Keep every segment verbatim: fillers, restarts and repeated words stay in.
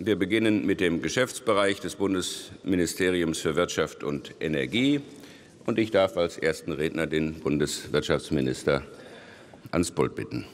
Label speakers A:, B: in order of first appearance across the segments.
A: Wir beginnen mit dem Geschäftsbereich des Bundesministeriums für Wirtschaft und Energie. Und ich darf als ersten Redner den Bundeswirtschaftsminister ans Pult bitten.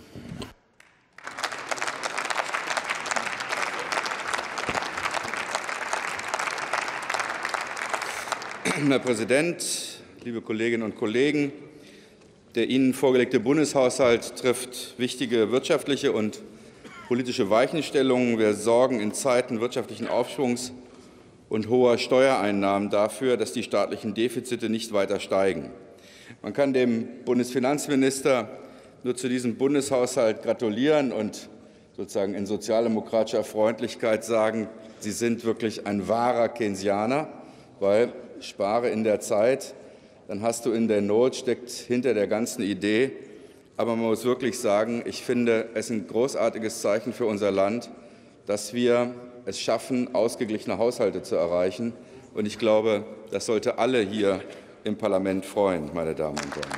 A: Herr Präsident, liebe Kolleginnen und Kollegen! Der Ihnen vorgelegte Bundeshaushalt trifft wichtige wirtschaftliche und politische Weichenstellungen. Wir sorgen in Zeiten wirtschaftlichen Aufschwungs und hoher Steuereinnahmen dafür, dass die staatlichen Defizite nicht weiter steigen. Man kann dem Bundesfinanzminister nur zu diesem Bundeshaushalt gratulieren und sozusagen in sozialdemokratischer Freundlichkeit sagen, Sie sind wirklich ein wahrer Keynesianer, weil spare in der Zeit, dann hast du in der Not, steckt hinter der ganzen Idee. Aber man muss wirklich sagen, ich finde es ein großartiges Zeichen für unser Land, dass wir es schaffen, ausgeglichene Haushalte zu erreichen. Und ich glaube, das sollte alle hier im Parlament freuen, meine Damen und Herren.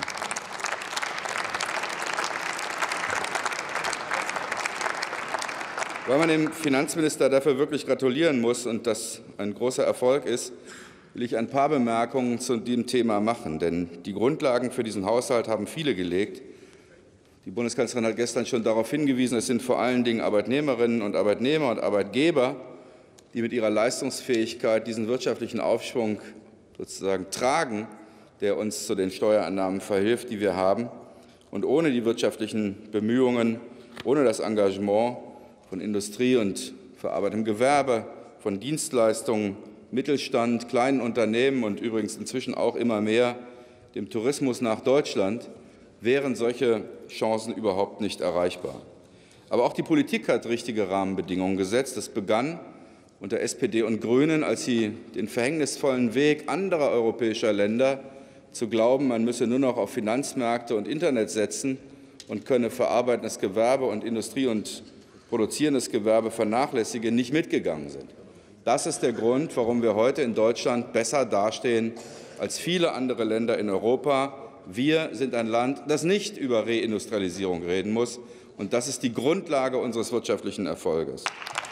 A: Weil man dem Finanzminister dafür wirklich gratulieren muss und das ein großer Erfolg ist, will ich ein paar Bemerkungen zu diesem Thema machen. Denn die Grundlagen für diesen Haushalt haben viele gelegt. Die Bundeskanzlerin hat gestern schon darauf hingewiesen, es sind vor allen Dingen Arbeitnehmerinnen und Arbeitnehmer und Arbeitgeber, die mit ihrer Leistungsfähigkeit diesen wirtschaftlichen Aufschwung sozusagen tragen, der uns zu den Steuereinnahmen verhilft, die wir haben. Und ohne die wirtschaftlichen Bemühungen, ohne das Engagement von Industrie und verarbeitendem Gewerbe, von Dienstleistungen, Mittelstand, kleinen Unternehmen und übrigens inzwischen auch immer mehr dem Tourismus nach Deutschland, wären solche Chancen überhaupt nicht erreichbar. Aber auch die Politik hat richtige Rahmenbedingungen gesetzt. Das begann unter S P D und Grünen, als sie den verhängnisvollen Weg anderer europäischer Länder zu glauben, man müsse nur noch auf Finanzmärkte und Internet setzen und könne verarbeitendes Gewerbe und Industrie- und produzierendes Gewerbe vernachlässigen, nicht mitgegangen sind. Das ist der Grund, warum wir heute in Deutschland besser dastehen als viele andere Länder in Europa. Wir sind ein Land, das nicht über Reindustrialisierung reden muss, und das ist die Grundlage unseres wirtschaftlichen Erfolges.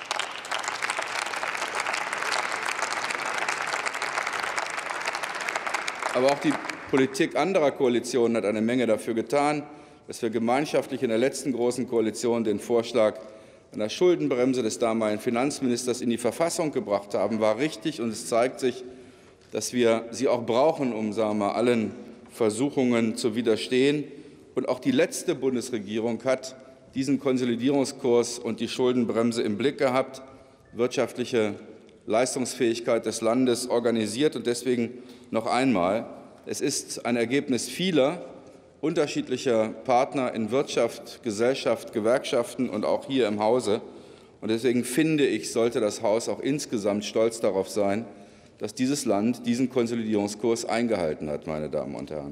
A: Aber auch die Politik anderer Koalitionen hat eine Menge dafür getan, dass wir gemeinschaftlich in der letzten großen Koalition den Vorschlag einer Schuldenbremse des damaligen Finanzministers in die Verfassung gebracht haben, war richtig, und es zeigt sich, dass wir sie auch brauchen, um sagen wir mal, allen Versuchungen zu widerstehen. Und auch die letzte Bundesregierung hat diesen Konsolidierungskurs und die Schuldenbremse im Blick gehabt, wirtschaftliche Leistungsfähigkeit des Landes organisiert. Und deswegen noch einmal, es ist ein Ergebnis vieler unterschiedlicher Partner in Wirtschaft, Gesellschaft, Gewerkschaften und auch hier im Hause. Und deswegen finde ich, sollte das Haus auch insgesamt stolz darauf sein, dass dieses Land diesen Konsolidierungskurs eingehalten hat, meine Damen und Herren.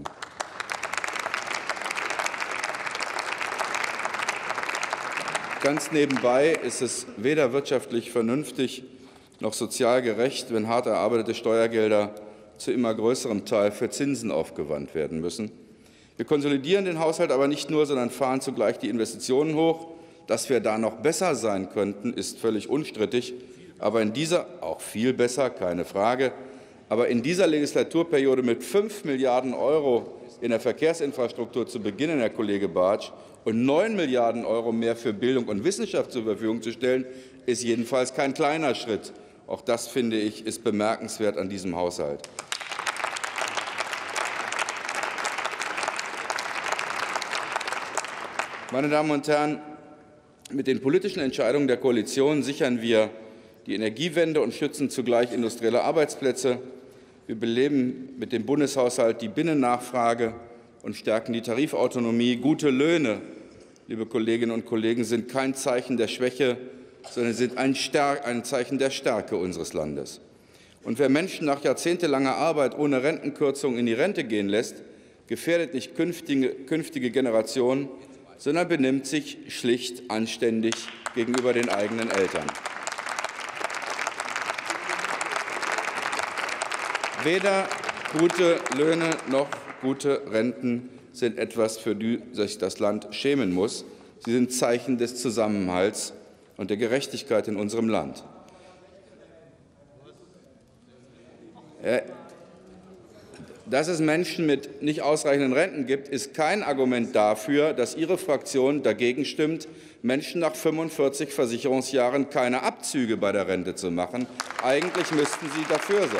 A: Ganz nebenbei ist es weder wirtschaftlich vernünftig noch sozial gerecht, wenn hart erarbeitete Steuergelder zu immer größerem Teil für Zinsen aufgewandt werden müssen. Wir konsolidieren den Haushalt aber nicht nur, sondern fahren zugleich die Investitionen hoch. Dass wir da noch besser sein könnten, ist völlig unstrittig. Aber in dieser, auch viel besser, keine Frage, aber in dieser Legislaturperiode mit fünf Milliarden Euro in der Verkehrsinfrastruktur zu beginnen, Herr Kollege Bartsch, und neun Milliarden Euro mehr für Bildung und Wissenschaft zur Verfügung zu stellen, ist jedenfalls kein kleiner Schritt. Auch das, finde ich, ist bemerkenswert an diesem Haushalt. Meine Damen und Herren, mit den politischen Entscheidungen der Koalition sichern wir die Energiewende und schützen zugleich industrielle Arbeitsplätze. Wir beleben mit dem Bundeshaushalt die Binnennachfrage und stärken die Tarifautonomie. Gute Löhne, liebe Kolleginnen und Kollegen, sind kein Zeichen der Schwäche, sondern sind ein, ein Zeichen der Stärke unseres Landes. Und wer Menschen nach jahrzehntelanger Arbeit ohne Rentenkürzung in die Rente gehen lässt, gefährdet nicht künftige, künftige Generationen, sondern benimmt sich schlicht anständig gegenüber den eigenen Eltern. Weder gute Löhne noch gute Renten sind etwas, für die sich das Land schämen muss. Sie sind Zeichen des Zusammenhalts und der Gerechtigkeit in unserem Land. Dass es Menschen mit nicht ausreichenden Renten gibt, ist kein Argument dafür, dass Ihre Fraktion dagegen stimmt, Menschen nach fünfundvierzig Versicherungsjahren keine Abzüge bei der Rente zu machen. Eigentlich müssten Sie dafür sein.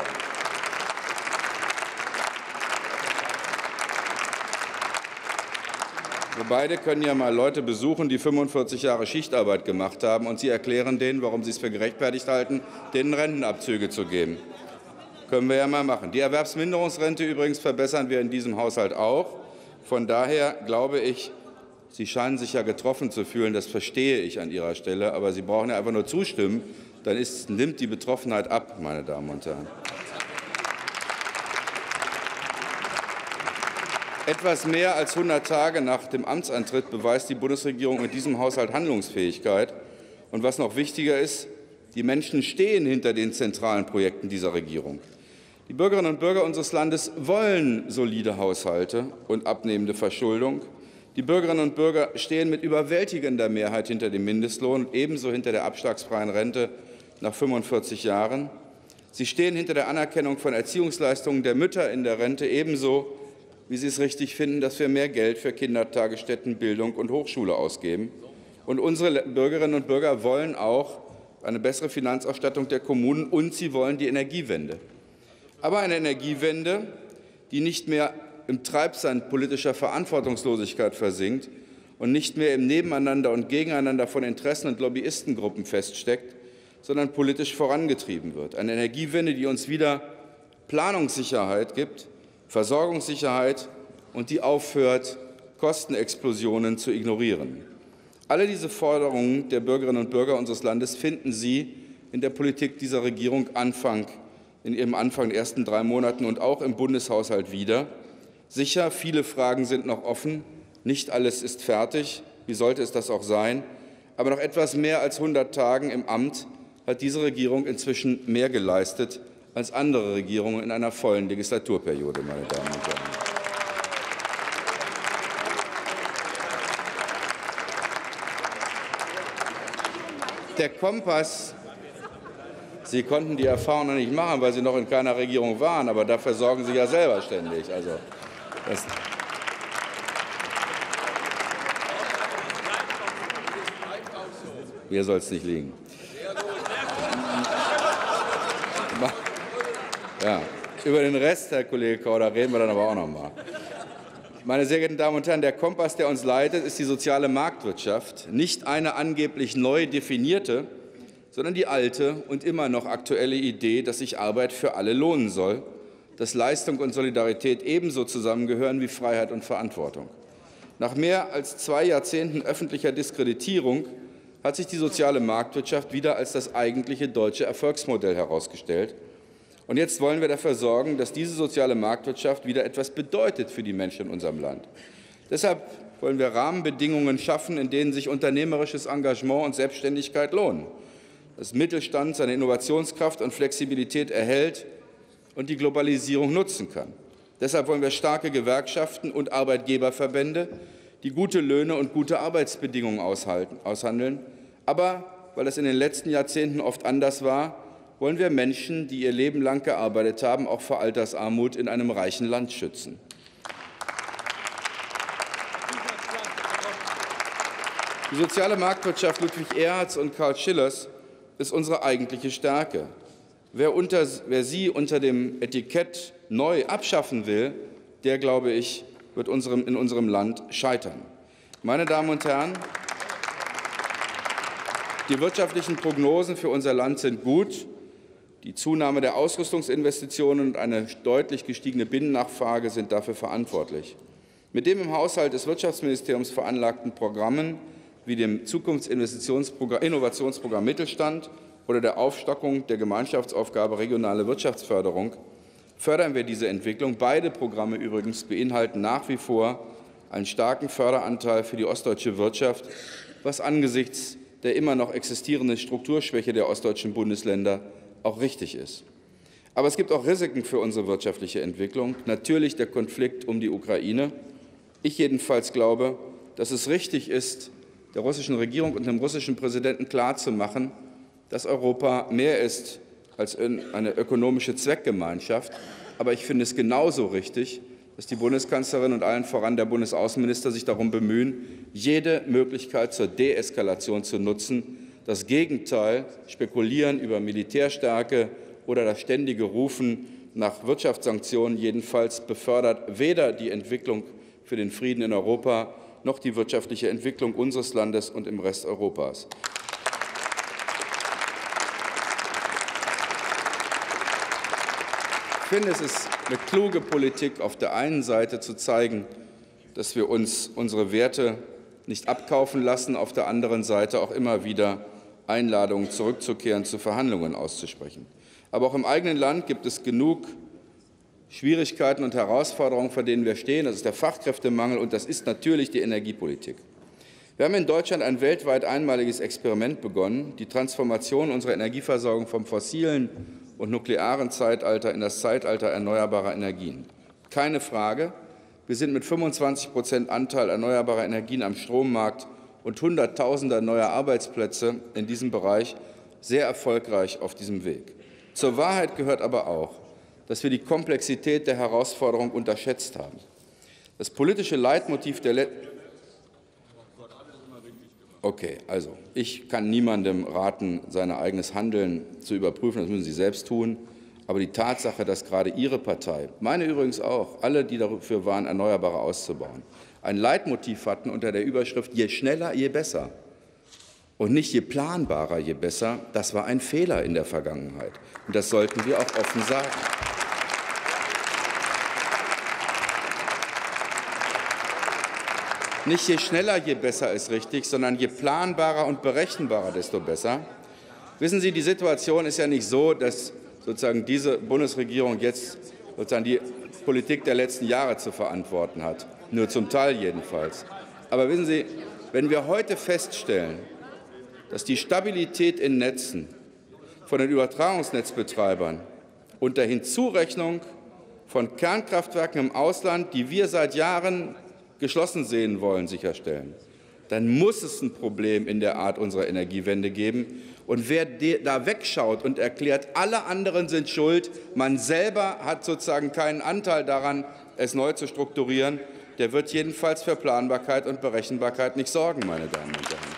A: Wir beide können ja mal Leute besuchen, die fünfundvierzig Jahre Schichtarbeit gemacht haben, und Sie erklären denen, warum Sie es für gerechtfertigt halten, denen Rentenabzüge zu geben. Können wir ja mal machen. Die Erwerbsminderungsrente übrigens verbessern wir in diesem Haushalt auch. Von daher glaube ich, Sie scheinen sich ja getroffen zu fühlen, das verstehe ich an Ihrer Stelle, aber Sie brauchen ja einfach nur zustimmen, dann ist, nimmt die Betroffenheit ab, meine Damen und Herren. Etwas mehr als hundert Tage nach dem Amtsantritt beweist die Bundesregierung mit diesem Haushalt Handlungsfähigkeit. Und was noch wichtiger ist, die Menschen stehen hinter den zentralen Projekten dieser Regierung. Die Bürgerinnen und Bürger unseres Landes wollen solide Haushalte und abnehmende Verschuldung. Die Bürgerinnen und Bürger stehen mit überwältigender Mehrheit hinter dem Mindestlohn und ebenso hinter der abschlagsfreien Rente nach fünfundvierzig Jahren. Sie stehen hinter der Anerkennung von Erziehungsleistungen der Mütter in der Rente ebenso, wie Sie es richtig finden, dass wir mehr Geld für Kindertagesstätten, Bildung und Hochschule ausgeben. Und unsere Bürgerinnen und Bürger wollen auch eine bessere Finanzausstattung der Kommunen, und sie wollen die Energiewende. Aber eine Energiewende, die nicht mehr im Treibsand politischer Verantwortungslosigkeit versinkt und nicht mehr im Nebeneinander und Gegeneinander von Interessen- und Lobbyistengruppen feststeckt, sondern politisch vorangetrieben wird. Eine Energiewende, die uns wieder Planungssicherheit gibt, Versorgungssicherheit und die aufhört, Kostenexplosionen zu ignorieren. Alle diese Forderungen der Bürgerinnen und Bürger unseres Landes finden Sie in der Politik dieser Regierung Anfang, in ihrem Anfang in den ersten drei Monaten und auch im Bundeshaushalt wieder. Sicher, viele Fragen sind noch offen, nicht alles ist fertig, wie sollte es das auch sein, aber nach etwas mehr als hundert Tagen im Amt hat diese Regierung inzwischen mehr geleistet als andere Regierungen in einer vollen Legislaturperiode, meine Damen und Herren. Der Kompass, Sie konnten die Erfahrung noch nicht machen, weil Sie noch in keiner Regierung waren, aber dafür sorgen Sie ja selber ständig. Also, das Mir soll es nicht liegen. Ja, über den Rest, Herr Kollege Kauder, reden wir dann aber auch noch mal. Meine sehr geehrten Damen und Herren, der Kompass, der uns leitet, ist die soziale Marktwirtschaft. Nicht eine angeblich neu definierte, sondern die alte und immer noch aktuelle Idee, dass sich Arbeit für alle lohnen soll, dass Leistung und Solidarität ebenso zusammengehören wie Freiheit und Verantwortung. Nach mehr als zwei Jahrzehnten öffentlicher Diskreditierung hat sich die soziale Marktwirtschaft wieder als das eigentliche deutsche Erfolgsmodell herausgestellt. Und jetzt wollen wir dafür sorgen, dass diese soziale Marktwirtschaft wieder etwas bedeutet für die Menschen in unserem Land. Deshalb wollen wir Rahmenbedingungen schaffen, in denen sich unternehmerisches Engagement und Selbstständigkeit lohnen, dass Mittelstand seine Innovationskraft und Flexibilität erhält und die Globalisierung nutzen kann. Deshalb wollen wir starke Gewerkschaften und Arbeitgeberverbände, die gute Löhne und gute Arbeitsbedingungen aushalten, aushandeln. Aber, weil es in den letzten Jahrzehnten oft anders war, wollen wir Menschen, die ihr Leben lang gearbeitet haben, auch vor Altersarmut in einem reichen Land schützen. Die soziale Marktwirtschaft Ludwig Erhards und Karl Schillers ist unsere eigentliche Stärke. Wer, unter, wer sie unter dem Etikett neu abschaffen will, der, glaube ich, wird unserem, in unserem Land scheitern. Meine Damen und Herren, die wirtschaftlichen Prognosen für unser Land sind gut. Die Zunahme der Ausrüstungsinvestitionen und eine deutlich gestiegene Binnennachfrage sind dafür verantwortlich. Mit dem im Haushalt des Wirtschaftsministeriums veranlagten Programmen wie dem Zukunftsinnovationsprogramm Mittelstand oder der Aufstockung der Gemeinschaftsaufgabe regionale Wirtschaftsförderung fördern wir diese Entwicklung. Beide Programme übrigens beinhalten nach wie vor einen starken Förderanteil für die ostdeutsche Wirtschaft, was angesichts der immer noch existierenden Strukturschwäche der ostdeutschen Bundesländer auch richtig ist. Aber es gibt auch Risiken für unsere wirtschaftliche Entwicklung. Natürlich der Konflikt um die Ukraine. Ich jedenfalls glaube, dass es richtig ist, der russischen Regierung und dem russischen Präsidenten klarzumachen, dass Europa mehr ist als eine ökonomische Zweckgemeinschaft. Aber ich finde es genauso richtig, dass die Bundeskanzlerin und allen voran der Bundesaußenminister sich darum bemühen, jede Möglichkeit zur Deeskalation zu nutzen. Das Gegenteil, Spekulieren über Militärstärke oder das ständige Rufen nach Wirtschaftssanktionen jedenfalls befördert weder die Entwicklung für den Frieden in Europa noch die wirtschaftliche Entwicklung unseres Landes und im Rest Europas. Ich finde, es ist eine kluge Politik, auf der einen Seite zu zeigen, dass wir uns unsere Werte nicht abkaufen lassen, auf der anderen Seite auch immer wieder Einladungen zurückzukehren, zu Verhandlungen auszusprechen. Aber auch im eigenen Land gibt es genug Schwierigkeiten und Herausforderungen, vor denen wir stehen. Das ist der Fachkräftemangel, und das ist natürlich die Energiepolitik. Wir haben in Deutschland ein weltweit einmaliges Experiment begonnen, die Transformation unserer Energieversorgung vom fossilen und nuklearen Zeitalter in das Zeitalter erneuerbarer Energien. Keine Frage, wir sind mit fünfundzwanzig Prozent Anteil erneuerbarer Energien am Strommarkt und Hunderttausender neuer Arbeitsplätze in diesem Bereich sehr erfolgreich auf diesem Weg. Zur Wahrheit gehört aber auch, dass wir die Komplexität der Herausforderung unterschätzt haben. Das politische Leitmotiv der letzten Okay, also ich kann niemandem raten, sein eigenes Handeln zu überprüfen. Das müssen Sie selbst tun. Aber die Tatsache, dass gerade Ihre Partei, meine übrigens auch, alle, die dafür waren, Erneuerbare auszubauen, ein Leitmotiv hatten unter der Überschrift je schneller, je besser und nicht je planbarer, je besser, das war ein Fehler in der Vergangenheit. Und das sollten wir auch offen sagen. Nicht je schneller, je besser ist richtig, sondern je planbarer und berechenbarer, desto besser. Wissen Sie, die Situation ist ja nicht so, dass sozusagen diese Bundesregierung jetzt sozusagen die Politik der letzten Jahre zu verantworten hat, nur zum Teil jedenfalls. Aber wissen Sie, wenn wir heute feststellen, dass die Stabilität in Netzen von den Übertragungsnetzbetreibern unter Hinzurechnung von Kernkraftwerken im Ausland, die wir seit Jahren geschlossen sehen wollen, sicherstellen, dann muss es ein Problem in der Art unserer Energiewende geben. Und wer da wegschaut und erklärt, alle anderen sind schuld, man selber hat sozusagen keinen Anteil daran, es neu zu strukturieren, der wird jedenfalls für Planbarkeit und Berechenbarkeit nicht sorgen, meine Damen und Herren.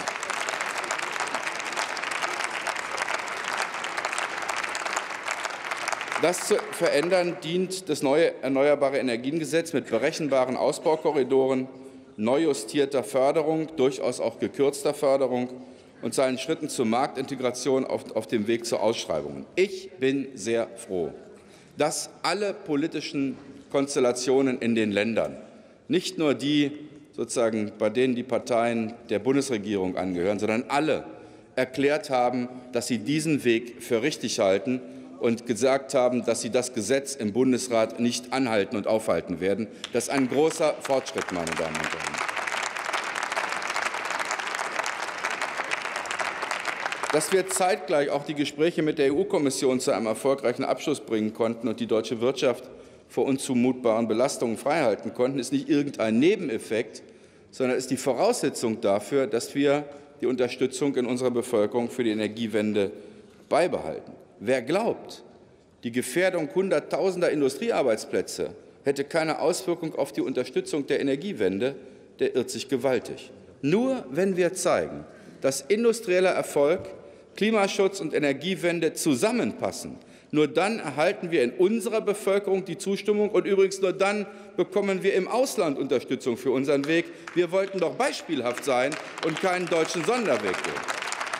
A: Das zu verändern dient das neue Erneuerbare Energiengesetz mit berechenbaren Ausbaukorridoren, neu justierter Förderung, durchaus auch gekürzter Förderung und seinen Schritten zur Marktintegration auf, auf dem Weg zu Ausschreibungen. Ich bin sehr froh, dass alle politischen Konstellationen in den Ländern, nicht nur die, sozusagen, bei denen die Parteien der Bundesregierung angehören, sondern alle erklärt haben, dass sie diesen Weg für richtig halten und gesagt haben, dass sie das Gesetz im Bundesrat nicht anhalten und aufhalten werden. Das ist ein großer Fortschritt, meine Damen und Herren. Dass wir zeitgleich auch die Gespräche mit der E U-Kommission zu einem erfolgreichen Abschluss bringen konnten und die deutsche Wirtschaft vor unzumutbaren Belastungen freihalten konnten, ist nicht irgendein Nebeneffekt, sondern ist die Voraussetzung dafür, dass wir die Unterstützung in unserer Bevölkerung für die Energiewende beibehalten. Wer glaubt, die Gefährdung Hunderttausender Industriearbeitsplätze hätte keine Auswirkung auf die Unterstützung der Energiewende, der irrt sich gewaltig. Nur wenn wir zeigen, dass industrieller Erfolg, Klimaschutz und Energiewende zusammenpassen, nur dann erhalten wir in unserer Bevölkerung die Zustimmung, und übrigens nur dann bekommen wir im Ausland Unterstützung für unseren Weg. Wir wollten doch beispielhaft sein und keinen deutschen Sonderweg gehen.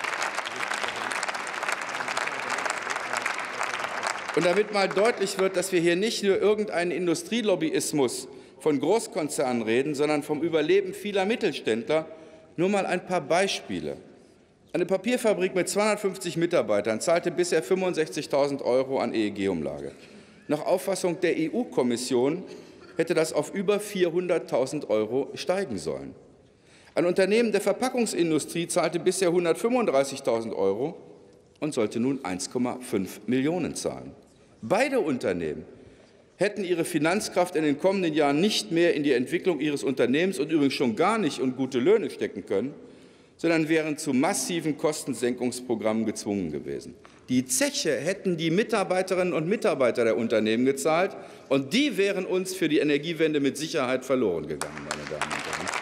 A: Und damit mal deutlich wird, dass wir hier nicht nur irgendeinen Industrielobbyismus von Großkonzernen reden, sondern vom Überleben vieler Mittelständler, nur mal ein paar Beispiele. Eine Papierfabrik mit zweihundertfünfzig Mitarbeitern zahlte bisher fünfundsechzigtausend Euro an E E G-Umlage. Nach Auffassung der E U-Kommission hätte das auf über vierhunderttausend Euro steigen sollen. Ein Unternehmen der Verpackungsindustrie zahlte bisher hundertfünfunddreißigtausend Euro und sollte nun eins Komma fünf Millionen zahlen. Beide Unternehmen hätten ihre Finanzkraft in den kommenden Jahren nicht mehr in die Entwicklung ihres Unternehmens und übrigens schon gar nicht in gute Löhne stecken können, sondern wären zu massiven Kostensenkungsprogrammen gezwungen gewesen. Die Zeche hätten die Mitarbeiterinnen und Mitarbeiter der Unternehmen gezahlt, und die wären uns für die Energiewende mit Sicherheit verloren gegangen, meine Damen und Herren.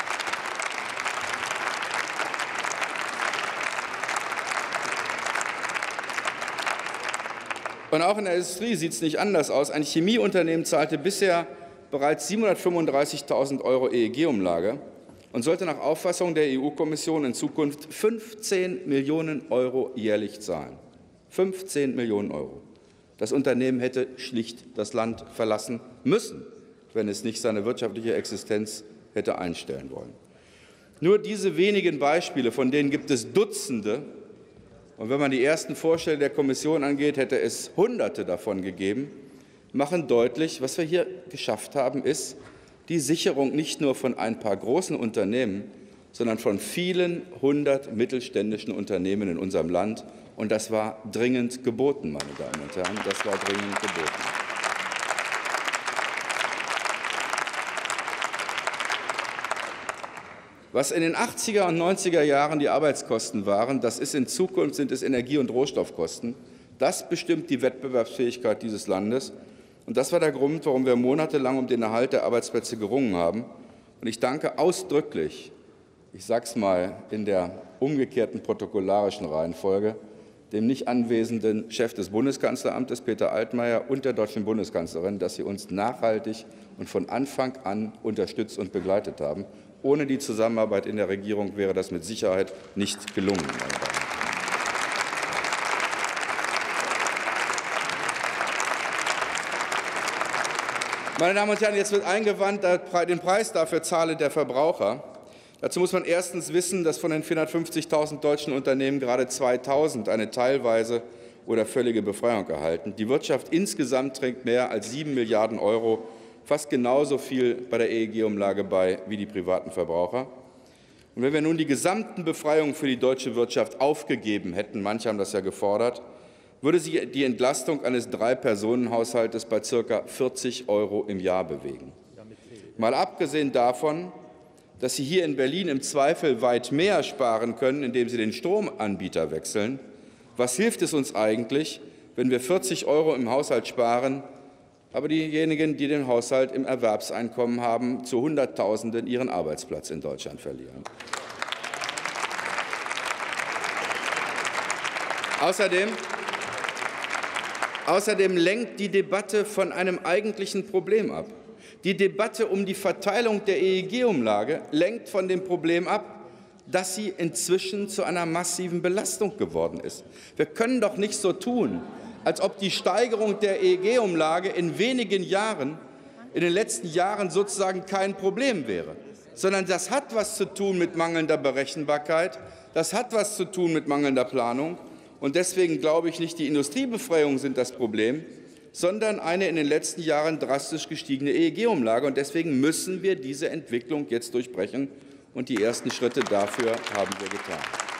A: Und auch in der Industrie sieht es nicht anders aus. Ein Chemieunternehmen zahlte bisher bereits siebenhundertfünfunddreißigtausend Euro E E G-Umlage und sollte nach Auffassung der E U-Kommission in Zukunft fünfzehn Millionen Euro jährlich zahlen. fünfzehn Millionen Euro. Das Unternehmen hätte schlicht das Land verlassen müssen, wenn es nicht seine wirtschaftliche Existenz hätte einstellen wollen. Nur diese wenigen Beispiele, von denen gibt es Dutzende, und wenn man die ersten Vorschläge der Kommission angeht, hätte es Hunderte davon gegeben, machen deutlich, was wir hier geschafft haben, ist die Sicherung nicht nur von ein paar großen Unternehmen, sondern von vielen hundert mittelständischen Unternehmen in unserem Land. Und das war dringend geboten, meine Damen und Herren. Das war dringend geboten. Was in den achtziger und neunziger Jahren die Arbeitskosten waren, das ist in Zukunft sind es Energie- und Rohstoffkosten. Das bestimmt die Wettbewerbsfähigkeit dieses Landes. Und das war der Grund, warum wir monatelang um den Erhalt der Arbeitsplätze gerungen haben. Und ich danke ausdrücklich, ich sage es mal in der umgekehrten protokollarischen Reihenfolge, dem nicht anwesenden Chef des Bundeskanzleramtes, Peter Altmaier, und der deutschen Bundeskanzlerin, dass sie uns nachhaltig und von Anfang an unterstützt und begleitet haben. Ohne die Zusammenarbeit in der Regierung wäre das mit Sicherheit nicht gelungen. Meine Damen und Herren. Meine Damen und Herren, jetzt wird eingewandt, den Preis dafür zahle der Verbraucher. Dazu muss man erstens wissen, dass von den vierhundertfünfzigtausend deutschen Unternehmen gerade zweitausend eine teilweise oder völlige Befreiung erhalten. Die Wirtschaft insgesamt trägt mehr als sieben Milliarden Euro, fast genauso viel bei der E E G-Umlage bei wie die privaten Verbraucher. Und wenn wir nun die gesamten Befreiungen für die deutsche Wirtschaft aufgegeben hätten, manche haben das ja gefordert, würde sich die Entlastung eines Drei-Personen-Haushaltes bei ca. vierzig Euro im Jahr bewegen. Mal abgesehen davon, dass Sie hier in Berlin im Zweifel weit mehr sparen können, indem Sie den Stromanbieter wechseln. Was hilft es uns eigentlich, wenn wir vierzig Euro im Haushalt sparen, aber diejenigen, die den Haushalt im Erwerbseinkommen haben, zu Hunderttausenden ihren Arbeitsplatz in Deutschland verlieren? Außerdem, außerdem lenkt die Debatte von einem eigentlichen Problem ab. Die Debatte um die Verteilung der E E G-Umlage lenkt von dem Problem ab, dass sie inzwischen zu einer massiven Belastung geworden ist. Wir können doch nicht so tun, als ob die Steigerung der E E G-Umlage in wenigen Jahren, in den letzten Jahren sozusagen kein Problem wäre, sondern das hat etwas zu tun mit mangelnder Berechenbarkeit, das hat etwas zu tun mit mangelnder Planung. Und deswegen glaube ich nicht, die Industriebefreiungen sind das Problem, sondern eine in den letzten Jahren drastisch gestiegene E E G-Umlage. Und deswegen müssen wir diese Entwicklung jetzt durchbrechen. Und die ersten Schritte dafür haben wir getan.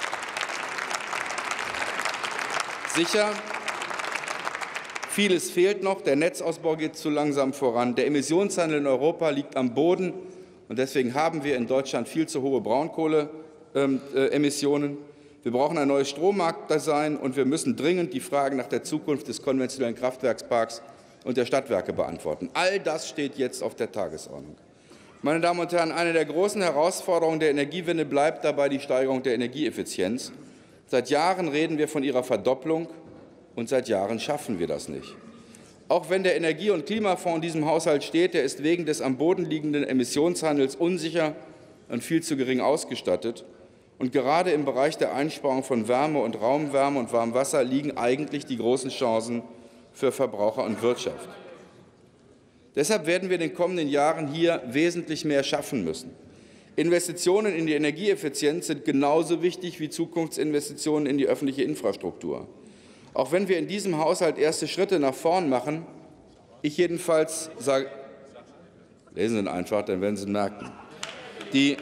A: Sicher, vieles fehlt noch. Der Netzausbau geht zu langsam voran. Der Emissionshandel in Europa liegt am Boden. Und deswegen haben wir in Deutschland viel zu hohe Braunkohleemissionen. Wir brauchen ein neues Strommarktdesign, und wir müssen dringend die Fragen nach der Zukunft des konventionellen Kraftwerksparks und der Stadtwerke beantworten. All das steht jetzt auf der Tagesordnung. Meine Damen und Herren, eine der großen Herausforderungen der Energiewende bleibt dabei die Steigerung der Energieeffizienz. Seit Jahren reden wir von ihrer Verdopplung, und seit Jahren schaffen wir das nicht. Auch wenn der Energie- und Klimafonds in diesem Haushalt steht, der ist wegen des am Boden liegenden Emissionshandels unsicher und viel zu gering ausgestattet. Und gerade im Bereich der Einsparung von Wärme und Raumwärme und Warmwasser liegen eigentlich die großen Chancen für Verbraucher und Wirtschaft. Deshalb werden wir in den kommenden Jahren hier wesentlich mehr schaffen müssen. Investitionen in die Energieeffizienz sind genauso wichtig wie Zukunftsinvestitionen in die öffentliche Infrastruktur. Auch wenn wir in diesem Haushalt erste Schritte nach vorn machen, ich jedenfalls sage, lesen Sie ihn einfach, dann werden Sie merken. Die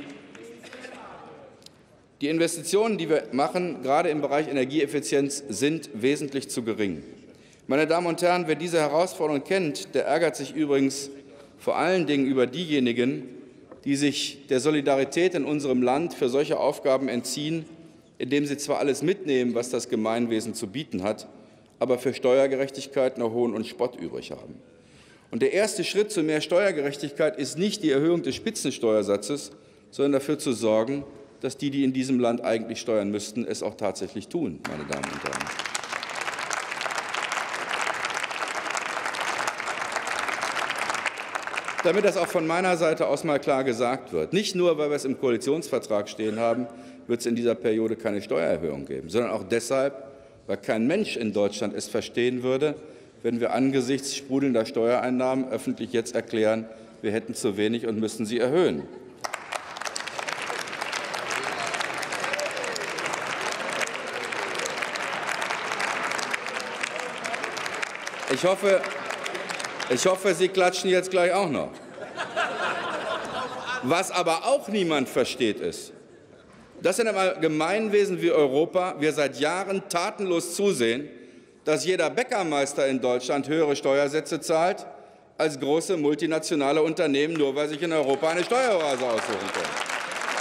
A: Die Investitionen, die wir machen, gerade im Bereich Energieeffizienz, sind wesentlich zu gering. Meine Damen und Herren, wer diese Herausforderung kennt, der ärgert sich übrigens vor allen Dingen über diejenigen, die sich der Solidarität in unserem Land für solche Aufgaben entziehen, indem sie zwar alles mitnehmen, was das Gemeinwesen zu bieten hat, aber für Steuergerechtigkeit nur Hohn und Spott übrig haben. Und der erste Schritt zu mehr Steuergerechtigkeit ist nicht die Erhöhung des Spitzensteuersatzes, sondern dafür zu sorgen, dass die, die in diesem Land eigentlich steuern müssten, es auch tatsächlich tun, meine Damen und Herren. Damit das auch von meiner Seite aus mal klar gesagt wird. Nicht nur, weil wir es im Koalitionsvertrag stehen haben, wird es in dieser Periode keine Steuererhöhung geben, sondern auch deshalb, weil kein Mensch in Deutschland es verstehen würde, wenn wir angesichts sprudelnder Steuereinnahmen öffentlich jetzt erklären, wir hätten zu wenig und müssten sie erhöhen. Ich hoffe, ich hoffe, Sie klatschen jetzt gleich auch noch. Was aber auch niemand versteht, ist, dass in einem Gemeinwesen wie Europa wir seit Jahren tatenlos zusehen, dass jeder Bäckermeister in Deutschland höhere Steuersätze zahlt als große multinationale Unternehmen, nur weil sich in Europa eine Steueroase aussuchen können.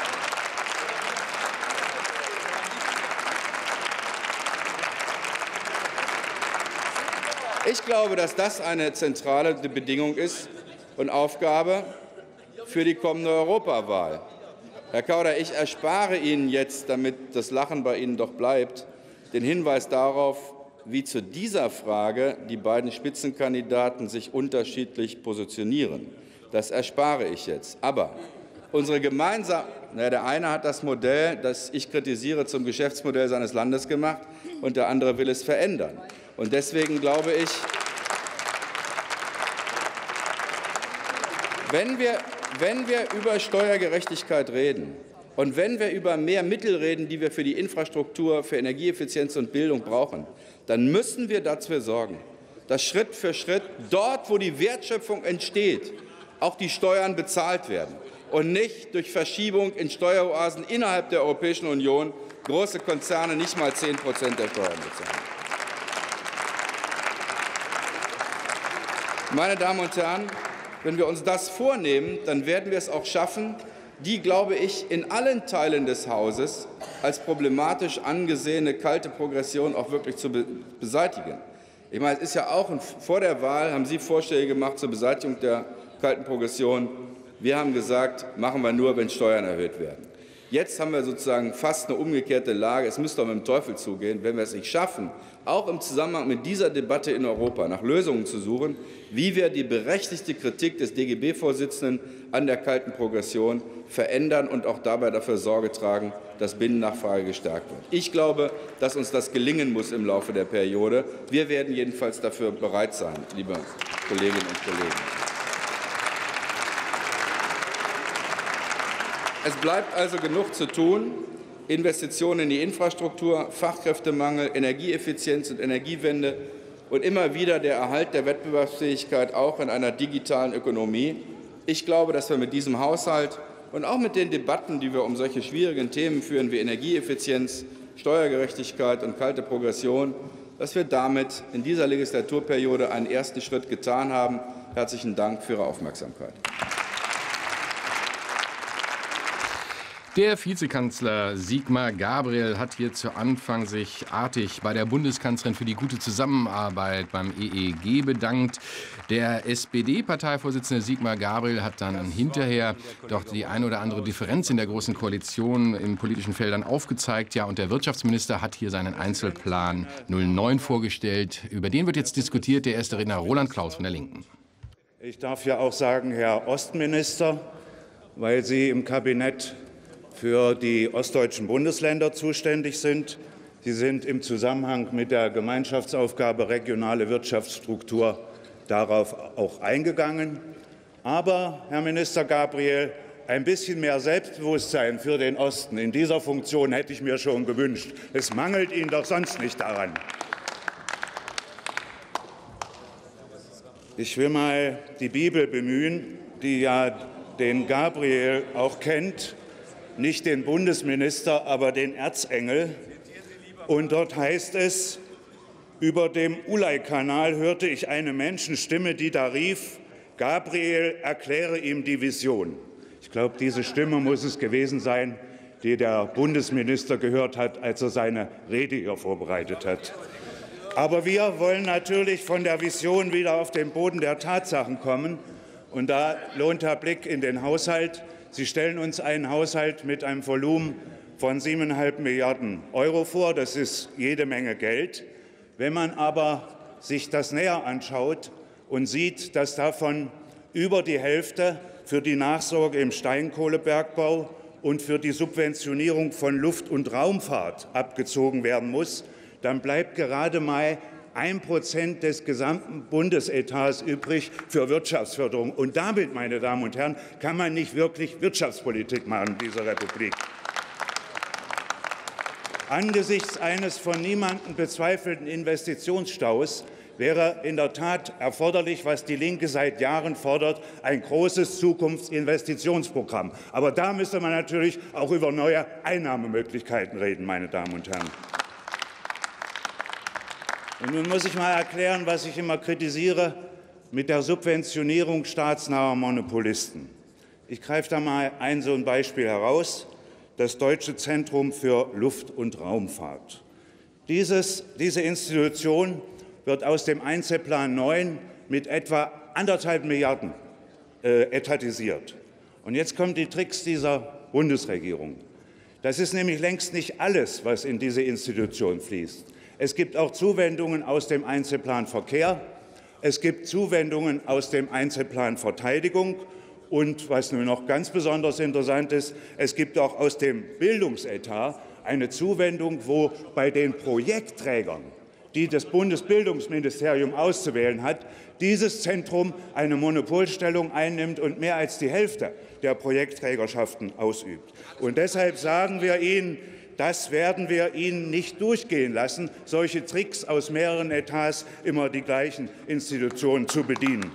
A: Ich glaube, dass das eine zentrale Bedingung ist und Aufgabe für die kommende Europawahl. Herr Kauder, ich erspare Ihnen jetzt, damit das Lachen bei Ihnen doch bleibt, den Hinweis darauf, wie zu dieser Frage die beiden Spitzenkandidaten sich unterschiedlich positionieren. Das erspare ich jetzt. Aber unsere gemeinsame, na, der eine hat das Modell, das ich kritisiere, zum Geschäftsmodell seines Landes gemacht, und der andere will es verändern. Und deswegen glaube ich, wenn wir, wenn wir über Steuergerechtigkeit reden und wenn wir über mehr Mittel reden, die wir für die Infrastruktur, für Energieeffizienz und Bildung brauchen, dann müssen wir dafür sorgen, dass Schritt für Schritt dort, wo die Wertschöpfung entsteht, auch die Steuern bezahlt werden und nicht durch Verschiebung in Steueroasen innerhalb der Europäischen Union große Konzerne nicht mal zehn Prozent der Steuern bezahlen. Meine Damen und Herren, wenn wir uns das vornehmen, dann werden wir es auch schaffen, die, glaube ich, in allen Teilen des Hauses als problematisch angesehene kalte Progression auch wirklich zu beseitigen. Ich meine, es ist ja auch vor der Wahl haben Sie Vorschläge gemacht zur Beseitigung der kalten Progression. Wir haben gesagt, machen wir nur, wenn Steuern erhöht werden. Jetzt haben wir sozusagen fast eine umgekehrte Lage. Es müsste doch mit dem Teufel zugehen, wenn wir es nicht schaffen, auch im Zusammenhang mit dieser Debatte in Europa nach Lösungen zu suchen, wie wir die berechtigte Kritik des D G B-Vorsitzenden an der kalten Progression verändern und auch dabei dafür Sorge tragen, dass Binnennachfrage gestärkt wird. Ich glaube, dass uns das gelingen muss im Laufe der Periode. Wir werden jedenfalls dafür bereit sein, liebe Kolleginnen und Kollegen. Es bleibt also genug zu tun. Investitionen in die Infrastruktur, Fachkräftemangel, Energieeffizienz und Energiewende und immer wieder der Erhalt der Wettbewerbsfähigkeit auch in einer digitalen Ökonomie. Ich glaube, dass wir mit diesem Haushalt und auch mit den Debatten, die wir um solche schwierigen Themen führen wie Energieeffizienz, Steuergerechtigkeit und kalte Progression, dass wir damit in dieser Legislaturperiode einen ersten Schritt getan haben. Herzlichen Dank für Ihre Aufmerksamkeit.
B: Der Vizekanzler Sigmar Gabriel hat hier zu Anfang sich artig bei der Bundeskanzlerin für die gute Zusammenarbeit beim E E G bedankt. Der S P D-Parteivorsitzende Sigmar Gabriel hat dann hinterher doch die ein oder andere Differenz in der Großen Koalition in politischen Feldern aufgezeigt. Ja, und der Wirtschaftsminister hat hier seinen Einzelplan null neun vorgestellt. Über den wird jetzt diskutiert. Der erste Redner Roland Klaus von der Linken.
C: Ich darf ja auch sagen, Herr Ostminister, weil Sie im Kabinett für die ostdeutschen Bundesländer zuständig sind. Sie sind im Zusammenhang mit der Gemeinschaftsaufgabe regionale Wirtschaftsstruktur darauf auch eingegangen. Aber, Herr Minister Gabriel, ein bisschen mehr Selbstbewusstsein für den Osten in dieser Funktion hätte ich mir schon gewünscht. Es mangelt Ihnen doch sonst nicht daran. Ich will mal die Bibel bemühen, die ja den Gabriel auch kennt. Nicht den Bundesminister, aber den Erzengel. Und dort heißt es, über dem Ulai-Kanal hörte ich eine Menschenstimme, die da rief, Gabriel, erkläre ihm die Vision. Ich Ich glaube, diese Stimme muss es gewesen sein, die der Bundesminister gehört hat, als er seine Rede hier vorbereitet hat. Aber wir wollen natürlich von der Vision wieder auf den Boden der Tatsachen kommen. Und da lohnt der Blick in den Haushalt. Sie stellen uns einen Haushalt mit einem Volumen von siebeneinhalb Milliarden Euro vor. Das ist jede Menge Geld. Wenn man aber sich das näher anschaut und sieht, dass davon über die Hälfte für die Nachsorge im Steinkohlebergbau und für die Subventionierung von Luft- und Raumfahrt abgezogen werden muss, dann bleibt gerade mal ein Prozent des gesamten Bundesetats übrig für Wirtschaftsförderung. Und damit, meine Damen und Herren, kann man nicht wirklich Wirtschaftspolitik machen in dieser Republik. Angesichts eines von niemandem bezweifelten Investitionsstaus wäre in der Tat erforderlich, was die Linke seit Jahren fordert, ein großes Zukunftsinvestitionsprogramm. Aber da müsste man natürlich auch über neue Einnahmemöglichkeiten reden, meine Damen und Herren. Und nun muss ich mal erklären, was ich immer kritisiere mit der Subventionierung staatsnaher Monopolisten. Ich greife da mal ein so ein Beispiel heraus, das Deutsche Zentrum für Luft- und Raumfahrt. Dieses, diese Institution wird aus dem Einzelplan neun mit etwa anderthalb Milliarden äh, etatisiert. Und jetzt kommen die Tricks dieser Bundesregierung. Das ist nämlich längst nicht alles, was in diese Institution fließt. Es gibt auch Zuwendungen aus dem Einzelplan Verkehr, es gibt Zuwendungen aus dem Einzelplan Verteidigung und, was nun noch ganz besonders interessant ist, es gibt auch aus dem Bildungsetat eine Zuwendung, wo bei den Projektträgern, die das Bundesbildungsministerium auszuwählen hat, dieses Zentrum eine Monopolstellung einnimmt und mehr als die Hälfte der Projektträgerschaften ausübt. Und deshalb sagen wir Ihnen, das werden wir Ihnen nicht durchgehen lassen, solche Tricks aus mehreren Etats immer die gleichen Institutionen zu bedienen.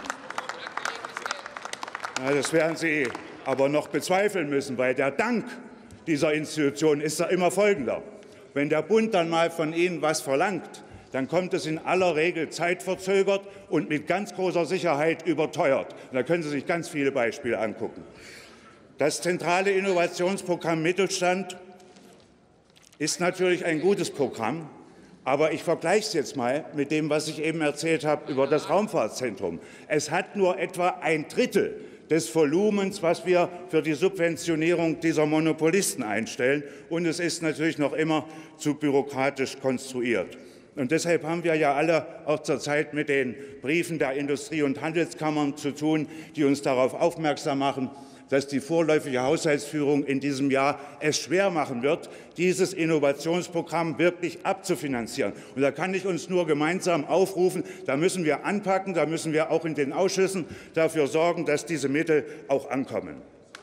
C: Ja, das werden Sie aber noch bezweifeln müssen, weil der Dank dieser Institution ist ja immer folgender. Wenn der Bund dann mal von Ihnen was verlangt, dann kommt es in aller Regel zeitverzögert und mit ganz großer Sicherheit überteuert. Und da können Sie sich ganz viele Beispiele angucken. Das zentrale Innovationsprogramm Mittelstand ist natürlich ein gutes Programm, aber ich vergleiche es jetzt mal mit dem, was ich eben erzählt habe über das Raumfahrtzentrum. Es hat nur etwa ein Drittel des Volumens, was wir für die Subventionierung dieser Monopolisten einstellen, und es ist natürlich noch immer zu bürokratisch konstruiert. Und deshalb haben wir ja alle auch zurzeit mit den Briefen der Industrie- und Handelskammern zu tun, die uns darauf aufmerksam machen, dass die vorläufige Haushaltsführung in diesem Jahr es schwer machen wird, dieses Innovationsprogramm wirklich abzufinanzieren. Und da kann ich uns nur gemeinsam aufrufen, da müssen wir anpacken, da müssen wir auch in den Ausschüssen dafür sorgen, dass diese Mittel auch ankommen.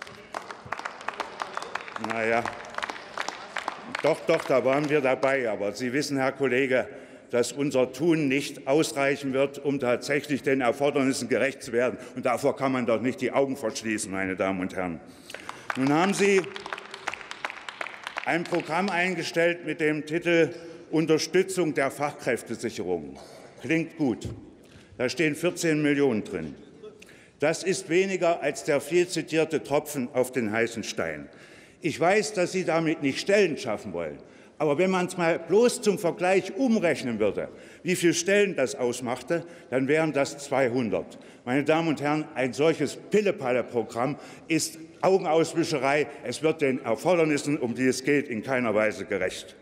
C: Na ja, doch, doch, da waren wir dabei. Aber Sie wissen, Herr Kollege, dass unser Tun nicht ausreichen wird, um tatsächlich den Erfordernissen gerecht zu werden. Und davor kann man doch nicht die Augen verschließen, meine Damen und Herren. Nun haben Sie ein Programm eingestellt mit dem Titel Unterstützung der Fachkräftesicherung. Klingt gut. Da stehen vierzehn Millionen drin. Das ist weniger als der viel zitierte Tropfen auf den heißen Stein. Ich weiß, dass Sie damit nicht Stellen schaffen wollen. Aber wenn man es mal bloß zum Vergleich umrechnen würde, wie viele Stellen das ausmachte, dann wären das zweihundert. Meine Damen und Herren, ein solches Pille-Palle-Programm ist Augenauswischerei. Es wird den Erfordernissen, um die es geht, in keiner Weise gerecht.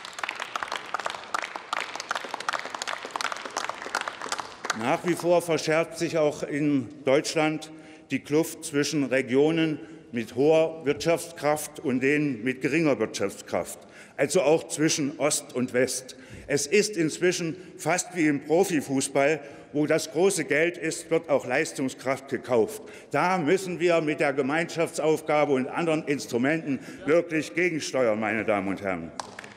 C: Nach wie vor verschärft sich auch in Deutschland die Kluft zwischen Regionen mit hoher Wirtschaftskraft und denen mit geringer Wirtschaftskraft, also auch zwischen Ost und West. Es ist inzwischen fast wie im Profifußball, wo das große Geld ist, wird auch Leistungskraft gekauft. Da müssen wir mit der Gemeinschaftsaufgabe und anderen Instrumenten wirklich gegensteuern, meine Damen und Herren.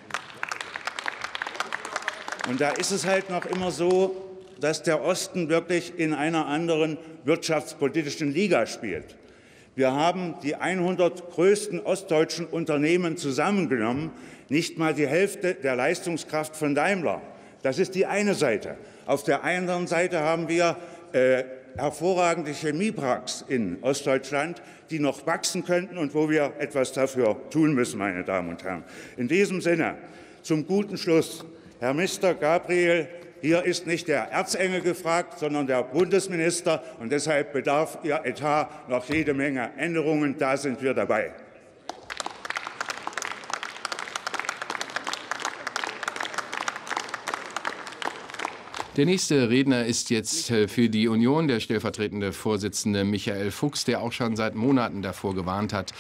C: Und da ist es halt noch immer so, dass der Osten wirklich in einer anderen wirtschaftspolitischen Liga spielt. Wir haben die hundert größten ostdeutschen Unternehmen zusammengenommen, nicht mal die Hälfte der Leistungskraft von Daimler. Das ist die eine Seite. Auf der anderen Seite haben wir äh, hervorragende Chemieparks in Ostdeutschland, die noch wachsen könnten und wo wir etwas dafür tun müssen, meine Damen und Herren. In diesem Sinne, zum guten Schluss, Herr Minister Gabriel, hier ist nicht der Erzengel gefragt, sondern der Bundesminister, und deshalb bedarf Ihr Etat noch jede Menge Änderungen. Da sind wir dabei.
B: Der nächste Redner ist jetzt für die Union der stellvertretende Vorsitzende Michael Fuchs, der auch schon seit Monaten davor gewarnt hat,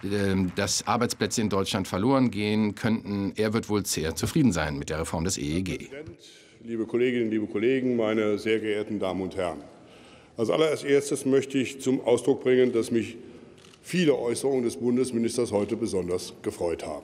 B: dass Arbeitsplätze in Deutschland verloren gehen könnten. Er wird wohl sehr zufrieden sein mit der Reform des E E G.
D: Liebe Kolleginnen, liebe Kollegen, meine sehr geehrten Damen und Herren! Als allererstes möchte ich zum Ausdruck bringen, dass mich viele Äußerungen des Bundesministers heute besonders gefreut haben.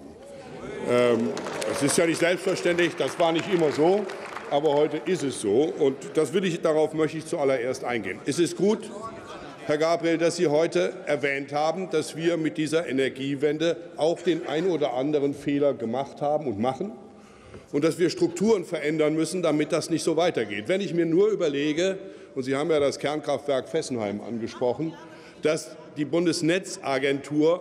D: Ähm, das ist ja nicht selbstverständlich, das war nicht immer so. Aber heute ist es so, und das will ich, darauf möchte ich zuallererst eingehen. Es ist gut, Herr Gabriel, dass Sie heute erwähnt haben, dass wir mit dieser Energiewende auch den ein oder anderen Fehler gemacht haben und machen und dass wir Strukturen verändern müssen, damit das nicht so weitergeht. Wenn ich mir nur überlege, und Sie haben ja das Kernkraftwerk Fessenheim angesprochen, dass die Bundesnetzagentur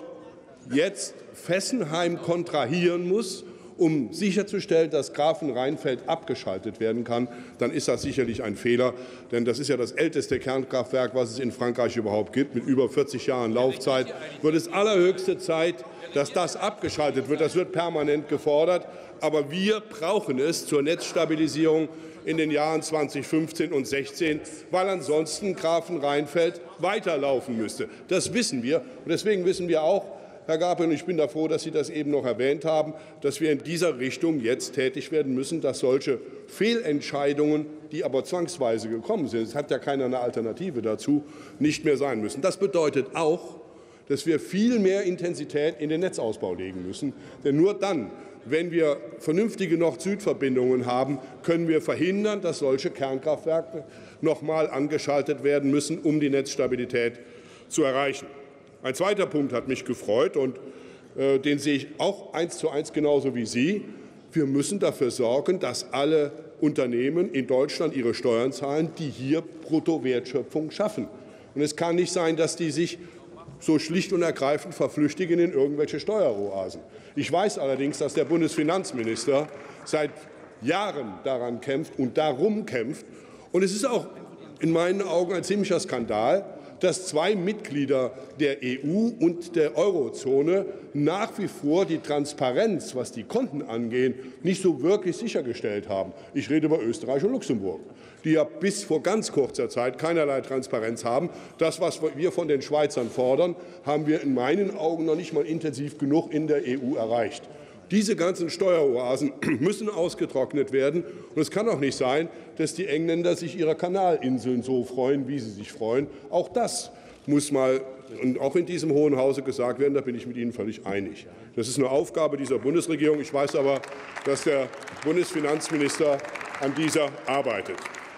D: jetzt Fessenheim kontrahieren muss, um sicherzustellen, dass Grafenrheinfeld abgeschaltet werden kann, dann ist das sicherlich ein Fehler. Denn das ist ja das älteste Kernkraftwerk, was es in Frankreich überhaupt gibt. Mit über vierzig Jahren Laufzeit wird es allerhöchste Zeit, dass das abgeschaltet wird. Das wird permanent gefordert. Aber wir brauchen es zur Netzstabilisierung in den Jahren zweitausendfünfzehn und zweitausendsechzehn, weil ansonsten Grafenrheinfeld weiterlaufen müsste. Das wissen wir. Und deswegen wissen wir auch, Herr Gabriel, ich bin da froh, dass Sie das eben noch erwähnt haben, dass wir in dieser Richtung jetzt tätig werden müssen, dass solche Fehlentscheidungen, die aber zwangsweise gekommen sind, es hat ja keiner eine Alternative dazu, nicht mehr sein müssen. Das bedeutet auch, dass wir viel mehr Intensität in den Netzausbau legen müssen. Denn nur dann, wenn wir vernünftige Nord-Süd-Verbindungen haben, können wir verhindern, dass solche Kernkraftwerke noch mal angeschaltet werden müssen, um die Netzstabilität zu erreichen. Ein zweiter Punkt hat mich gefreut, und äh, den sehe ich auch eins zu eins genauso wie Sie. Wir müssen dafür sorgen, dass alle Unternehmen in Deutschland ihre Steuern zahlen, die hier Bruttowertschöpfung schaffen. Und es kann nicht sein, dass die sich so schlicht und ergreifend verflüchtigen in irgendwelche Steueroasen. Ich weiß allerdings, dass der Bundesfinanzminister seit Jahren daran kämpft und darum kämpft. Und es ist auch in meinen Augen ein ziemlicher Skandal, dass zwei Mitglieder der E U und der Eurozone nach wie vor die Transparenz, was die Konten angeht, nicht so wirklich sichergestellt haben. Ich rede über Österreich und Luxemburg, die ja bis vor ganz kurzer Zeit keinerlei Transparenz haben. Das, was wir von den Schweizern fordern, haben wir in meinen Augen noch nicht mal intensiv genug in der E U erreicht. Diese ganzen Steueroasen müssen ausgetrocknet werden. Und es kann auch nicht sein, dass die Engländer sich ihrer Kanalinseln so freuen, wie sie sich freuen. Auch das muss mal und auch in diesem Hohen Hause gesagt werden. Da bin ich mit Ihnen völlig einig. Das ist eine Aufgabe dieser Bundesregierung. Ich weiß aber, dass der Bundesfinanzminister an dieser arbeitet.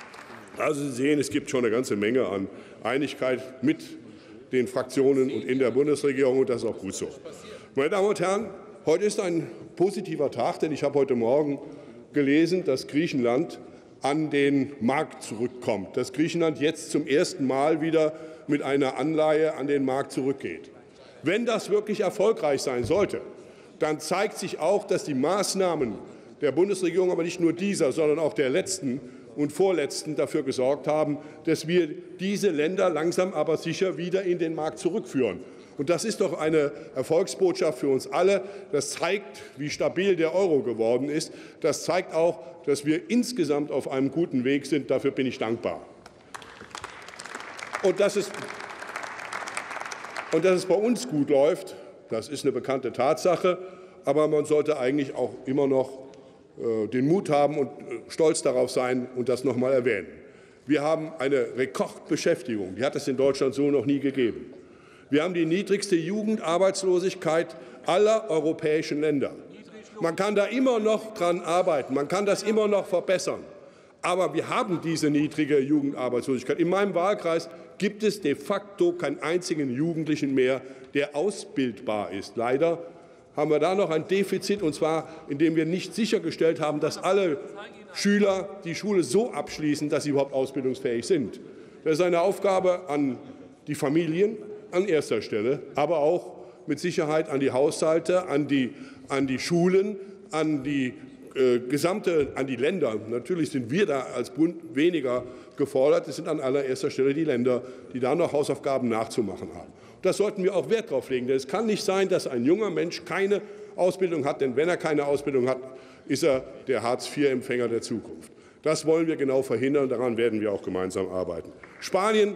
D: Also Sie sehen, es gibt schon eine ganze Menge an Einigkeit mit den Fraktionen und in der Bundesregierung. Und das ist auch gut so. Meine Damen und Herren, heute ist ein positiver Tag, denn ich habe heute Morgen gelesen, dass Griechenland an den Markt zurückkommt, dass Griechenland jetzt zum ersten Mal wieder mit einer Anleihe an den Markt zurückgeht. Wenn das wirklich erfolgreich sein sollte, dann zeigt sich auch, dass die Maßnahmen der Bundesregierung, aber nicht nur dieser, sondern auch der letzten und vorletzten dafür gesorgt haben, dass wir diese Länder langsam aber sicher wieder in den Markt zurückführen. Und das ist doch eine Erfolgsbotschaft für uns alle. Das zeigt, wie stabil der Euro geworden ist. Das zeigt auch, dass wir insgesamt auf einem guten Weg sind. Dafür bin ich dankbar. Und dass es, und dass es bei uns gut läuft, das ist eine bekannte Tatsache. Aber man sollte eigentlich auch immer noch äh, den Mut haben und äh, stolz darauf sein und das noch mal erwähnen. Wir haben eine Rekordbeschäftigung. Die hat es in Deutschland so noch nie gegeben. Wir haben die niedrigste Jugendarbeitslosigkeit aller europäischen Länder. Man kann da immer noch dran arbeiten, man kann das immer noch verbessern. Aber wir haben diese niedrige Jugendarbeitslosigkeit. In meinem Wahlkreis gibt es de facto keinen einzigen Jugendlichen mehr, der ausbildbar ist. Leider haben wir da noch ein Defizit, und zwar, indem wir nicht sichergestellt haben, dass alle Schüler die Schule so abschließen, dass sie überhaupt ausbildungsfähig sind. Das ist eine Aufgabe an die Familien an erster Stelle, aber auch mit Sicherheit an die Haushalte, an die, an die Schulen, an die äh, gesamte, an die Länder. Natürlich sind wir da als Bund weniger gefordert. Es sind an allererster Stelle die Länder, die da noch Hausaufgaben nachzumachen haben. Das sollten wir auch Wert darauf legen. Denn es kann nicht sein, dass ein junger Mensch keine Ausbildung hat. Denn wenn er keine Ausbildung hat, ist er der Hartz vier Empfänger der Zukunft. Das wollen wir genau verhindern. Daran werden wir auch gemeinsam arbeiten. Spanien,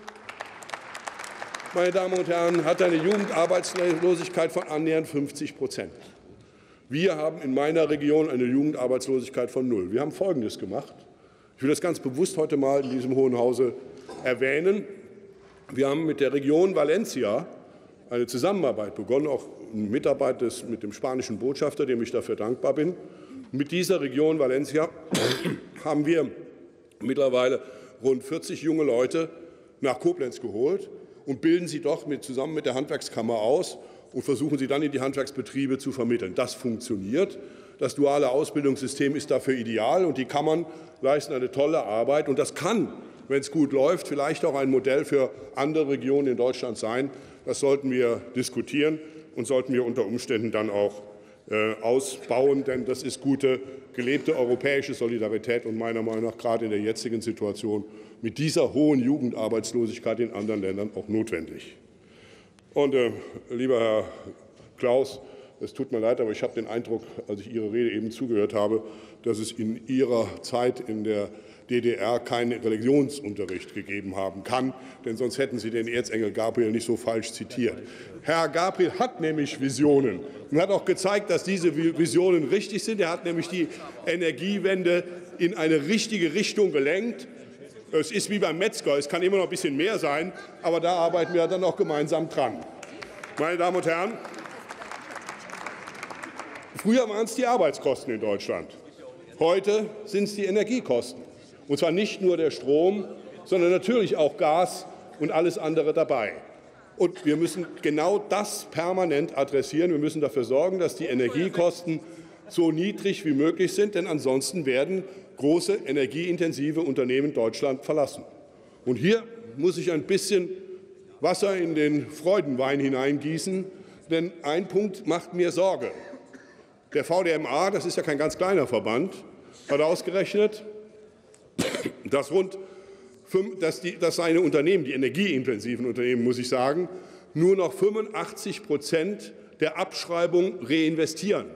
D: meine Damen und Herren, hat eine Jugendarbeitslosigkeit von annähernd fünfzig Prozent. Wir haben in meiner Region eine Jugendarbeitslosigkeit von null. Wir haben Folgendes gemacht. Ich will das ganz bewusst heute mal in diesem Hohen Hause erwähnen. Wir haben mit der Region Valencia eine Zusammenarbeit begonnen, auch in Mitarbeit des, mit dem spanischen Botschafter, dem ich dafür dankbar bin. Mit dieser Region Valencia haben wir mittlerweile rund vierzig junge Leute nach Koblenz geholt und bilden sie doch mit, zusammen mit der Handwerkskammer aus und versuchen sie dann in die Handwerksbetriebe zu vermitteln. Das funktioniert. Das duale Ausbildungssystem ist dafür ideal, und die Kammern leisten eine tolle Arbeit. Und das kann, wenn es gut läuft, vielleicht auch ein Modell für andere Regionen in Deutschland sein. Das sollten wir diskutieren und sollten wir unter Umständen dann auch äh, ausbauen, denn das ist gute, gelebte europäische Solidarität und meiner Meinung nach gerade in der jetzigen Situation mit dieser hohen Jugendarbeitslosigkeit in anderen Ländern auch notwendig. Und äh, lieber Herr Klaus, es tut mir leid, aber ich habe den Eindruck, als ich Ihrer Rede eben zugehört habe, dass es in Ihrer Zeit in der D D R keinen Religionsunterricht gegeben haben kann, denn sonst hätten Sie den Erzengel Gabriel nicht so falsch zitiert. Herr Gabriel hat nämlich Visionen und hat auch gezeigt, dass diese Visionen richtig sind. Er hat nämlich die Energiewende in eine richtige Richtung gelenkt. Es ist wie beim Metzger, es kann immer noch ein bisschen mehr sein, aber da arbeiten wir dann auch gemeinsam dran. Meine Damen und Herren, früher waren es die Arbeitskosten in Deutschland, heute sind es die Energiekosten. Und zwar nicht nur der Strom, sondern natürlich auch Gas und alles andere dabei. Und wir müssen genau das permanent adressieren. Wir müssen dafür sorgen, dass die Energiekosten so niedrig wie möglich sind, denn ansonsten werden große energieintensive Unternehmen Deutschland verlassen. Und hier muss ich ein bisschen Wasser in den Freudenwein hineingießen, denn ein Punkt macht mir Sorge. Der V D M A, das ist ja kein ganz kleiner Verband, hat ausgerechnet, dass, rund fünf, dass, die, dass seine Unternehmen, die energieintensiven Unternehmen, muss ich sagen, nur noch fünfundachtzig Prozent der Abschreibung reinvestieren.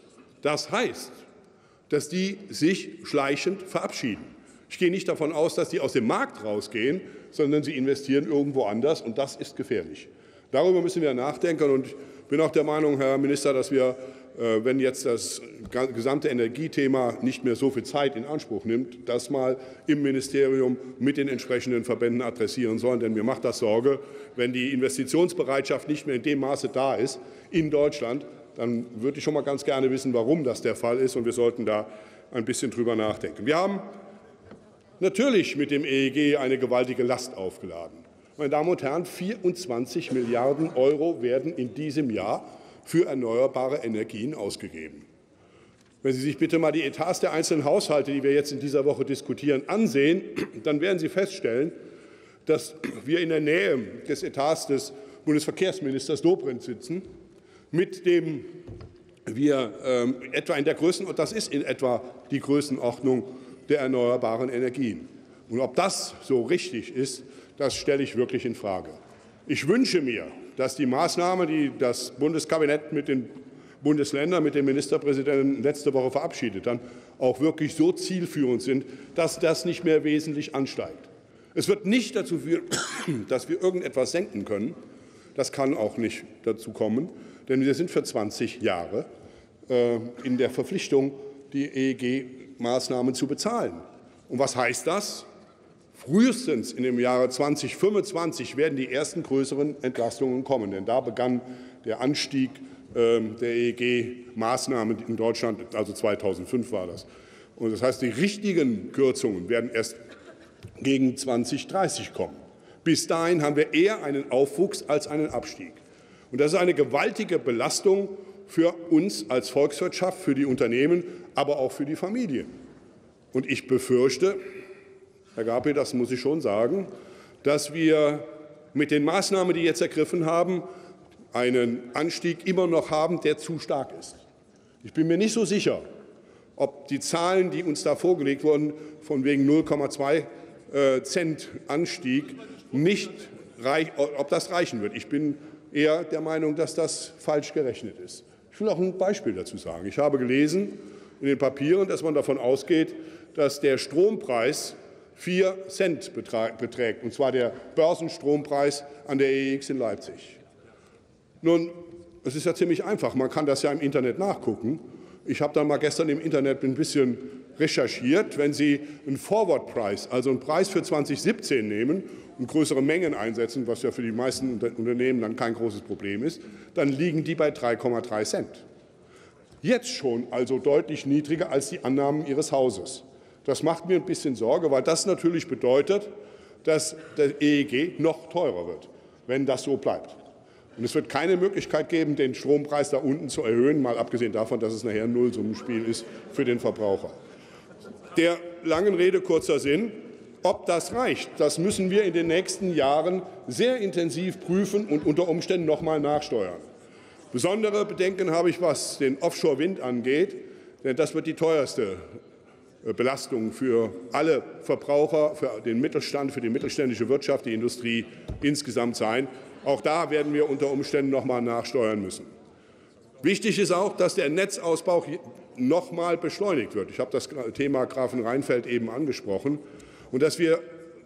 D: Das heißt, dass die sich schleichend verabschieden. Ich gehe nicht davon aus, dass die aus dem Markt rausgehen, sondern sie investieren irgendwo anders, und das ist gefährlich. Darüber müssen wir nachdenken, und ich bin auch der Meinung, Herr Minister, dass wir, wenn jetzt das gesamte Energiethema nicht mehr so viel Zeit in Anspruch nimmt, das mal im Ministerium mit den entsprechenden Verbänden adressieren sollen. Denn mir macht das Sorge, wenn die Investitionsbereitschaft nicht mehr in dem Maße da ist in Deutschland, dann würde ich schon mal ganz gerne wissen, warum das der Fall ist, und wir sollten da ein bisschen drüber nachdenken. Wir haben natürlich mit dem E E G eine gewaltige Last aufgeladen. Meine Damen und Herren, vierundzwanzig Milliarden Euro werden in diesem Jahr für erneuerbare Energien ausgegeben. Wenn Sie sich bitte mal die Etats der einzelnen Haushalte, die wir jetzt in dieser Woche diskutieren, ansehen, dann werden Sie feststellen, dass wir in der Nähe des Etats des Bundesverkehrsministers Dobrindt sitzen, mit dem wir ähm, etwa in der Größen, und das ist in etwa die Größenordnung der erneuerbaren Energien. Und ob das so richtig ist, das stelle ich wirklich in Frage. Ich wünsche mir, dass die Maßnahmen, die das Bundeskabinett mit den Bundesländern, mit den Ministerpräsidenten letzte Woche verabschiedet haben, auch wirklich so zielführend sind, dass das nicht mehr wesentlich ansteigt. Es wird nicht dazu führen, dass wir irgendetwas senken können. Das kann auch nicht dazu kommen, denn wir sind für zwanzig Jahre äh, in der Verpflichtung, die E E G-Maßnahmen zu bezahlen. Und was heißt das? Frühestens in dem Jahre zweitausendfünfundzwanzig werden die ersten größeren Entlastungen kommen, denn da begann der Anstieg äh, der E E G-Maßnahmen in Deutschland, also zweitausendfünf war das. Und das heißt, die richtigen Kürzungen werden erst gegen zweitausenddreißig kommen. Bis dahin haben wir eher einen Aufwuchs als einen Abstieg. Und das ist eine gewaltige Belastung für uns als Volkswirtschaft, für die Unternehmen, aber auch für die Familien. Und ich befürchte, Herr Gabriel, das muss ich schon sagen, dass wir mit den Maßnahmen, die jetzt ergriffen haben, einen Anstieg immer noch haben, der zu stark ist. Ich bin mir nicht so sicher, ob die Zahlen, die uns da vorgelegt wurden, von wegen null Komma zwei Cent Anstieg, nicht reich, ob das reichen wird. Ich bin eher der Meinung, dass das falsch gerechnet ist. Ich will auch ein Beispiel dazu sagen. Ich habe gelesen in den Papieren, dass man davon ausgeht, dass der Strompreis vier Cent beträgt, und zwar der Börsenstrompreis an der E E X in Leipzig. Nun, es ist ja ziemlich einfach. Man kann das ja im Internet nachgucken. Ich habe dann mal gestern im Internet ein bisschen recherchiert. Wenn Sie einen Forward Price, also einen Preis für zweitausendsiebzehn nehmen und größere Mengen einsetzen, was ja für die meisten Unternehmen dann kein großes Problem ist, dann liegen die bei drei Komma drei Cent. Jetzt schon also deutlich niedriger als die Annahmen Ihres Hauses. Das macht mir ein bisschen Sorge, weil das natürlich bedeutet, dass der E E G noch teurer wird, wenn das so bleibt. Und es wird keine Möglichkeit geben, den Strompreis da unten zu erhöhen, mal abgesehen davon, dass es nachher ein Nullsummenspiel ist für den Verbraucher. Der langen Rede kurzer Sinn. Ob das reicht, das müssen wir in den nächsten Jahren sehr intensiv prüfen und unter Umständen noch mal nachsteuern. Besondere Bedenken habe ich, was den Offshore-Wind angeht, denn das wird die teuerste Belastung für alle Verbraucher, für den Mittelstand, für die mittelständische Wirtschaft, die Industrie insgesamt sein. Auch da werden wir unter Umständen noch mal nachsteuern müssen. Wichtig ist auch, dass der Netzausbau noch mal beschleunigt wird. Ich habe das Thema Grafenrheinfeld eben angesprochen. Und dass wir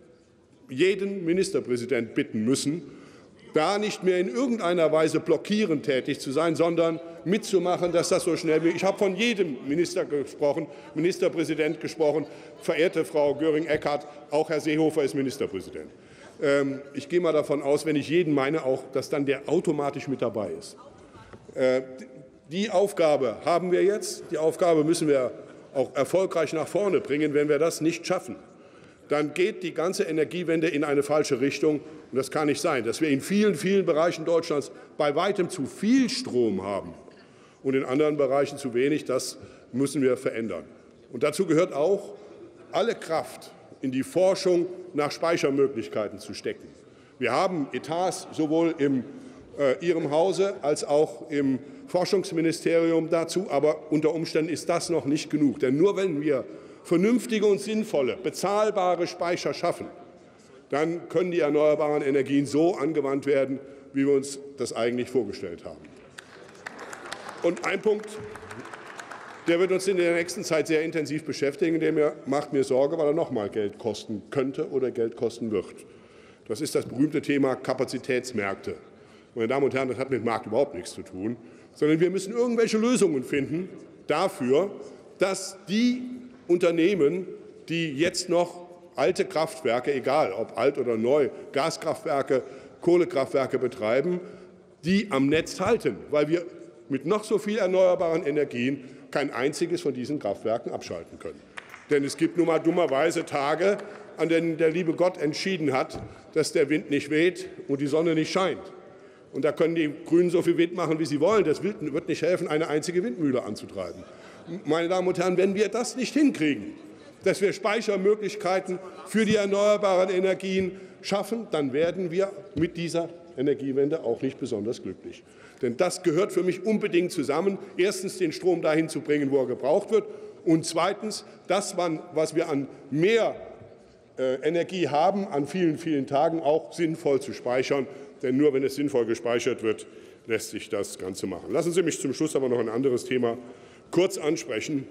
D: jeden Ministerpräsident bitten müssen, da nicht mehr in irgendeiner Weise blockierend tätig zu sein, sondern mitzumachen, dass das so schnell wie. Ich habe von jedem Minister gesprochen, Ministerpräsident gesprochen, verehrte Frau Göring-Eckardt, auch Herr Seehofer ist Ministerpräsident. Ähm, ich gehe mal davon aus, wenn ich jeden meine, auch, dass dann der automatisch mit dabei ist. Äh, die Aufgabe haben wir jetzt. Die Aufgabe müssen wir auch erfolgreich nach vorne bringen. Wenn wir das nicht schaffen, dann geht die ganze Energiewende in eine falsche Richtung. Und das kann nicht sein, dass wir in vielen, vielen Bereichen Deutschlands bei weitem zu viel Strom haben und in anderen Bereichen zu wenig. Das müssen wir verändern. Und dazu gehört auch, alle Kraft in die Forschung nach Speichermöglichkeiten zu stecken. Wir haben Etats sowohl in äh, Ihrem Hause als auch im Forschungsministerium dazu. Aber unter Umständen ist das noch nicht genug. Denn nur wenn wir vernünftige und sinnvolle, bezahlbare Speicher schaffen, dann können die erneuerbaren Energien so angewandt werden, wie wir uns das eigentlich vorgestellt haben. Und ein Punkt, der wird uns in der nächsten Zeit sehr intensiv beschäftigen, der macht mir Sorge, weil er noch mal Geld kosten könnte oder Geld kosten wird. Das ist das berühmte Thema Kapazitätsmärkte. Meine Damen und Herren, das hat mit Markt überhaupt nichts zu tun, sondern wir müssen irgendwelche Lösungen finden dafür, dass die Unternehmen, die jetzt noch alte Kraftwerke, egal ob alt oder neu, Gaskraftwerke, Kohlekraftwerke betreiben, die am Netz halten, weil wir mit noch so viel erneuerbaren Energien kein einziges von diesen Kraftwerken abschalten können. Denn es gibt nun mal dummerweise Tage, an denen der liebe Gott entschieden hat, dass der Wind nicht weht und die Sonne nicht scheint. Und da können die Grünen so viel Wind machen, wie sie wollen. Das wird nicht helfen, eine einzige Windmühle anzutreiben. Meine Damen und Herren, wenn wir das nicht hinkriegen, dass wir Speichermöglichkeiten für die erneuerbaren Energien schaffen, dann werden wir mit dieser Energiewende auch nicht besonders glücklich. Denn das gehört für mich unbedingt zusammen. Erstens den Strom dahin zu bringen, wo er gebraucht wird. Und zweitens, das, was wir an mehr Energie haben, an vielen, vielen Tagen auch sinnvoll zu speichern. Denn nur wenn es sinnvoll gespeichert wird, lässt sich das Ganze machen. Lassen Sie mich zum Schluss aber noch ein anderes Thema kurz ansprechen,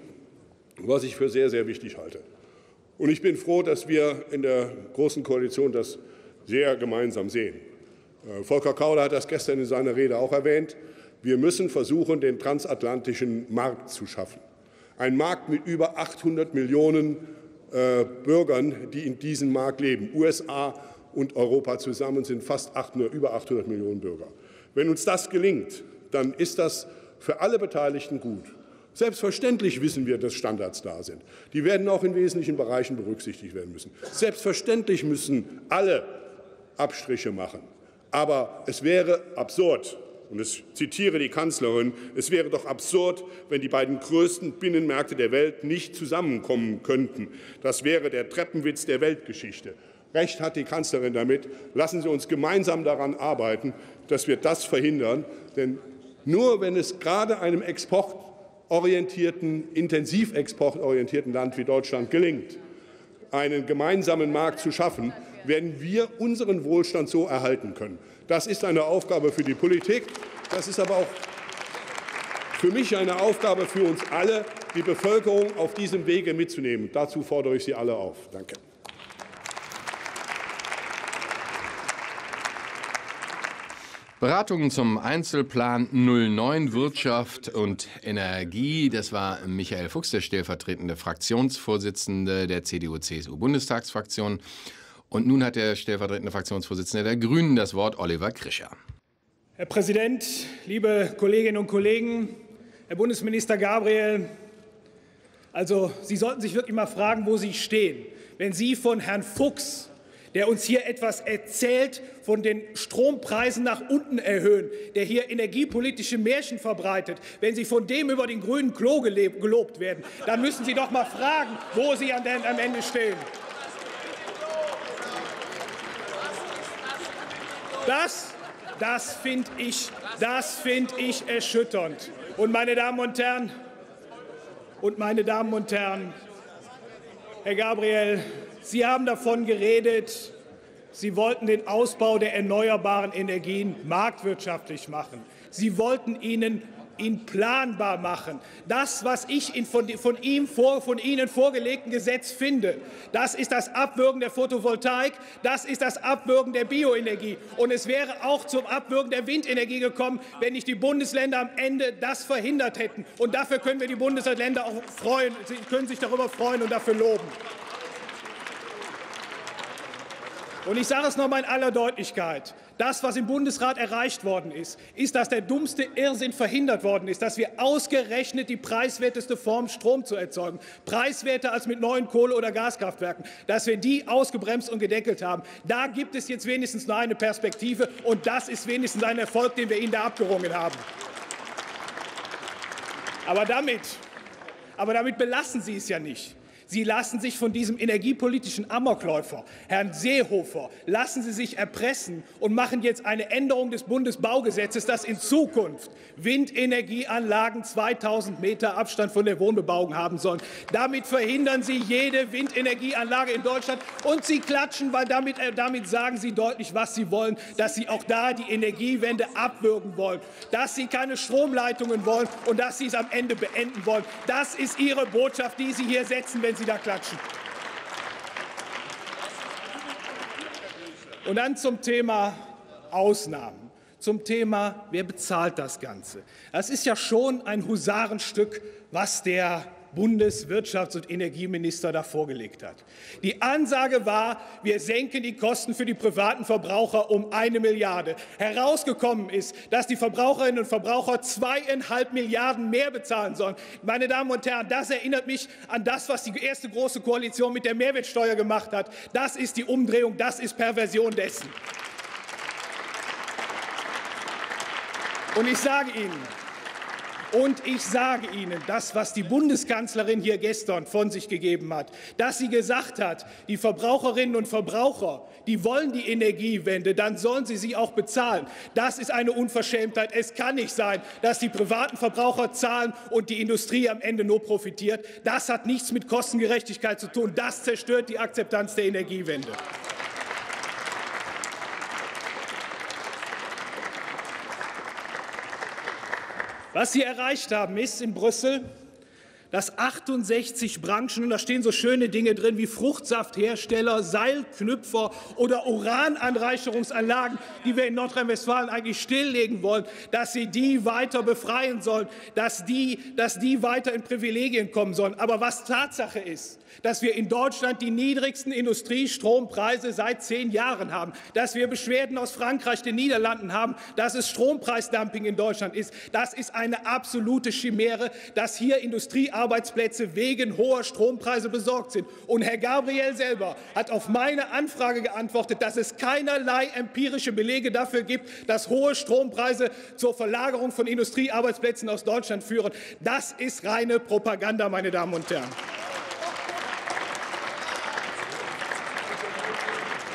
D: was ich für sehr, sehr wichtig halte. Und ich bin froh, dass wir in der Großen Koalition das sehr gemeinsam sehen. Volker Kauder hat das gestern in seiner Rede auch erwähnt. Wir müssen versuchen, den transatlantischen Markt zu schaffen. Ein Markt mit über achthundert Millionen äh, Bürgern, die in diesem Markt leben. U S A und Europa zusammen sind fast achthundert, über achthundert Millionen Bürger. Wenn uns das gelingt, dann ist das für alle Beteiligten gut. Selbstverständlich wissen wir, dass Standards da sind. Die werden auch in wesentlichen Bereichen berücksichtigt werden müssen. Selbstverständlich müssen alle Abstriche machen. Aber es wäre absurd, und ich zitiere die Kanzlerin, es wäre doch absurd, wenn die beiden größten Binnenmärkte der Welt nicht zusammenkommen könnten. Das wäre der Treppenwitz der Weltgeschichte. Recht hat die Kanzlerin damit. Lassen Sie uns gemeinsam daran arbeiten, dass wir das verhindern. Denn nur wenn es gerade einem exportorientierten, intensiv exportorientierten Land wie Deutschland gelingt, einen gemeinsamen Markt zu schaffen, werden wir unseren Wohlstand so erhalten können. Das ist eine Aufgabe für die Politik. Das ist aber auch für mich eine Aufgabe für uns alle, die Bevölkerung auf diesem Wege mitzunehmen. Dazu fordere ich Sie alle auf. Danke.
B: Beratungen zum Einzelplan null neun Wirtschaft und Energie. Das war Michael Fuchs, der stellvertretende Fraktionsvorsitzende der C D U C S U-Bundestagsfraktion. Und nun hat der stellvertretende Fraktionsvorsitzende der Grünen das Wort, Oliver Krischer.
E: Herr Präsident, liebe Kolleginnen und Kollegen, Herr Bundesminister Gabriel, also Sie sollten sich wirklich mal fragen, wo Sie stehen. Wenn Sie von Herrn Fuchs, der uns hier etwas erzählt, von den Strompreisen nach unten erhöhen, der hier energiepolitische Märchen verbreitet, wenn Sie von dem über den grünen Klo gelobt werden, dann müssen Sie doch mal fragen, wo Sie am Ende stehen. Das, das finde ich, das finde ich erschütternd. Und meine Damen und Herren, und meine Damen und Herren, Herr Gabriel, Sie haben davon geredet, Sie wollten den Ausbau der erneuerbaren Energien marktwirtschaftlich machen. Sie wollten ihn, ihn planbar machen. Das, was ich in von, von, ihm vor, von Ihnen vorgelegten Gesetz finde, das ist das Abwürgen der Photovoltaik, das ist das Abwürgen der Bioenergie. Und es wäre auch zum Abwürgen der Windenergie gekommen, wenn nicht die Bundesländer am Ende das verhindert hätten. Und dafür können wir die Bundesländer auch freuen. Sie können sich darüber freuen und dafür loben. Und ich sage es noch mal in aller Deutlichkeit. Das, was im Bundesrat erreicht worden ist, ist, dass der dummste Irrsinn verhindert worden ist, dass wir ausgerechnet die preiswerteste Form, Strom zu erzeugen, preiswerter als mit neuen Kohle- oder Gaskraftwerken, dass wir die ausgebremst und gedeckelt haben. Da gibt es jetzt wenigstens noch eine Perspektive, und das ist wenigstens ein Erfolg, den wir Ihnen da abgerungen haben. Aber damit, aber damit belassen Sie es ja nicht. Sie lassen sich von diesem energiepolitischen Amokläufer, Herrn Seehofer, lassen Sie sich erpressen und machen jetzt eine Änderung des Bundesbaugesetzes, dass in Zukunft Windenergieanlagen zweitausend Meter Abstand von der Wohnbebauung haben sollen. Damit verhindern Sie jede Windenergieanlage in Deutschland, und Sie klatschen, weil damit, äh, damit sagen Sie deutlich, was Sie wollen, dass Sie auch da die Energiewende abwürgen wollen, dass Sie keine Stromleitungen wollen und dass Sie es am Ende beenden wollen. Das ist Ihre Botschaft, die Sie hier setzen, wenn Sie da klatschen. Und dann zum Thema Ausnahmen, zum Thema, wer bezahlt das Ganze. Das ist ja schon ein Husarenstück, was der Bundeswirtschafts- und Energieminister da vorgelegt hat. Die Ansage war, wir senken die Kosten für die privaten Verbraucher um eine Milliarde. Herausgekommen ist, dass die Verbraucherinnen und Verbraucher zweieinhalb Milliarden mehr bezahlen sollen. Meine Damen und Herren, das erinnert mich an das, was die erste große Koalition mit der Mehrwertsteuer gemacht hat. Das ist die Umdrehung, das ist Perversion dessen. Und ich sage Ihnen, Und ich sage Ihnen, das, was die Bundeskanzlerin hier gestern von sich gegeben hat, dass sie gesagt hat, die Verbraucherinnen und Verbraucher, die wollen die Energiewende, dann sollen sie sie auch bezahlen. Das ist eine Unverschämtheit. Es kann nicht sein, dass die privaten Verbraucher zahlen und die Industrie am Ende nur profitiert. Das hat nichts mit Kostengerechtigkeit zu tun. Das zerstört die Akzeptanz der Energiewende. Was Sie erreicht haben, ist in Brüssel, dass achtundsechzig Branchen, und da stehen so schöne Dinge drin wie Fruchtsafthersteller, Seilknüpfer oder Urananreicherungsanlagen, die wir in Nordrhein-Westfalen eigentlich stilllegen wollen, dass Sie die weiter befreien sollen, dass die, dass die weiter in Privilegien kommen sollen. Aber was Tatsache ist, dass wir in Deutschland die niedrigsten Industriestrompreise seit zehn Jahren haben, dass wir Beschwerden aus Frankreich, den Niederlanden haben, dass es Strompreisdumping in Deutschland ist. Das ist eine absolute Chimäre, dass hier Industriearbeitsplätze wegen hoher Strompreise besorgt sind. Und Herr Gabriel selber hat auf meine Anfrage geantwortet, dass es keinerlei empirische Belege dafür gibt, dass hohe Strompreise zur Verlagerung von Industriearbeitsplätzen aus Deutschland führen. Das ist reine Propaganda, meine Damen und Herren.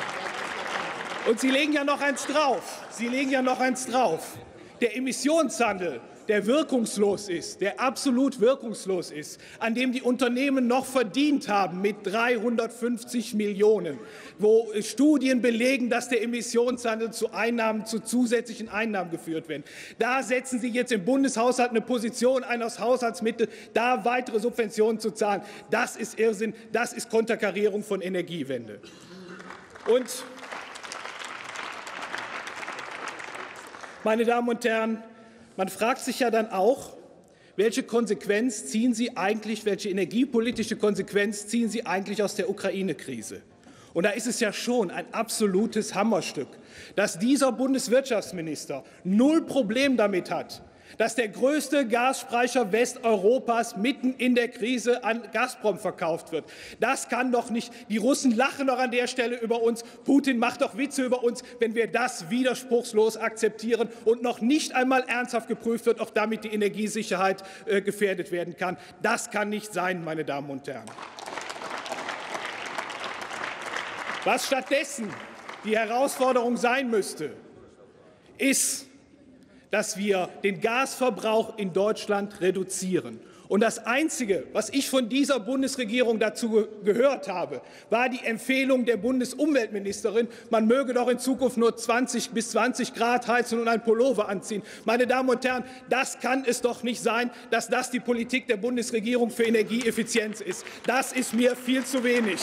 E: Und Sie legen ja noch eins drauf. Sie legen ja noch eins drauf. Der Emissionshandel, der wirkungslos ist, der absolut wirkungslos ist, an dem die Unternehmen noch verdient haben mit dreihundertfünfzig Millionen, wo Studien belegen, dass der Emissionshandel zu Einnahmen, zu zusätzlichen Einnahmen geführt wird. Da setzen Sie jetzt im Bundeshaushalt eine Position ein aus Haushaltsmitteln, da weitere Subventionen zu zahlen. Das ist Irrsinn, das ist Konterkarierung von Energiewende. Und, meine Damen und Herren, man fragt sich ja dann auch, welche Konsequenz ziehen Sie eigentlich, welche energiepolitische Konsequenz ziehen Sie eigentlich aus der Ukraine-Krise? Und da ist es ja schon ein absolutes Hammerstück, dass dieser Bundeswirtschaftsminister null Problem damit hat, dass der größte Gasspeicher Westeuropas mitten in der Krise an Gazprom verkauft wird. Das kann doch nicht. Die Russen lachen doch an der Stelle über uns. Putin macht doch Witze über uns, wenn wir das widerspruchslos akzeptieren und noch nicht einmal ernsthaft geprüft wird, ob damit die Energiesicherheit äh, gefährdet werden kann. Das kann nicht sein, meine Damen und Herren. Was stattdessen die Herausforderung sein müsste, ist, dass wir den Gasverbrauch in Deutschland reduzieren. Und das Einzige, was ich von dieser Bundesregierung dazu gehört habe, war die Empfehlung der Bundesumweltministerin, man möge doch in Zukunft nur zwanzig bis zwanzig Grad heizen und ein Pullover anziehen. Meine Damen und Herren, das kann es doch nicht sein, dass das die Politik der Bundesregierung für Energieeffizienz ist. Das ist mir viel zu wenig.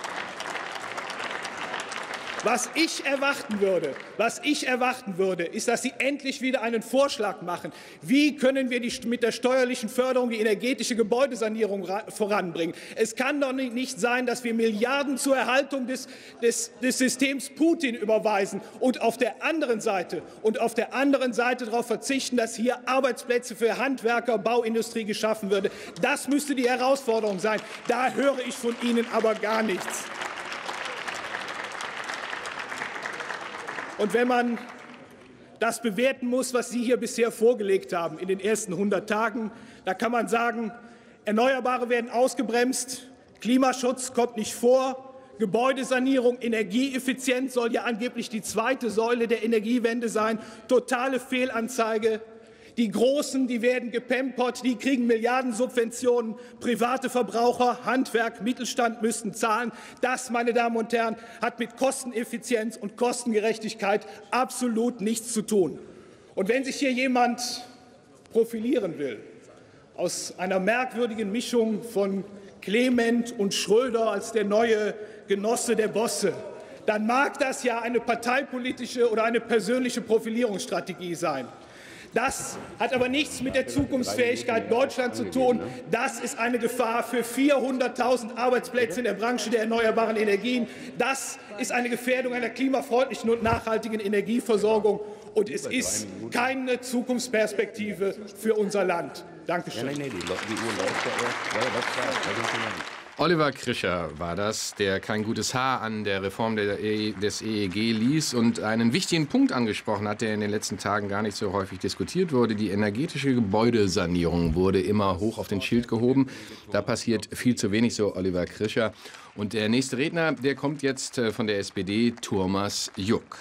E: Was ich erwarten würde, was ich erwarten würde, ist, dass Sie endlich wieder einen Vorschlag machen. Wie können wir die, mit der steuerlichen Förderung die energetische Gebäudesanierung voranbringen? Es kann doch nicht sein, dass wir Milliarden zur Erhaltung des, des, des Systems Putin überweisen und auf der anderen Seite und auf der anderen Seite darauf verzichten, dass hier Arbeitsplätze für Handwerker, Bauindustrie geschaffen würde. Das müsste die Herausforderung sein. Da höre ich von Ihnen aber gar nichts. Und wenn man das bewerten muss, was Sie hier bisher vorgelegt haben in den ersten hundert Tagen, da kann man sagen, Erneuerbare werden ausgebremst, Klimaschutz kommt nicht vor, Gebäudesanierung, Energieeffizienz soll ja angeblich die zweite Säule der Energiewende sein, totale Fehlanzeige. Die Großen, die werden gepampert, die kriegen Milliardensubventionen, private Verbraucher, Handwerk, Mittelstand müssten zahlen. Das, meine Damen und Herren, hat mit Kosteneffizienz und Kostengerechtigkeit absolut nichts zu tun. Und wenn sich hier jemand profilieren will, aus einer merkwürdigen Mischung von Clement und Schröder als der neue Genosse der Bosse, dann mag das ja eine parteipolitische oder eine persönliche Profilierungsstrategie sein. Das hat aber nichts mit der Zukunftsfähigkeit Deutschlands zu tun. Das ist eine Gefahr für vierhunderttausend Arbeitsplätze in der Branche der erneuerbaren Energien. Das ist eine Gefährdung einer klimafreundlichen und nachhaltigen Energieversorgung. Und es ist keine Zukunftsperspektive für unser Land. Danke schön.
B: Oliver Krischer war das, der kein gutes Haar an der Reform der e des E E G ließ und einen wichtigen Punkt angesprochen hat, der in den letzten Tagen gar nicht so häufig diskutiert wurde. Die energetische Gebäudesanierung wurde immer hoch auf den Schild gehoben. Da passiert viel zu wenig, so Oliver Krischer. Und der nächste Redner, der kommt jetzt von der S P D, Thomas Juck.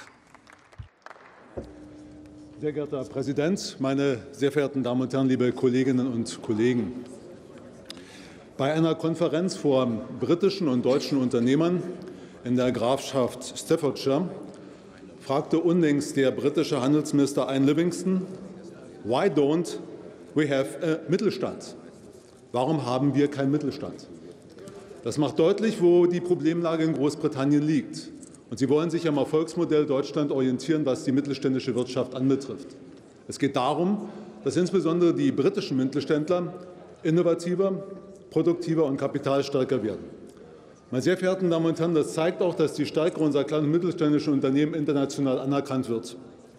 F: Sehr geehrter Herr Präsident, meine sehr verehrten Damen und Herren, liebe Kolleginnen und Kollegen! Bei einer Konferenz vor britischen und deutschen Unternehmern in der Grafschaft Staffordshire fragte unlängst der britische Handelsminister Ian Livingstone, "Why don't we have a Mittelstand?" Warum haben wir keinen Mittelstand? Das macht deutlich, wo die Problemlage in Großbritannien liegt. Und Sie wollen sich am Erfolgsmodell Deutschland orientieren, was die mittelständische Wirtschaft anbetrifft. Es geht darum, dass insbesondere die britischen Mittelständler innovativer, produktiver und kapitalstärker werden. Meine sehr verehrten Damen und Herren, das zeigt auch, dass die Stärke unserer kleinen und mittelständischen Unternehmen international anerkannt wird.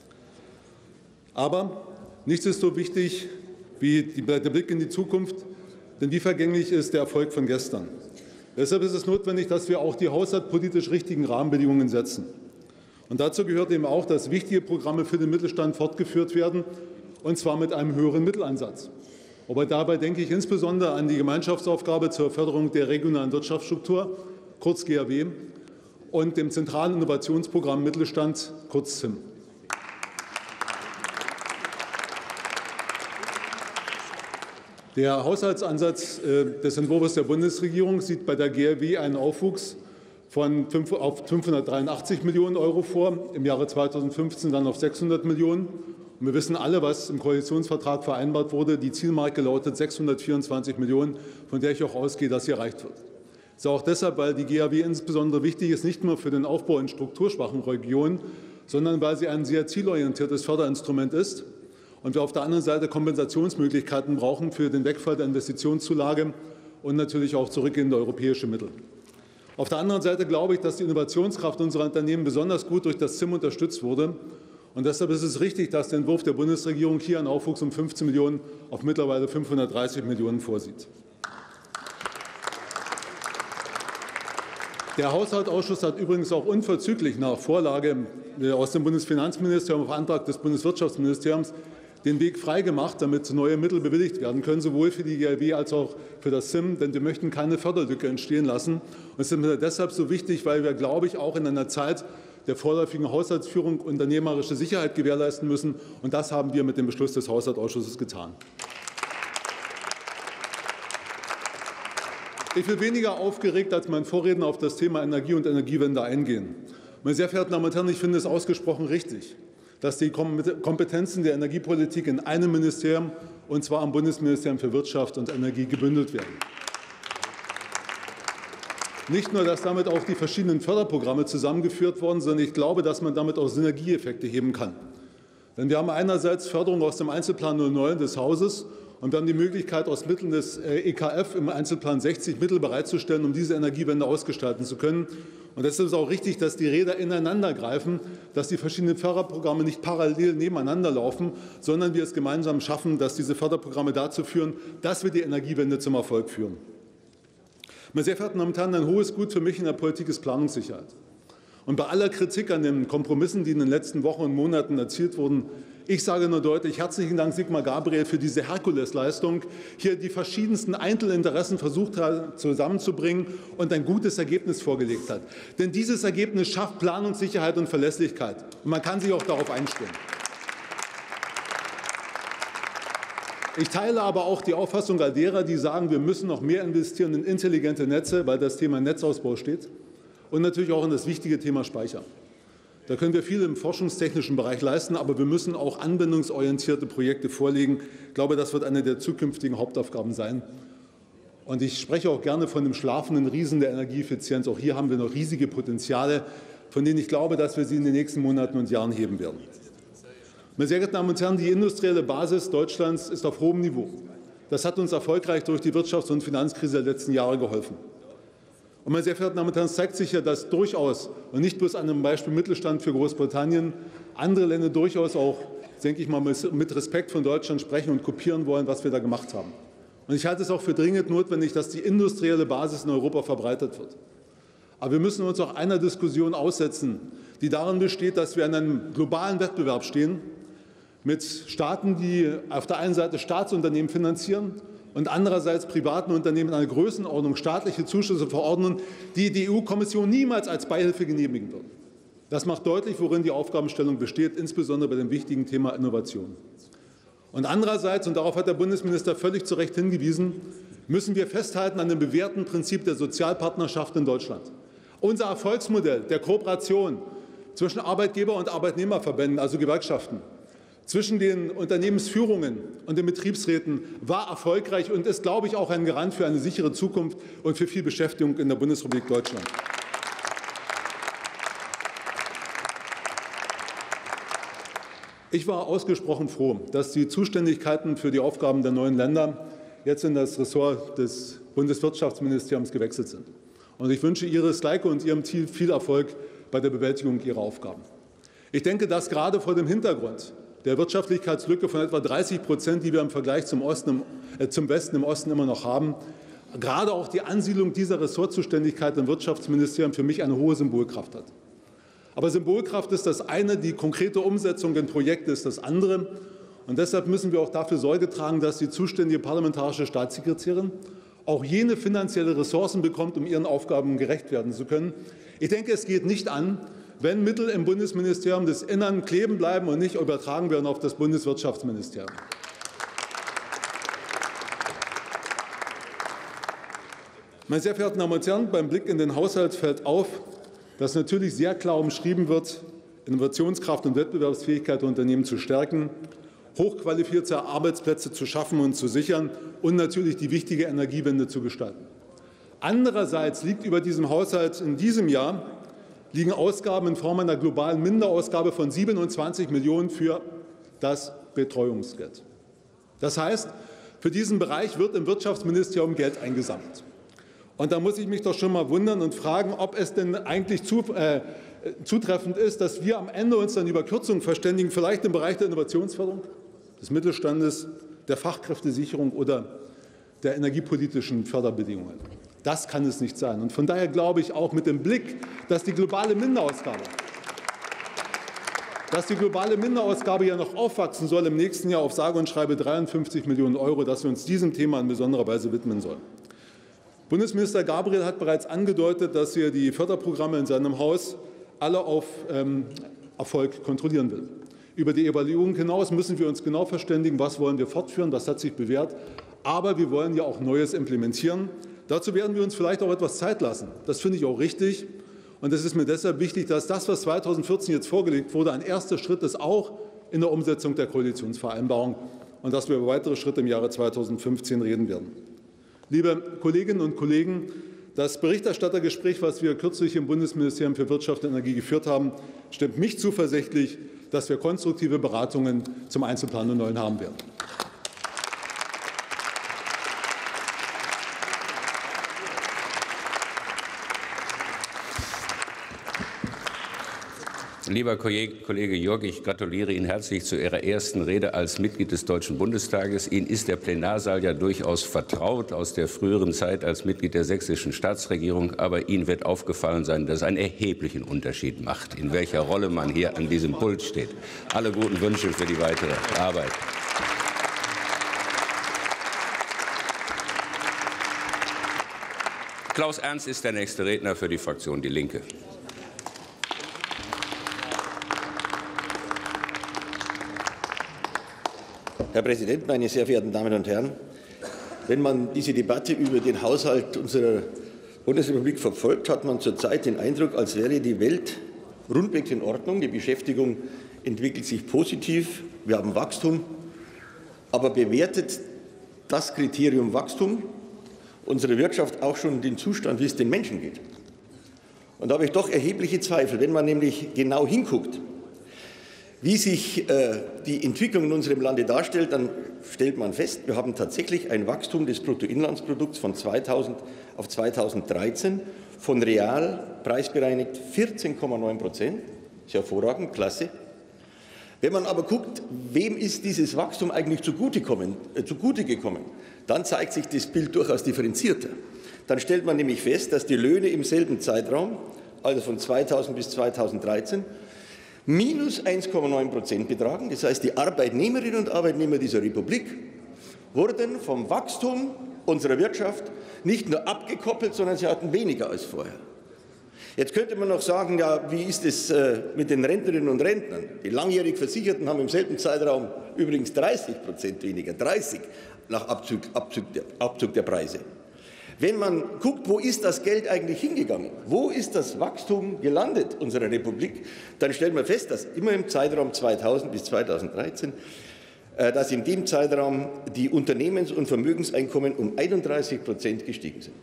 F: Aber nichts ist so wichtig wie der Blick in die Zukunft, denn wie vergänglich ist der Erfolg von gestern. Deshalb ist es notwendig, dass wir auch die haushaltspolitisch richtigen Rahmenbedingungen setzen. Und dazu gehört eben auch, dass wichtige Programme für den Mittelstand fortgeführt werden, und zwar mit einem höheren Mittelansatz. Aber dabei denke ich insbesondere an die Gemeinschaftsaufgabe zur Förderung der regionalen Wirtschaftsstruktur, kurz G R W, und dem Zentralen Innovationsprogramm Mittelstand, kurz C I M. Der Haushaltsansatz des Entwurfs der Bundesregierung sieht bei der G R W einen Aufwuchs von fünf auf fünfhundertdreiundachtzig Millionen Euro vor, im Jahre zweitausendfünfzehn dann auf sechshundert Millionen. Und wir wissen alle, was im Koalitionsvertrag vereinbart wurde. Die Zielmarke lautet sechshundertvierundzwanzig Millionen, von der ich auch ausgehe, dass sie erreicht wird. Das ist auch deshalb, weil die G R W insbesondere wichtig ist, nicht nur für den Aufbau in strukturschwachen Regionen, sondern weil sie ein sehr zielorientiertes Förderinstrument ist und wir auf der anderen Seite Kompensationsmöglichkeiten brauchen für den Wegfall der Investitionszulage und natürlich auch zurückgehende europäische Mittel. Auf der anderen Seite glaube ich, dass die Innovationskraft unserer Unternehmen besonders gut durch das C I M unterstützt wurde. Und deshalb ist es richtig, dass der Entwurf der Bundesregierung hier einen Aufwuchs um fünfzehn Millionen auf mittlerweile fünfhundertdreißig Millionen vorsieht. Der Haushaltsausschuss hat übrigens auch unverzüglich nach Vorlage aus dem Bundesfinanzministerium auf Antrag des Bundeswirtschaftsministeriums den Weg freigemacht, damit neue Mittel bewilligt werden können, sowohl für die G R W als auch für das C I M. Denn wir möchten keine Förderlücke entstehen lassen. Und es ist mir deshalb so wichtig, weil wir, glaube ich, auch in einer Zeit der vorläufigen Haushaltsführung unternehmerische Sicherheit gewährleisten müssen. Und das haben wir mit dem Beschluss des Haushaltsausschusses getan. Ich will weniger aufgeregt als mein Vorredner auf das Thema Energie und Energiewende eingehen. Meine sehr verehrten Damen und Herren, ich finde es ausgesprochen richtig, dass die Kompetenzen der Energiepolitik in einem Ministerium, und zwar am Bundesministerium für Wirtschaft und Energie, gebündelt werden. Nicht nur, dass damit auch die verschiedenen Förderprogramme zusammengeführt worden sind, sondern ich glaube, dass man damit auch Synergieeffekte heben kann. Denn wir haben einerseits Förderung aus dem Einzelplan null neun des Hauses und wir haben die Möglichkeit, aus Mitteln des E K F im Einzelplan sechzig Mittel bereitzustellen, um diese Energiewende ausgestalten zu können. Und deshalb ist es auch richtig, dass die Räder ineinander greifen, dass die verschiedenen Förderprogramme nicht parallel nebeneinander laufen, sondern wir es gemeinsam schaffen, dass diese Förderprogramme dazu führen, dass wir die Energiewende zum Erfolg führen. Meine sehr verehrten Damen und Herren, ein hohes Gut für mich in der Politik ist Planungssicherheit. Und bei aller Kritik an den Kompromissen, die in den letzten Wochen und Monaten erzielt wurden, ich sage nur deutlich, herzlichen Dank Sigmar Gabriel für diese Herkulesleistung, hier die verschiedensten Einzelinteressen versucht hat, zusammenzubringen und ein gutes Ergebnis vorgelegt hat. Denn dieses Ergebnis schafft Planungssicherheit und Verlässlichkeit. Und man kann sich auch darauf einstellen. Ich teile aber auch die Auffassung all derer, die sagen, wir müssen noch mehr investieren in intelligente Netze, weil das Thema Netzausbau steht, und natürlich auch in das wichtige Thema Speicher. Da können wir viel im forschungstechnischen Bereich leisten, aber wir müssen auch anwendungsorientierte Projekte vorlegen. Ich glaube, das wird eine der zukünftigen Hauptaufgaben sein. Und ich spreche auch gerne von dem schlafenden Riesen der Energieeffizienz. Auch hier haben wir noch riesige Potenziale, von denen ich glaube, dass wir sie in den nächsten Monaten und Jahren heben werden. Meine sehr geehrten Damen und Herren, die industrielle Basis Deutschlands ist auf hohem Niveau. Das hat uns erfolgreich durch die Wirtschafts- und Finanzkrise der letzten Jahre geholfen. Und meine sehr verehrten Damen und Herren, es zeigt sich ja, dass durchaus, und nicht bloß an einem Beispiel Mittelstand für Großbritannien, andere Länder durchaus auch, denke ich mal, mit Respekt von Deutschland sprechen und kopieren wollen, was wir da gemacht haben. Und ich halte es auch für dringend notwendig, dass die industrielle Basis in Europa verbreitert wird. Aber wir müssen uns auch einer Diskussion aussetzen, die darin besteht, dass wir in einem globalen Wettbewerb stehen mit Staaten, die auf der einen Seite Staatsunternehmen finanzieren und andererseits privaten Unternehmen in einer Größenordnung staatliche Zuschüsse verordnen, die die E U-Kommission niemals als Beihilfe genehmigen wird. Das macht deutlich, worin die Aufgabenstellung besteht, insbesondere bei dem wichtigen Thema Innovation. Und andererseits, und darauf hat der Bundesminister völlig zu Recht hingewiesen, müssen wir festhalten an dem bewährten Prinzip der Sozialpartnerschaft in Deutschland. Unser Erfolgsmodell der Kooperation zwischen Arbeitgeber- und Arbeitnehmerverbänden, also Gewerkschaften, zwischen den Unternehmensführungen und den Betriebsräten war erfolgreich und ist, glaube ich, auch ein Garant für eine sichere Zukunft und für viel Beschäftigung in der Bundesrepublik Deutschland. Ich war ausgesprochen froh, dass die Zuständigkeiten für die Aufgaben der neuen Länder jetzt in das Ressort des Bundeswirtschaftsministeriums gewechselt sind. Und ich wünsche Iris Gleike und Ihrem Team viel Erfolg bei der Bewältigung Ihrer Aufgaben. Ich denke, dass gerade vor dem Hintergrund der Wirtschaftlichkeitslücke von etwa dreißig Prozent, die wir im Vergleich zum, Osten, äh, zum Westen im Osten immer noch haben, gerade auch die Ansiedlung dieser Ressortzuständigkeit im Wirtschaftsministerium für mich eine hohe Symbolkraft hat. Aber Symbolkraft ist das eine, die konkrete Umsetzung in Projekte ist das andere. Und deshalb müssen wir auch dafür Sorge tragen, dass die zuständige parlamentarische Staatssekretärin auch jene finanzielle Ressourcen bekommt, um ihren Aufgaben gerecht werden zu können. Ich denke, es geht nicht an, wenn Mittel im Bundesministerium des Innern kleben bleiben und nicht übertragen werden auf das Bundeswirtschaftsministerium. Meine sehr verehrten Damen und Herren, beim Blick in den Haushalt fällt auf, dass natürlich sehr klar umschrieben wird, Innovationskraft und Wettbewerbsfähigkeit der Unternehmen zu stärken, hochqualifizierte Arbeitsplätze zu schaffen und zu sichern und natürlich die wichtige Energiewende zu gestalten. Andererseits liegt über diesem Haushalt in diesem Jahr liegen Ausgaben in Form einer globalen Minderausgabe von siebenundzwanzig Millionen für das Betreuungsgeld. Das heißt, für diesen Bereich wird im Wirtschaftsministerium Geld eingesammelt. Und da muss ich mich doch schon mal wundern und fragen, ob es denn eigentlich zu, äh, zutreffend ist, dass wir am Ende uns dann über Kürzungen verständigen, vielleicht im Bereich der Innovationsförderung, des Mittelstandes, der Fachkräftesicherung oder der energiepolitischen Förderbedingungen. Das kann es nicht sein. Und von daher glaube ich auch mit dem Blick, dass die globale Minderausgabe, dass die globale Minderausgabe ja noch aufwachsen soll im nächsten Jahr auf sage und schreibe dreiundfünfzig Millionen Euro, dass wir uns diesem Thema in besonderer Weise widmen sollen. Bundesminister Gabriel hat bereits angedeutet, dass er die Förderprogramme in seinem Haus alle auf ähm, Erfolg kontrollieren will. Über die Evaluierung hinaus müssen wir uns genau verständigen, was wollen wir fortführen, was hat sich bewährt. Aber wir wollen ja auch Neues implementieren. Dazu werden wir uns vielleicht auch etwas Zeit lassen. Das finde ich auch richtig. Und es ist mir deshalb wichtig, dass das, was zweitausendvierzehn jetzt vorgelegt wurde, ein erster Schritt ist, auch in der Umsetzung der Koalitionsvereinbarung, und dass wir über weitere Schritte im Jahre zweitausendfünfzehn reden werden. Liebe Kolleginnen und Kollegen, das Berichterstattergespräch, was wir kürzlich im Bundesministerium für Wirtschaft und Energie geführt haben, stimmt mich zuversichtlich, dass wir konstruktive Beratungen zum Einzelplan neun haben werden.
G: Lieber Kollege Jörg, ich gratuliere Ihnen herzlich zu Ihrer ersten Rede als Mitglied des Deutschen Bundestages. Ihnen ist der Plenarsaal ja durchaus vertraut aus der früheren Zeit als Mitglied der sächsischen Staatsregierung. Aber Ihnen wird aufgefallen sein, dass es einen erheblichen Unterschied macht, in welcher Rolle man hier an diesem Pult steht. Alle guten Wünsche für die weitere Arbeit. Klaus Ernst ist der nächste Redner für die Fraktion Die Linke.
H: Herr Präsident, meine sehr verehrten Damen und Herren! Wenn man diese Debatte über den Haushalt unserer Bundesrepublik verfolgt, hat man zurzeit den Eindruck, als wäre die Welt rundwegs in Ordnung. Die Beschäftigung entwickelt sich positiv. Wir haben Wachstum. Aber bewertet das Kriterium Wachstum unsere Wirtschaft auch schon den Zustand, wie es den Menschen geht? Und da habe ich doch erhebliche Zweifel. Wenn man nämlich genau hinguckt, wie sich äh, die Entwicklung in unserem Lande darstellt, dann stellt man fest, wir haben tatsächlich ein Wachstum des Bruttoinlandsprodukts von zweitausend auf zweitausenddreizehn von real preisbereinigt vierzehn Komma neun Prozent. Das ist hervorragend, klasse. Wenn man aber guckt, wem ist dieses Wachstum eigentlich zugute, kommen, äh, zugute gekommen, dann zeigt sich das Bild durchaus differenzierter. Dann stellt man nämlich fest, dass die Löhne im selben Zeitraum, also von zweitausend bis zweitausenddreizehn, minus eins Komma neun Prozent betragen. Das heißt, die Arbeitnehmerinnen und Arbeitnehmer dieser Republik wurden vom Wachstum unserer Wirtschaft nicht nur abgekoppelt, sondern sie hatten weniger als vorher. Jetzt könnte man noch sagen, ja, wie ist es äh, mit den Rentnerinnen und Rentnern? Die langjährig Versicherten haben im selben Zeitraum übrigens dreißig Prozent weniger, dreißig nach Abzug, Abzug, der, Abzug der Preise. Wenn man guckt, wo ist das Geld eigentlich hingegangen, wo ist das Wachstum gelandet unserer Republik, dann stellt man fest, dass immer im Zeitraum zweitausend bis zweitausenddreizehn, äh, dass in dem Zeitraum die Unternehmens- und Vermögenseinkommen um einunddreißig Prozent gestiegen sind.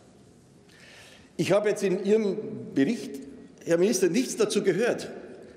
H: Ich habe jetzt in Ihrem Bericht, Herr Minister, nichts dazu gehört,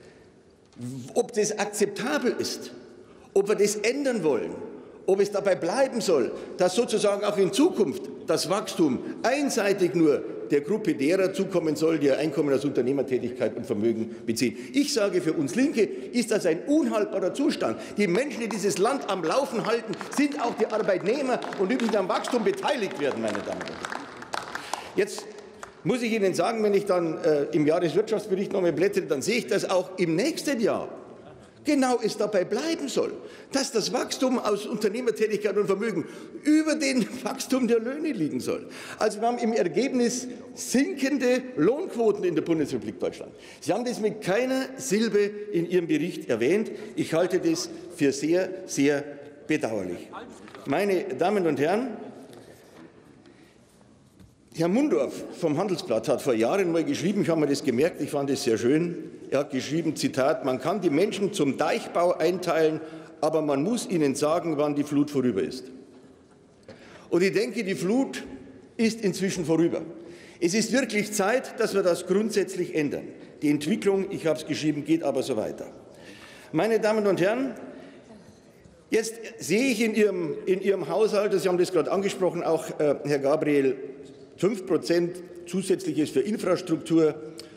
H: ob das akzeptabel ist, ob wir das ändern wollen, ob es dabei bleiben soll, dass sozusagen auch in Zukunft das Wachstum einseitig nur der Gruppe derer zukommen soll, die ihr Einkommen aus Unternehmertätigkeit und Vermögen beziehen. Ich sage, für uns Linke ist das ein unhaltbarer Zustand. Die Menschen, die dieses Land am Laufen halten, sind auch die Arbeitnehmer und übrigens am Wachstum beteiligt werden, meine Damen und Herren. Jetzt muss ich Ihnen sagen, wenn ich dann äh, im Jahreswirtschaftsbericht noch mal blättere, dann sehe ich, dass auch im nächsten Jahr genau es dabei bleiben soll, dass das Wachstum aus Unternehmertätigkeit und Vermögen über den Wachstum der Löhne liegen soll. Also wir haben im Ergebnis sinkende Lohnquoten in der Bundesrepublik Deutschland. Sie haben das mit keiner Silbe in Ihrem Bericht erwähnt. Ich halte das für sehr, sehr bedauerlich. Meine Damen und Herren, Herr Mundorf vom Handelsblatt hat vor Jahren mal geschrieben, ich habe mir das gemerkt, ich fand es sehr schön, er hat geschrieben, Zitat, man kann die Menschen zum Deichbau einteilen, aber man muss ihnen sagen, wann die Flut vorüber ist. Und ich denke, die Flut ist inzwischen vorüber. Es ist wirklich Zeit, dass wir das grundsätzlich ändern. Die Entwicklung, ich habe es geschrieben, geht aber so weiter. Meine Damen und Herren, jetzt sehe ich in Ihrem, in Ihrem Haushalt, Sie haben das gerade angesprochen, auch äh, Herr Gabriel, fünf Prozent Zusätzliches für Infrastruktur,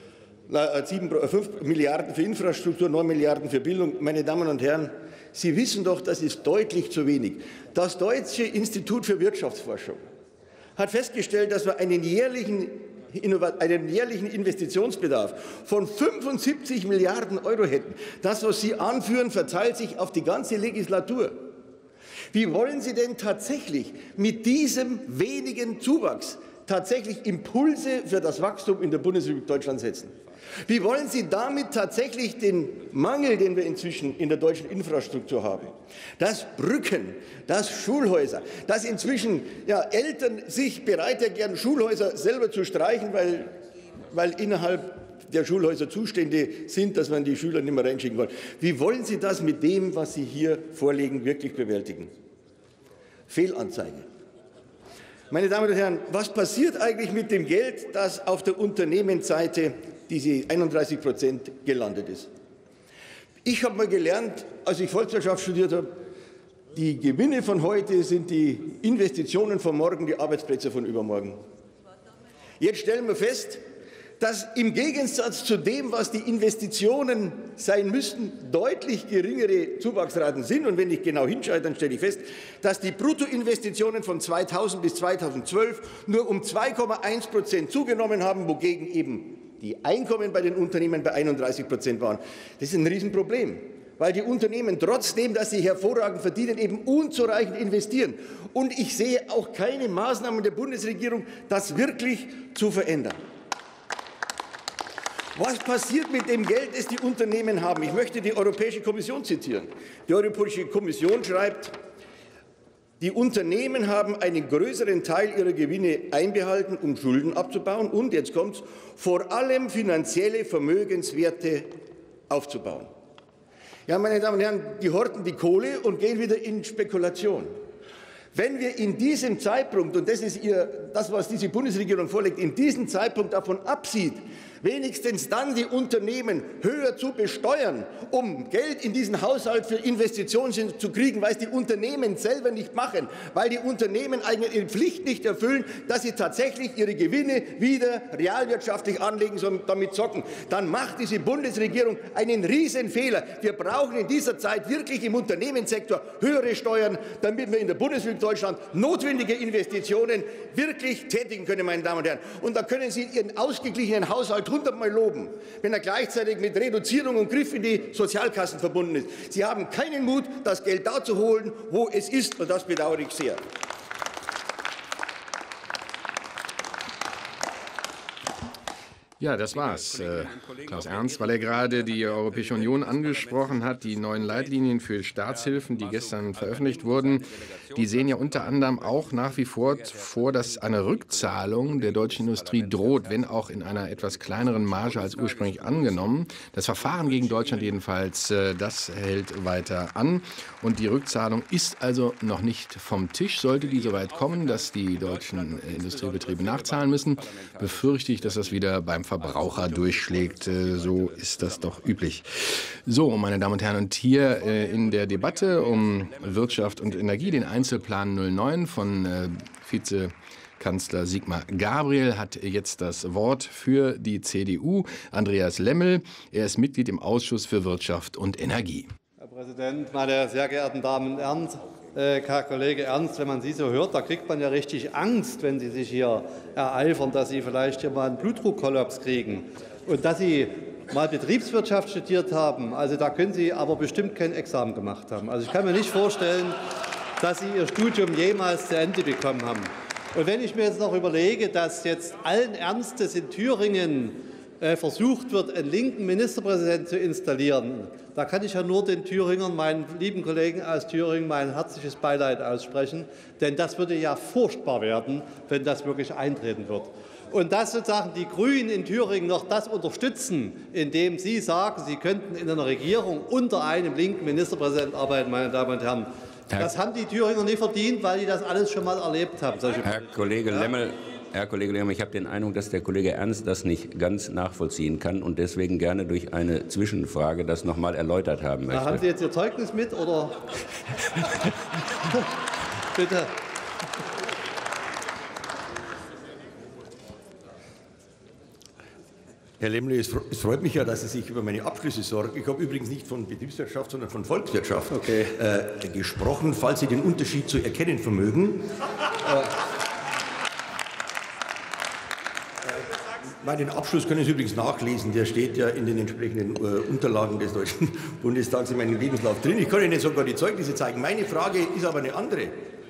H: fünf Milliarden für Infrastruktur, neun Milliarden für Bildung. Meine Damen und Herren, Sie wissen doch, das ist deutlich zu wenig. Das Deutsche Institut für Wirtschaftsforschung hat festgestellt, dass wir einen jährlichen, einen jährlichen Investitionsbedarf von fünfundsiebzig Milliarden Euro hätten. Das, was Sie anführen, verteilt sich auf die ganze Legislatur. Wie wollen Sie denn tatsächlich mit diesem wenigen Zuwachs tatsächlich Impulse für das Wachstum in der Bundesrepublik Deutschland setzen? Wie wollen Sie damit tatsächlich den Mangel, den wir inzwischen in der deutschen Infrastruktur haben, dass Brücken, dass Schulhäuser, dass inzwischen ja, Eltern sich bereit erklären, Schulhäuser selber zu streichen, weil, weil innerhalb der Schulhäuser Zustände sind, dass man die Schüler nicht mehr reinschicken will. Wie wollen Sie das mit dem, was Sie hier vorlegen, wirklich bewältigen? Fehlanzeige. Meine Damen und Herren, was passiert eigentlich mit dem Geld, das auf der Unternehmensseite, diese einunddreißig Prozent, gelandet ist? Ich habe mal gelernt, als ich Volkswirtschaft studiert habe, die Gewinne von heute sind die Investitionen von morgen, die Arbeitsplätze von übermorgen. Jetzt stellen wir fest, dass im Gegensatz zu dem, was die Investitionen sein müssten, deutlich geringere Zuwachsraten sind. Und wenn ich genau hinschaue, dann stelle ich fest, dass die Bruttoinvestitionen von zweitausend bis zweitausendzwölf nur um zwei Komma eins Prozent zugenommen haben, wogegen eben die Einkommen bei den Unternehmen bei einunddreißig Prozent waren. Das ist ein Riesenproblem, weil die Unternehmen trotzdem, dass sie hervorragend verdienen, eben unzureichend investieren. Und ich sehe auch keine Maßnahmen der Bundesregierung, das wirklich zu verändern. Was passiert mit dem Geld, das die Unternehmen haben? Ich möchte die Europäische Kommission zitieren. Die Europäische Kommission schreibt, die Unternehmen haben einen größeren Teil ihrer Gewinne einbehalten, um Schulden abzubauen und, jetzt kommt's, vor allem finanzielle Vermögenswerte aufzubauen. Ja, meine Damen und Herren, die horten die Kohle und gehen wieder in Spekulation. Wenn wir in diesem Zeitpunkt, und das ist ihr, das, was diese Bundesregierung vorlegt, in diesem Zeitpunkt davon absieht, wenigstens dann die Unternehmen höher zu besteuern, um Geld in diesen Haushalt für Investitionen zu kriegen, weil es die Unternehmen selber nicht machen, weil die Unternehmen eigentlich ihre Pflicht nicht erfüllen, dass sie tatsächlich ihre Gewinne wieder realwirtschaftlich anlegen, sondern damit zocken, dann macht diese Bundesregierung einen Riesenfehler. Wir brauchen in dieser Zeit wirklich im Unternehmenssektor höhere Steuern, damit wir in der Bundesrepublik Deutschland notwendige Investitionen wirklich tätigen können, meine Damen und Herren. Und da können Sie Ihren ausgeglichenen Haushalt hundertmal loben, wenn er gleichzeitig mit Reduzierung und Griff in die Sozialkassen verbunden ist. Sie haben keinen Mut, das Geld da zu holen, wo es ist, und das bedauere ich sehr.
B: Ja, das war's, äh, Klaus Ernst, weil er gerade die Europäische Union angesprochen hat. Die neuen Leitlinien für Staatshilfen, die gestern veröffentlicht wurden, die sehen ja unter anderem auch nach wie vor vor, dass eine Rückzahlung der deutschen Industrie droht, wenn auch in einer etwas kleineren Marge als ursprünglich angenommen. Das Verfahren gegen Deutschland jedenfalls, äh, das hält weiter an. Und die Rückzahlung ist also noch nicht vom Tisch. Sollte die so weit kommen, dass die deutschen äh, Industriebetriebe nachzahlen müssen, befürchte ich, dass das wieder beim Verbraucher durchschlägt. So ist das doch üblich. So, meine Damen und Herren, und hier äh, in der Debatte um Wirtschaft und Energie, den Einzelplan null neun von äh, Vizekanzler Sigmar Gabriel, hat jetzt das Wort für die C D U Andreas Lemmel. Er ist Mitglied im Ausschuss für Wirtschaft und Energie.
I: Herr Präsident, meine sehr geehrten Damen und Herren! Herr Kollege Ernst, wenn man Sie so hört, da kriegt man ja richtig Angst, wenn Sie sich hier ereifern, dass Sie vielleicht hier mal einen Blutdruckkollaps kriegen und dass Sie mal Betriebswirtschaft studiert haben, also da können Sie aber bestimmt kein Examen gemacht haben. Also ich kann mir nicht vorstellen, dass Sie Ihr Studium jemals zu Ende bekommen haben. Und wenn ich mir jetzt noch überlege, dass jetzt allen Ernstes in Thüringen äh, versucht wird, einen linken Ministerpräsidenten zu installieren, da kann ich ja nur den Thüringern, meinen lieben Kollegen aus Thüringen, mein herzliches Beileid aussprechen. Denn das würde ja furchtbar werden, wenn das wirklich eintreten wird. Und dass sozusagen die Grünen in Thüringen noch das unterstützen, indem Sie sagen, Sie könnten in einer Regierung unter einem linken Ministerpräsidenten arbeiten, meine Damen und Herren, Herr das haben die Thüringer nicht verdient, weil die das alles schon mal erlebt haben.
G: Herr Kollege ja? Lemmel, Herr Kollege Lemmel, ich habe den Eindruck, dass der Kollege Ernst das nicht ganz nachvollziehen kann und deswegen gerne durch eine Zwischenfrage das noch mal erläutert haben möchte.
I: Da haben Sie jetzt Ihr Zeugnis mit, oder? Bitte.
H: Herr Lemmel, es freut mich ja, dass Sie sich über meine Abschlüsse sorgen. Ich habe übrigens nicht von Betriebswirtschaft, sondern von Volkswirtschaft okay. äh, gesprochen, falls Sie den Unterschied zu erkennen vermögen. äh, Meinen Abschluss können Sie übrigens nachlesen. Der steht ja in den entsprechenden äh, Unterlagen des Deutschen Bundestags in meinem Lebenslauf drin. Ich kann Ihnen sogar die Zeugnisse zeigen. Meine Frage ist aber eine andere.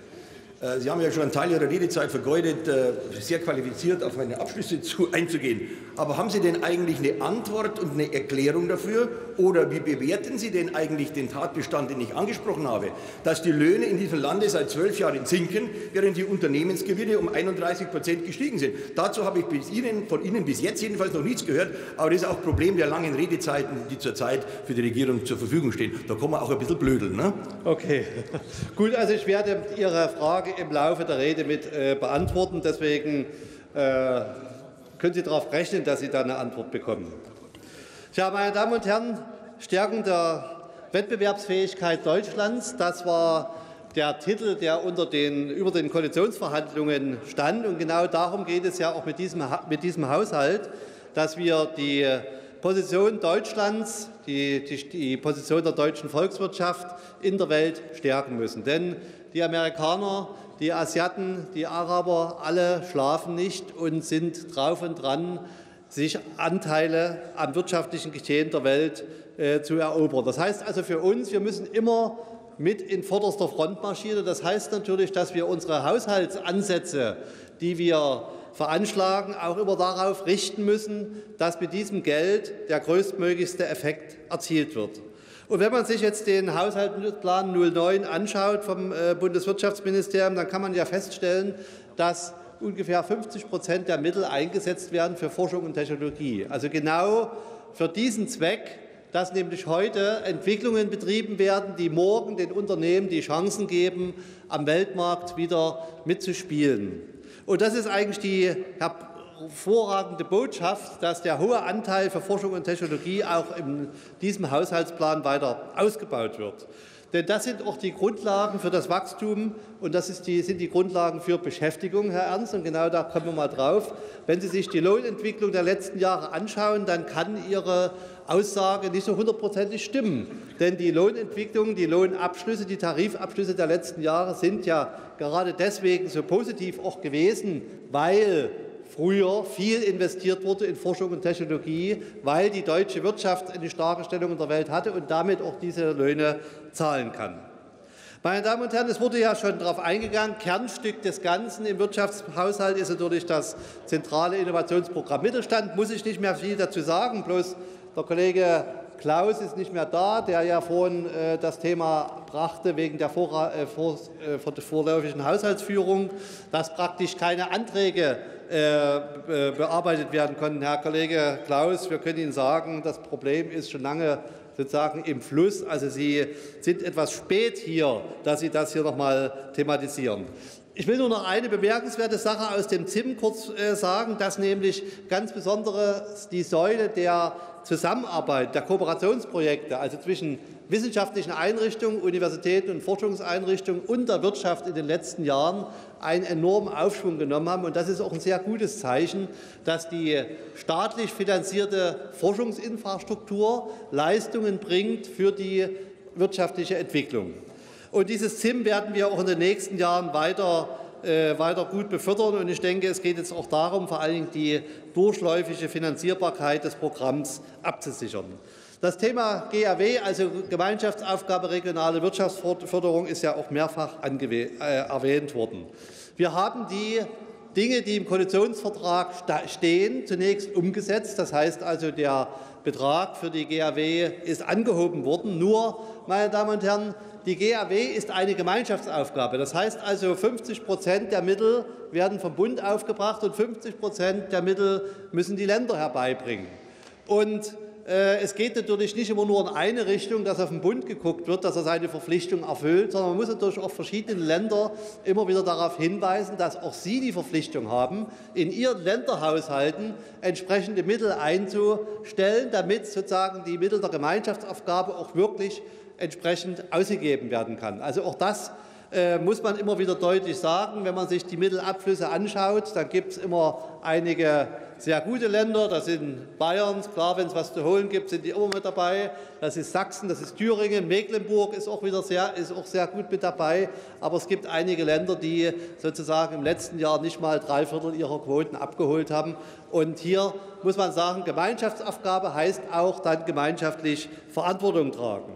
H: Sie haben ja schon einen Teil Ihrer Redezeit vergeudet, sehr qualifiziert auf meine Abschlüsse zu, einzugehen. Aber haben Sie denn eigentlich eine Antwort und eine Erklärung dafür? Oder wie bewerten Sie denn eigentlich den Tatbestand, den ich angesprochen habe, dass die Löhne in diesem Lande seit zwölf Jahren sinken, während die Unternehmensgewinne um einunddreißig Prozent gestiegen sind? Dazu habe ich bis Ihnen, von Ihnen bis jetzt jedenfalls noch nichts gehört. Aber das ist auch Problem der langen Redezeiten, die zurzeit für die Regierung zur Verfügung stehen. Da kann man auch ein bisschen blödeln. Ne?
I: Okay, gut. Also ich werde Ihre Frage im Laufe der Rede mit äh, beantworten. Deswegen äh, können Sie darauf rechnen, dass Sie da eine Antwort bekommen. Ja, meine Damen und Herren, Stärkung der Wettbewerbsfähigkeit Deutschlands, das war der Titel, der unter den, über den Koalitionsverhandlungen stand. Und genau darum geht es ja auch mit diesem, mit diesem Haushalt, dass wir die Position Deutschlands, die, die, die Position der deutschen Volkswirtschaft in der Welt stärken müssen. Denn die Amerikaner, die Asiaten, die Araber, alle schlafen nicht und sind drauf und dran, sich Anteile am wirtschaftlichen Geschehen der Welt äh, zu erobern. Das heißt also für uns, wir müssen immer mit in vorderster Front marschieren. Das heißt natürlich, dass wir unsere Haushaltsansätze, die wir veranschlagen, auch immer darauf richten müssen, dass mit diesem Geld der größtmöglichste Effekt erzielt wird. Und wenn man sich jetzt den Haushaltsplan null neun anschaut vom Bundeswirtschaftsministerium, dann kann man ja feststellen, dass ungefähr fünfzig Prozent der Mittel eingesetzt werden für Forschung und Technologie. Also genau für diesen Zweck, dass nämlich heute Entwicklungen betrieben werden, die morgen den Unternehmen die Chancen geben, am Weltmarkt wieder mitzuspielen. Und das ist eigentlich die hervorragende Botschaft, dass der hohe Anteil für Forschung und Technologie auch in diesem Haushaltsplan weiter ausgebaut wird. Denn das sind auch die Grundlagen für das Wachstum und das ist die, sind die Grundlagen für Beschäftigung, Herr Ernst. Und genau da kommen wir mal drauf. Wenn Sie sich die Lohnentwicklung der letzten Jahre anschauen, dann kann Ihre Aussage nicht so hundertprozentig stimmen. Denn die Lohnentwicklung, die Lohnabschlüsse, die Tarifabschlüsse der letzten Jahre sind ja gerade deswegen so positiv auch gewesen, weil früher viel investiert wurde in Forschung und Technologie, weil die deutsche Wirtschaft eine starke Stellung in der Welt hatte und damit auch diese Löhne zahlen kann. Meine Damen und Herren, es wurde ja schon darauf eingegangen, Kernstück des Ganzen im Wirtschaftshaushalt ist natürlich das zentrale Innovationsprogramm Mittelstand. Muss ich nicht mehr viel dazu sagen, bloß der Kollege Klaus ist nicht mehr da, der ja vorhin äh, das Thema brachte wegen der vor, äh, vor, äh, vorläufigen Haushaltsführung, dass praktisch keine Anträge äh, bearbeitet werden konnten. Herr Kollege Klaus, wir können Ihnen sagen, das Problem ist schon lange sozusagen im Fluss. Also Sie sind etwas spät hier, dass Sie das hier noch mal thematisieren. Ich will nur noch eine bemerkenswerte Sache aus dem Z I M kurz äh, sagen, dass nämlich ganz besonders die Säule der Zusammenarbeit, der Kooperationsprojekte, also zwischen wissenschaftlichen Einrichtungen, Universitäten und Forschungseinrichtungen und der Wirtschaft in den letzten Jahren einen enormen Aufschwung genommen haben. Und das ist auch ein sehr gutes Zeichen, dass die staatlich finanzierte Forschungsinfrastruktur Leistungen bringt für die wirtschaftliche Entwicklung. Und dieses Z I M werden wir auch in den nächsten Jahren weiter weiter gut befördern. Und ich denke, es geht jetzt auch darum, vor allen Dingen die durchläufige Finanzierbarkeit des Programms abzusichern. Das Thema G A W, also Gemeinschaftsaufgabe regionale Wirtschaftsförderung, ist ja auch mehrfach äh, erwähnt worden. Wir haben die Dinge, die im Koalitionsvertrag stehen, zunächst umgesetzt. Das heißt also, der Betrag für die G A W ist angehoben worden. Nur, meine Damen und Herren, die G A W ist eine Gemeinschaftsaufgabe. Das heißt also, fünfzig Prozent der Mittel werden vom Bund aufgebracht und fünfzig Prozent der Mittel müssen die Länder herbeibringen. Und es geht natürlich nicht immer nur in eine Richtung, dass auf den Bund geguckt wird, dass er seine Verpflichtung erfüllt, sondern man muss natürlich auch verschiedene Länder immer wieder darauf hinweisen, dass auch sie die Verpflichtung haben, in ihren Länderhaushalten entsprechende Mittel einzustellen, damit sozusagen die Mittel der Gemeinschaftsaufgabe auch wirklich entsprechend ausgegeben werden kann. Also auch das äh, muss man immer wieder deutlich sagen. Wenn man sich die Mittelabflüsse anschaut, dann gibt es immer einige sehr gute Länder, das sind Bayern, klar, wenn es was zu holen gibt, sind die immer mit dabei. Das ist Sachsen, das ist Thüringen, Mecklenburg ist auch wieder sehr, ist auch sehr gut mit dabei. Aber es gibt einige Länder, die sozusagen im letzten Jahr nicht mal drei Viertel ihrer Quoten abgeholt haben. Und hier muss man sagen, Gemeinschaftsaufgabe heißt auch dann gemeinschaftlich Verantwortung tragen.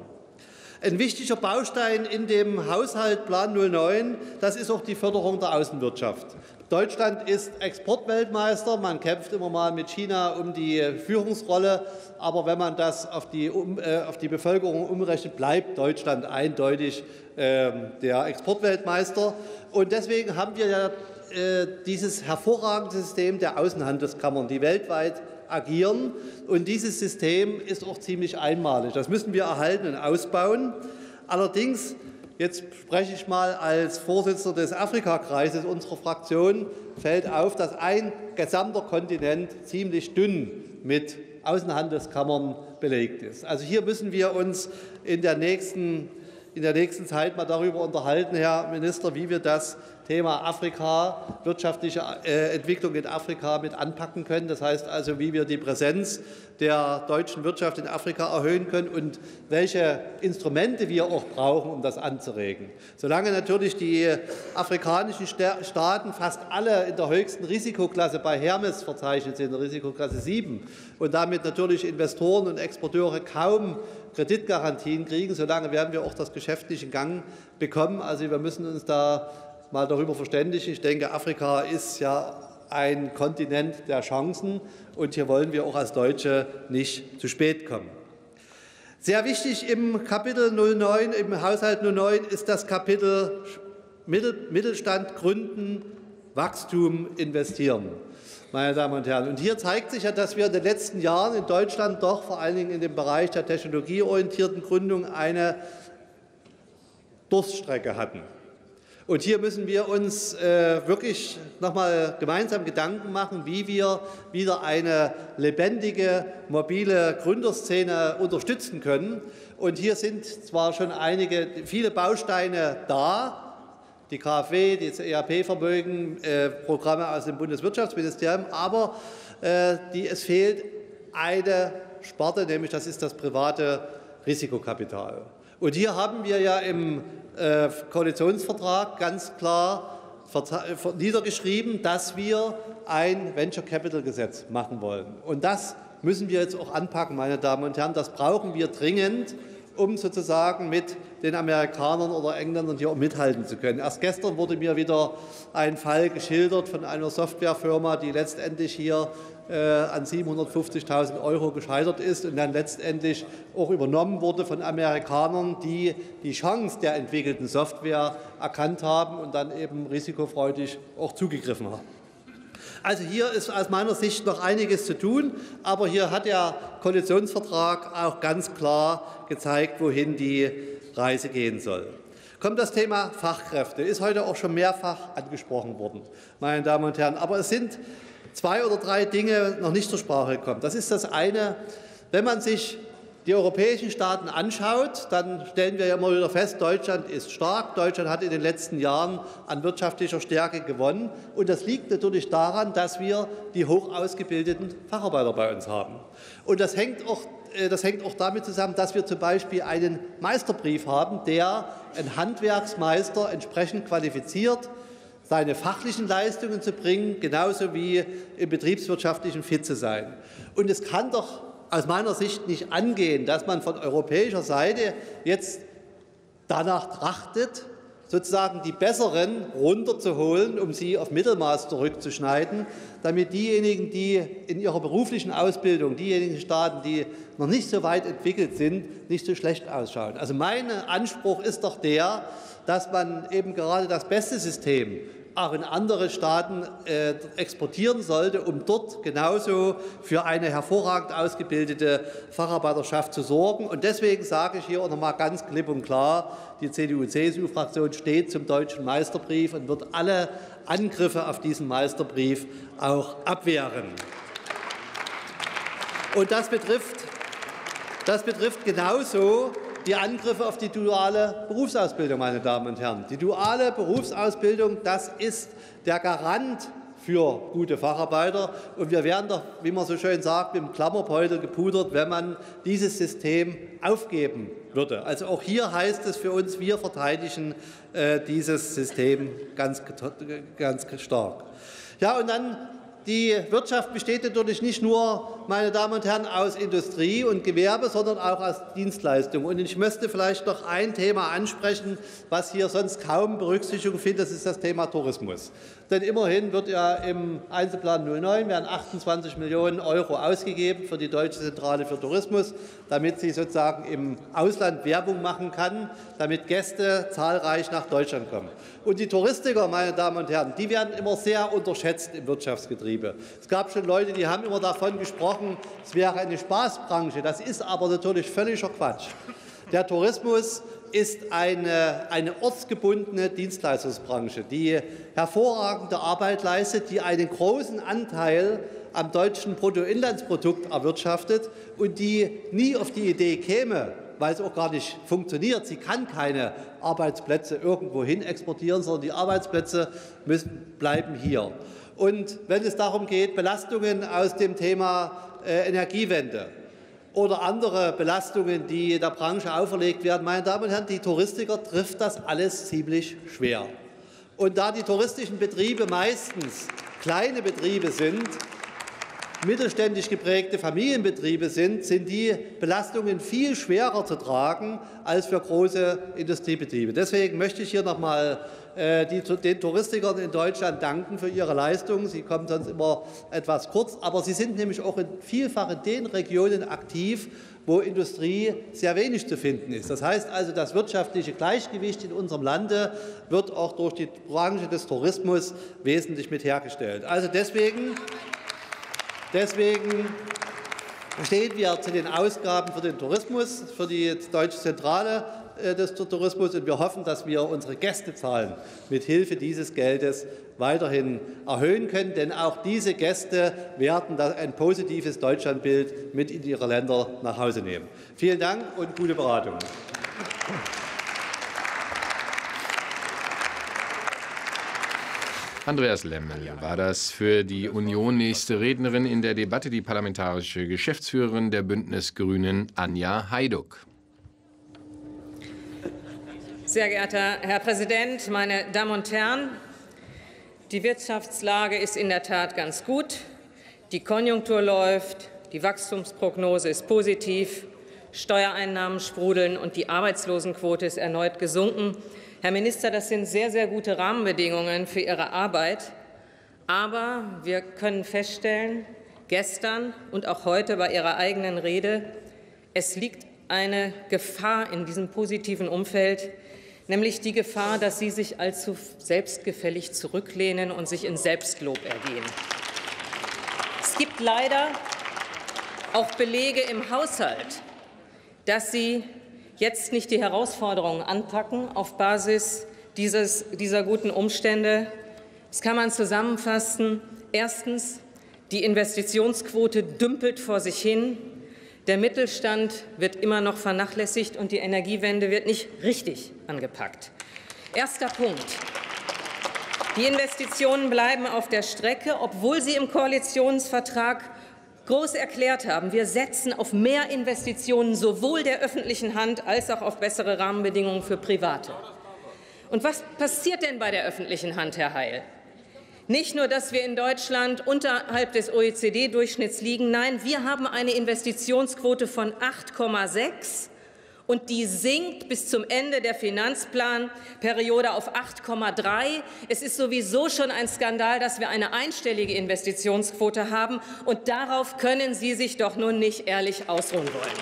I: Ein wichtiger Baustein in dem Haushaltsplan null neun, das ist auch die Förderung der Außenwirtschaft. Deutschland ist Exportweltmeister. Man kämpft immer mal mit China um die Führungsrolle. Aber wenn man das auf die, um, äh, auf die Bevölkerung umrechnet, bleibt Deutschland eindeutig äh, der Exportweltmeister. Und deswegen haben wir ja äh, dieses hervorragende System der Außenhandelskammern, die weltweit agieren. Und dieses System ist auch ziemlich einmalig. Das müssen wir erhalten und ausbauen. Allerdings, jetzt spreche ich mal als Vorsitzender des Afrikakreises unserer Fraktion, fällt auf, dass ein gesamter Kontinent ziemlich dünn mit Außenhandelskammern belegt ist. Also hier müssen wir uns in der nächsten, in der nächsten Zeit mal darüber unterhalten, Herr Minister, wie wir das Thema Afrika, wirtschaftliche äh, Entwicklung in Afrika mit anpacken können. Das heißt also, wie wir die Präsenz der deutschen Wirtschaft in Afrika erhöhen können und welche Instrumente wir auch brauchen, um das anzuregen. Solange natürlich die afrikanischen Staaten fast alle in der höchsten Risikoklasse bei Hermes verzeichnet sind, in der Risikoklasse sieben, und damit natürlich Investoren und Exporteure kaum Kreditgarantien kriegen, solange werden wir auch das Geschäft nicht in Gang bekommen. Also wir müssen uns da mal darüber verständigen. Ich denke, Afrika ist ja ein Kontinent der Chancen, und hier wollen wir auch als Deutsche nicht zu spät kommen. Sehr wichtig im Kapitel null neun, im Haushalt null neun, ist das Kapitel Mittelstand gründen, Wachstum investieren. Meine Damen und Herren, und hier zeigt sich ja, dass wir in den letzten Jahren in Deutschland doch vor allen Dingen in dem Bereich der technologieorientierten Gründung eine Durststrecke hatten. Und hier müssen wir uns äh, wirklich noch mal gemeinsam Gedanken machen, wie wir wieder eine lebendige, mobile Gründerszene unterstützen können. Und hier sind zwar schon einige, viele Bausteine da, die K f W, die E R P-Vermögen, äh, Programme aus dem Bundeswirtschaftsministerium, aber äh, die, es fehlt eine Sparte, nämlich das ist das private Risikokapital. Und hier haben wir ja im äh, Koalitionsvertrag ganz klar niedergeschrieben, dass wir ein Venture-Capital-Gesetz machen wollen. Und das müssen wir jetzt auch anpacken, meine Damen und Herren. Das brauchen wir dringend, um sozusagen mit den Amerikanern oder Engländern hier auch mithalten zu können. Erst gestern wurde mir wieder ein Fall geschildert von einer Softwarefirma, die letztendlich hier äh, an siebenhundertfünfzigtausend Euro gescheitert ist und dann letztendlich auch übernommen wurde von Amerikanern, die die Chance der entwickelten Software erkannt haben und dann eben risikofreudig auch zugegriffen haben. Also hier ist aus meiner Sicht noch einiges zu tun, aber hier hat der Koalitionsvertrag auch ganz klar gezeigt, wohin die Reise gehen soll. Kommt das Thema Fachkräfte, ist heute auch schon mehrfach angesprochen worden, meine Damen und Herren. Aber es sind zwei oder drei Dinge noch nicht zur Sprache gekommen. Das ist das eine, wenn man sich die europäischen Staaten anschaut, dann stellen wir ja immer wieder fest, Deutschland ist stark. Deutschland hat in den letzten Jahren an wirtschaftlicher Stärke gewonnen. Und das liegt natürlich daran, dass wir die hoch ausgebildeten Facharbeiter bei uns haben. Und das hängt auch, das hängt auch damit zusammen, dass wir zum Beispiel einen Meisterbrief haben, der einen Handwerksmeister entsprechend qualifiziert, seine fachlichen Leistungen zu bringen, genauso wie im betriebswirtschaftlichen fit zu sein. Und es kann doch aus meiner Sicht nicht angehen, dass man von europäischer Seite jetzt danach trachtet, sozusagen die Besseren runterzuholen, um sie auf Mittelmaß zurückzuschneiden, damit diejenigen, die in ihrer beruflichen Ausbildung, diejenigen Staaten, die noch nicht so weit entwickelt sind, nicht so schlecht ausschauen. Also mein Anspruch ist doch der, dass man eben gerade das beste System auch in andere Staaten äh, exportieren sollte, um dort genauso für eine hervorragend ausgebildete Facharbeiterschaft zu sorgen. Und deswegen sage ich hier auch noch mal ganz klipp und klar, die C D U-C S U-Fraktion steht zum deutschen Meisterbrief und wird alle Angriffe auf diesen Meisterbrief auch abwehren. Und das betrifft, das betrifft genauso die Angriffe auf die duale Berufsausbildung, meine Damen und Herren. Die duale Berufsausbildung, das ist der Garant für gute Facharbeiter. Und wir werden doch, wie man so schön sagt, mit dem Klammerbeutel gepudert, wenn man dieses System aufgeben würde. Also auch hier heißt es für uns, wir verteidigen äh, dieses System ganz, ganz stark. Ja, und dann die Wirtschaft besteht natürlich nicht nur, meine Damen und Herren, aus Industrie und Gewerbe, sondern auch aus Dienstleistungen. Und ich möchte vielleicht noch ein Thema ansprechen, was hier sonst kaum Berücksichtigung findet, das ist das Thema Tourismus. Denn immerhin wird ja im Einzelplan null neun werden achtundzwanzig Millionen Euro ausgegeben für die Deutsche Zentrale für Tourismus, damit sie sozusagen im Ausland Werbung machen kann, damit Gäste zahlreich nach Deutschland kommen. Und die Touristiker, meine Damen und Herren, die werden immer sehr unterschätzt im Wirtschaftsgetriebe. Es gab schon Leute, die haben immer davon gesprochen, es wäre eine Spaßbranche. Das ist aber natürlich völliger Quatsch. Der Tourismus ist eine, eine ortsgebundene Dienstleistungsbranche, die hervorragende Arbeit leistet, die einen großen Anteil am deutschen Bruttoinlandsprodukt erwirtschaftet und die nie auf die Idee käme, weil es auch gar nicht funktioniert. Sie kann keine Arbeitsplätze irgendwo hin exportieren, sondern die Arbeitsplätze müssen bleiben hier. Und wenn es darum geht, Belastungen aus dem Thema äh, Energiewende oder andere Belastungen, die der Branche auferlegt werden, meine Damen und Herren, die Touristiker trifft das alles ziemlich schwer. Und da die touristischen Betriebe meistens kleine Betriebe sind, mittelständisch geprägte Familienbetriebe sind, sind die Belastungen viel schwerer zu tragen als für große Industriebetriebe. Deswegen möchte ich hier noch mal äh, die, den Touristikern in Deutschland danken für ihre Leistungen. Sie kommen sonst immer etwas kurz, aber sie sind nämlich auch in vielfach in den Regionen aktiv, wo Industrie sehr wenig zu finden ist. Das heißt also, das wirtschaftliche Gleichgewicht in unserem Lande wird auch durch die Branche des Tourismus wesentlich mit hergestellt. Also deswegen Deswegen stehen wir zu den Ausgaben für den Tourismus, für die Deutsche Zentrale des Tourismus, und wir hoffen, dass wir unsere Gästezahlen mit Hilfe dieses Geldes weiterhin erhöhen können, denn auch diese Gäste werden ein positives Deutschlandbild mit in ihre Länder nach Hause nehmen. Vielen Dank und gute Beratung.
B: Andreas Lemmel war das für die Union. Nächste Rednerin in der Debatte, die parlamentarische Geschäftsführerin der Bündnis-Grünen, Anja Hajduk.
J: Sehr geehrter Herr Präsident, meine Damen und Herren! Die Wirtschaftslage ist in der Tat ganz gut. Die Konjunktur läuft, die Wachstumsprognose ist positiv, Steuereinnahmen sprudeln und die Arbeitslosenquote ist erneut gesunken. Herr Minister, das sind sehr, sehr gute Rahmenbedingungen für Ihre Arbeit. Aber wir können feststellen, gestern und auch heute bei Ihrer eigenen Rede, es liegt eine Gefahr in diesem positiven Umfeld, nämlich die Gefahr, dass Sie sich allzu selbstgefällig zurücklehnen und sich in Selbstlob ergehen. Es gibt leider auch Belege im Haushalt, dass Sie jetzt nicht die Herausforderungen anpacken auf Basis dieses, dieser guten Umstände. Das kann man zusammenfassen. Erstens, die Investitionsquote dümpelt vor sich hin. Der Mittelstand wird immer noch vernachlässigt und die Energiewende wird nicht richtig angepackt. Erster Punkt. Die Investitionen bleiben auf der Strecke, obwohl sie im Koalitionsvertrag groß erklärt haben, wir setzen auf mehr Investitionen sowohl der öffentlichen Hand als auch auf bessere Rahmenbedingungen für Private. Und was passiert denn bei der öffentlichen Hand, Herr Heil? Nicht nur, dass wir in Deutschland unterhalb des O E C D-Durchschnitts liegen, nein, wir haben eine Investitionsquote von acht Komma sechs und die sinkt bis zum Ende der Finanzplanperiode auf acht Komma drei. Es ist sowieso schon ein Skandal, dass wir eine einstellige Investitionsquote haben, und darauf können Sie sich doch nun nicht ehrlich ausruhen wollen.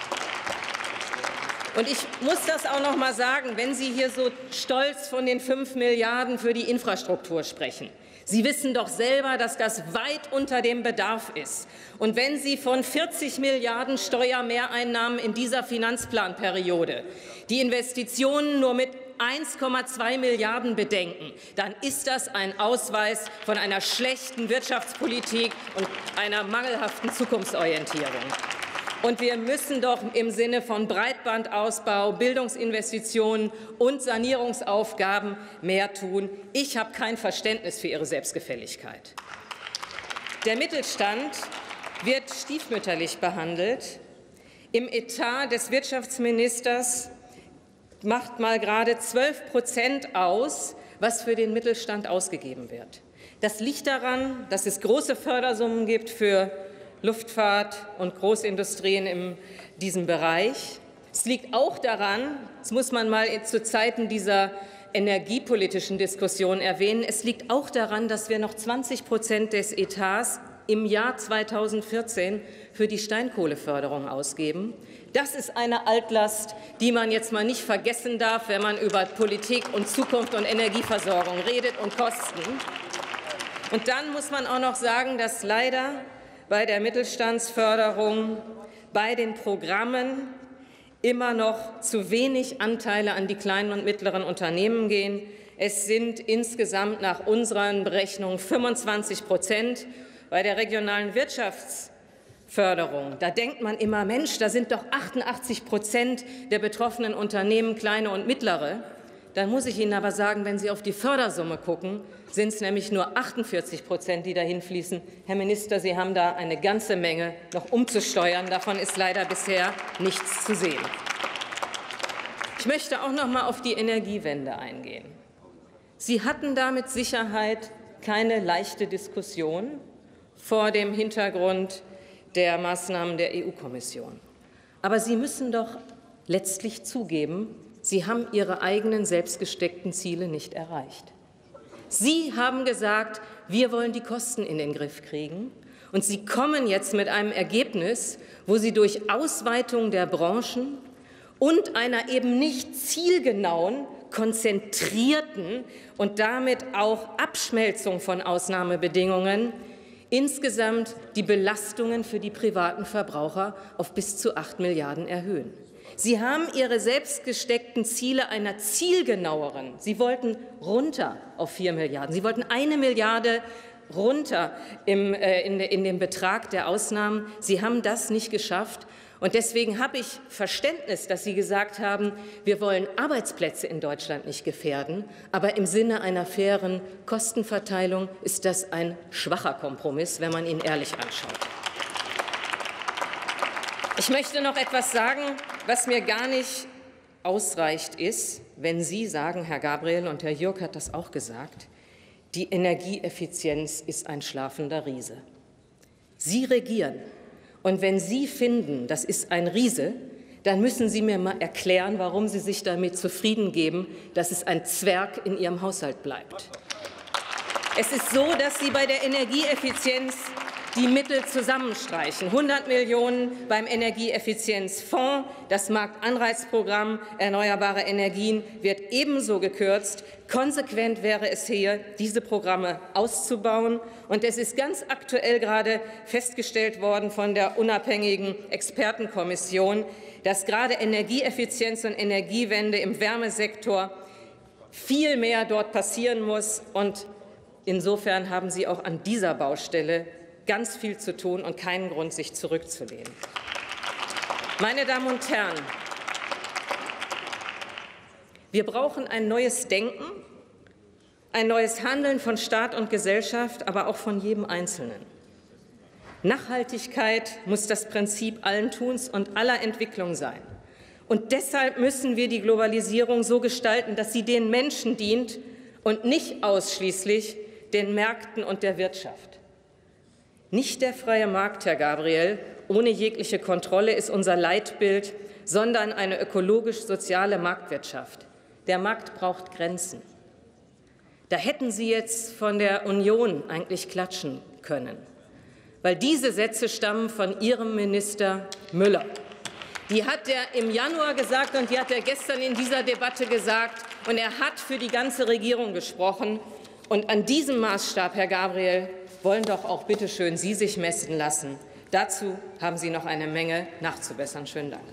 J: Und ich muss das auch noch mal sagen, wenn Sie hier so stolz von den fünf Milliarden für die Infrastruktur sprechen. Sie wissen doch selber, dass das weit unter dem Bedarf ist. Und wenn Sie von vierzig Milliarden Steuermehreinnahmen in dieser Finanzplanperiode die Investitionen nur mit eins Komma zwei Milliarden bedenken, dann ist das ein Ausweis von einer schlechten Wirtschaftspolitik und einer mangelhaften Zukunftsorientierung. Und wir müssen doch im Sinne von Breitbandausbau, Bildungsinvestitionen und Sanierungsaufgaben mehr tun. Ich habe kein Verständnis für Ihre Selbstgefälligkeit. Der Mittelstand wird stiefmütterlich behandelt. Im Etat des Wirtschaftsministers macht mal gerade zwölf Prozent aus, was für den Mittelstand ausgegeben wird. Das liegt daran, dass es große Fördersummen gibt für Luftfahrt und Großindustrien in diesem Bereich. Es liegt auch daran, das muss man mal zu Zeiten dieser energiepolitischen Diskussion erwähnen, es liegt auch daran, dass wir noch zwanzig Prozent des Etats im Jahr zweitausendvierzehn für die Steinkohleförderung ausgeben. Das ist eine Altlast, die man jetzt mal nicht vergessen darf, wenn man über Politik und Zukunft und Energieversorgung redet und Kosten. Und dann muss man auch noch sagen, dass leider bei der Mittelstandsförderung, bei den Programmen immer noch zu wenig Anteile an die kleinen und mittleren Unternehmen gehen. Es sind insgesamt nach unseren Berechnungen fünfundzwanzig Prozent. Bei der regionalen Wirtschaftsförderung, da denkt man immer, Mensch, da sind doch achtundachtzig Prozent der betroffenen Unternehmen kleine und mittlere. Dann muss ich Ihnen aber sagen, wenn Sie auf die Fördersumme gucken, sind es nämlich nur achtundvierzig Prozent, die dahin fließen. Herr Minister, Sie haben da eine ganze Menge noch umzusteuern. Davon ist leider bisher nichts zu sehen. Ich möchte auch noch mal auf die Energiewende eingehen. Sie hatten da mit Sicherheit keine leichte Diskussion vor dem Hintergrund der Maßnahmen der E U-Kommission. Aber Sie müssen doch letztlich zugeben, Sie haben Ihre eigenen selbstgesteckten Ziele nicht erreicht. Sie haben gesagt, wir wollen die Kosten in den Griff kriegen. Und Sie kommen jetzt mit einem Ergebnis, wo Sie durch Ausweitung der Branchen und einer eben nicht zielgenauen, konzentrierten und damit auch Abschmelzung von Ausnahmebedingungen insgesamt die Belastungen für die privaten Verbraucher auf bis zu acht Milliarden erhöhen. Sie haben Ihre selbst gesteckten Ziele einer zielgenaueren, Sie wollten runter auf vier Milliarden, Sie wollten eine Milliarde runter im, äh, in, in dem Betrag der Ausnahmen. Sie haben das nicht geschafft. Und deswegen habe ich Verständnis, dass Sie gesagt haben, wir wollen Arbeitsplätze in Deutschland nicht gefährden. Aber im Sinne einer fairen Kostenverteilung ist das ein schwacher Kompromiss, wenn man ihn ehrlich anschaut. Ich möchte noch etwas sagen, was mir gar nicht ausreicht, ist, wenn Sie sagen, Herr Gabriel, und Herr Jürg hat das auch gesagt, die Energieeffizienz ist ein schlafender Riese. Sie regieren. Und wenn Sie finden, das ist ein Riese, dann müssen Sie mir mal erklären, warum Sie sich damit zufrieden geben, dass es ein Zwerg in Ihrem Haushalt bleibt. Es ist so, dass Sie bei der Energieeffizienz die Mittel zusammenstreichen. hundert Millionen beim Energieeffizienzfonds. Das Marktanreizprogramm Erneuerbare Energien wird ebenso gekürzt. Konsequent wäre es hier, diese Programme auszubauen. Und es ist ganz aktuell gerade festgestellt worden von der unabhängigen Expertenkommission, dass gerade Energieeffizienz und Energiewende im Wärmesektor viel mehr dort passieren muss. Und insofern haben Sie auch an dieser Baustelle ganz viel zu tun und keinen Grund, sich zurückzulehnen. Meine Damen und Herren, wir brauchen ein neues Denken, ein neues Handeln von Staat und Gesellschaft, aber auch von jedem Einzelnen. Nachhaltigkeit muss das Prinzip allen Tuns und aller Entwicklung sein. Und deshalb müssen wir die Globalisierung so gestalten, dass sie den Menschen dient und nicht ausschließlich den Märkten und der Wirtschaft. Nicht der freie Markt, Herr Gabriel, ohne jegliche Kontrolle ist unser Leitbild, sondern eine ökologisch-soziale Marktwirtschaft. Der Markt braucht Grenzen. Da hätten Sie jetzt von der Union eigentlich klatschen können, weil diese Sätze stammen von Ihrem Minister Müller. Die hat er im Januar gesagt und die hat er gestern in dieser Debatte gesagt. Und er hat für die ganze Regierung gesprochen. Und an diesem Maßstab, Herr Gabriel, wollen doch auch bitte schön Sie sich messen lassen. Dazu haben Sie noch eine Menge nachzubessern. Schönen Dank.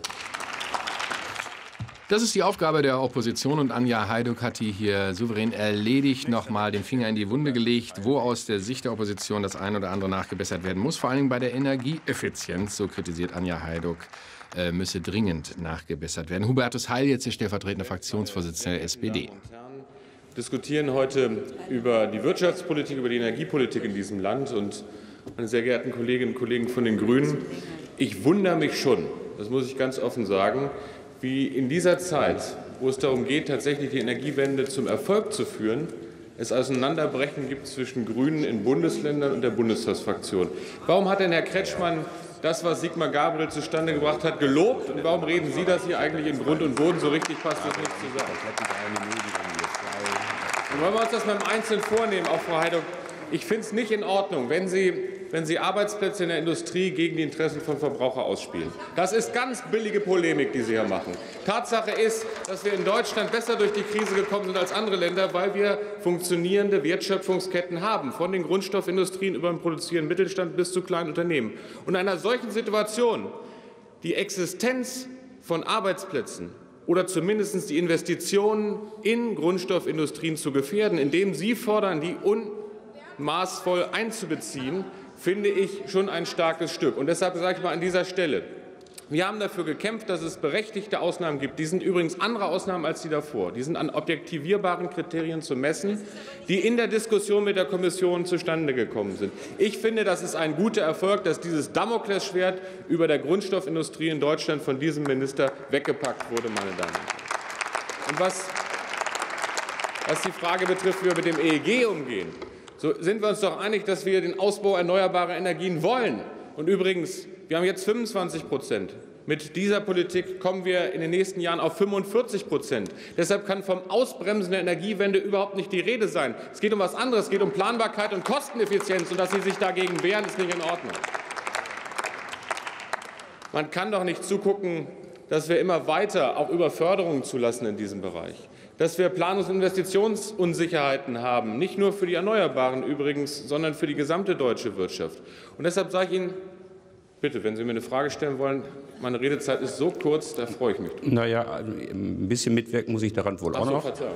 B: Das ist die Aufgabe der Opposition und Anja Hajduk hat die hier souverän erledigt, noch mal den Finger in die Wunde gelegt, wo aus der Sicht der Opposition das eine oder andere nachgebessert werden muss, vor allen Dingen bei der Energieeffizienz, so kritisiert Anja Hajduk, äh, müsse dringend nachgebessert werden. Hubertus Heil, jetzt der stellvertretende Fraktionsvorsitzende der S P D.
K: Wir diskutieren heute über die Wirtschaftspolitik, über die Energiepolitik in diesem Land. Und, meine sehr geehrten Kolleginnen und Kollegen von den Grünen, ich wundere mich schon, das muss ich ganz offen sagen, wie in dieser Zeit, wo es darum geht, tatsächlich die Energiewende zum Erfolg zu führen, es Auseinanderbrechen gibt zwischen Grünen in Bundesländern und der Bundestagsfraktion. Warum hat denn Herr Kretschmann das, was Sigmar Gabriel zustande gebracht hat, gelobt? Und warum reden Sie das hier eigentlich in Grund und Boden? So richtig passt das nicht zusammen. Und wollen wir uns das mal im Einzelnen vornehmen, auch Frau Hajduk? Ich finde es nicht in Ordnung, wenn Sie, wenn Sie Arbeitsplätze in der Industrie gegen die Interessen von Verbrauchern ausspielen. Das ist ganz billige Polemik, die Sie hier machen. Tatsache ist, dass wir in Deutschland besser durch die Krise gekommen sind als andere Länder, weil wir funktionierende Wertschöpfungsketten haben, von den Grundstoffindustrien über den produzierenden Mittelstand bis zu kleinen Unternehmen. Und in einer solchen Situation die Existenz von Arbeitsplätzen oder zumindest die Investitionen in Grundstoffindustrien zu gefährden, indem Sie fordern, die unmaßvoll einzubeziehen, finde ich schon ein starkes Stück. Und deshalb sage ich mal an dieser Stelle, wir haben dafür gekämpft, dass es berechtigte Ausnahmen gibt. Die sind übrigens andere Ausnahmen als die davor. Die sind an objektivierbaren Kriterien zu messen, die in der Diskussion mit der Kommission zustande gekommen sind. Ich finde, das ist ein guter Erfolg, dass dieses Damoklesschwert über der Grundstoffindustrie in Deutschland von diesem Minister weggepackt wurde, meine Damen und Herren. Und was, was die Frage betrifft, wie wir mit dem E E G umgehen, so sind wir uns doch einig, dass wir den Ausbau erneuerbarer Energien wollen. Und übrigens, wir haben jetzt fünfundzwanzig Prozent. Mit dieser Politik kommen wir in den nächsten Jahren auf fünfundvierzig Prozent. Deshalb kann vom Ausbremsen der Energiewende überhaupt nicht die Rede sein. Es geht um etwas anderes. Es geht um Planbarkeit und Kosteneffizienz. Und dass Sie sich dagegen wehren, ist nicht in Ordnung. Man kann doch nicht zugucken, dass wir immer weiter auch Überförderungen zulassen in diesem Bereich. Dass wir Planungs- und Investitionsunsicherheiten haben, nicht nur für die Erneuerbaren übrigens, sondern für die gesamte deutsche Wirtschaft. Und deshalb sage ich Ihnen, bitte, wenn Sie mir eine Frage stellen wollen, meine Redezeit ist so kurz, da freue ich mich drüber.
G: Na ja, ein bisschen mitwirken muss ich daran wohl
K: Ach
G: auch
K: so,
G: noch.
K: Verzeihung.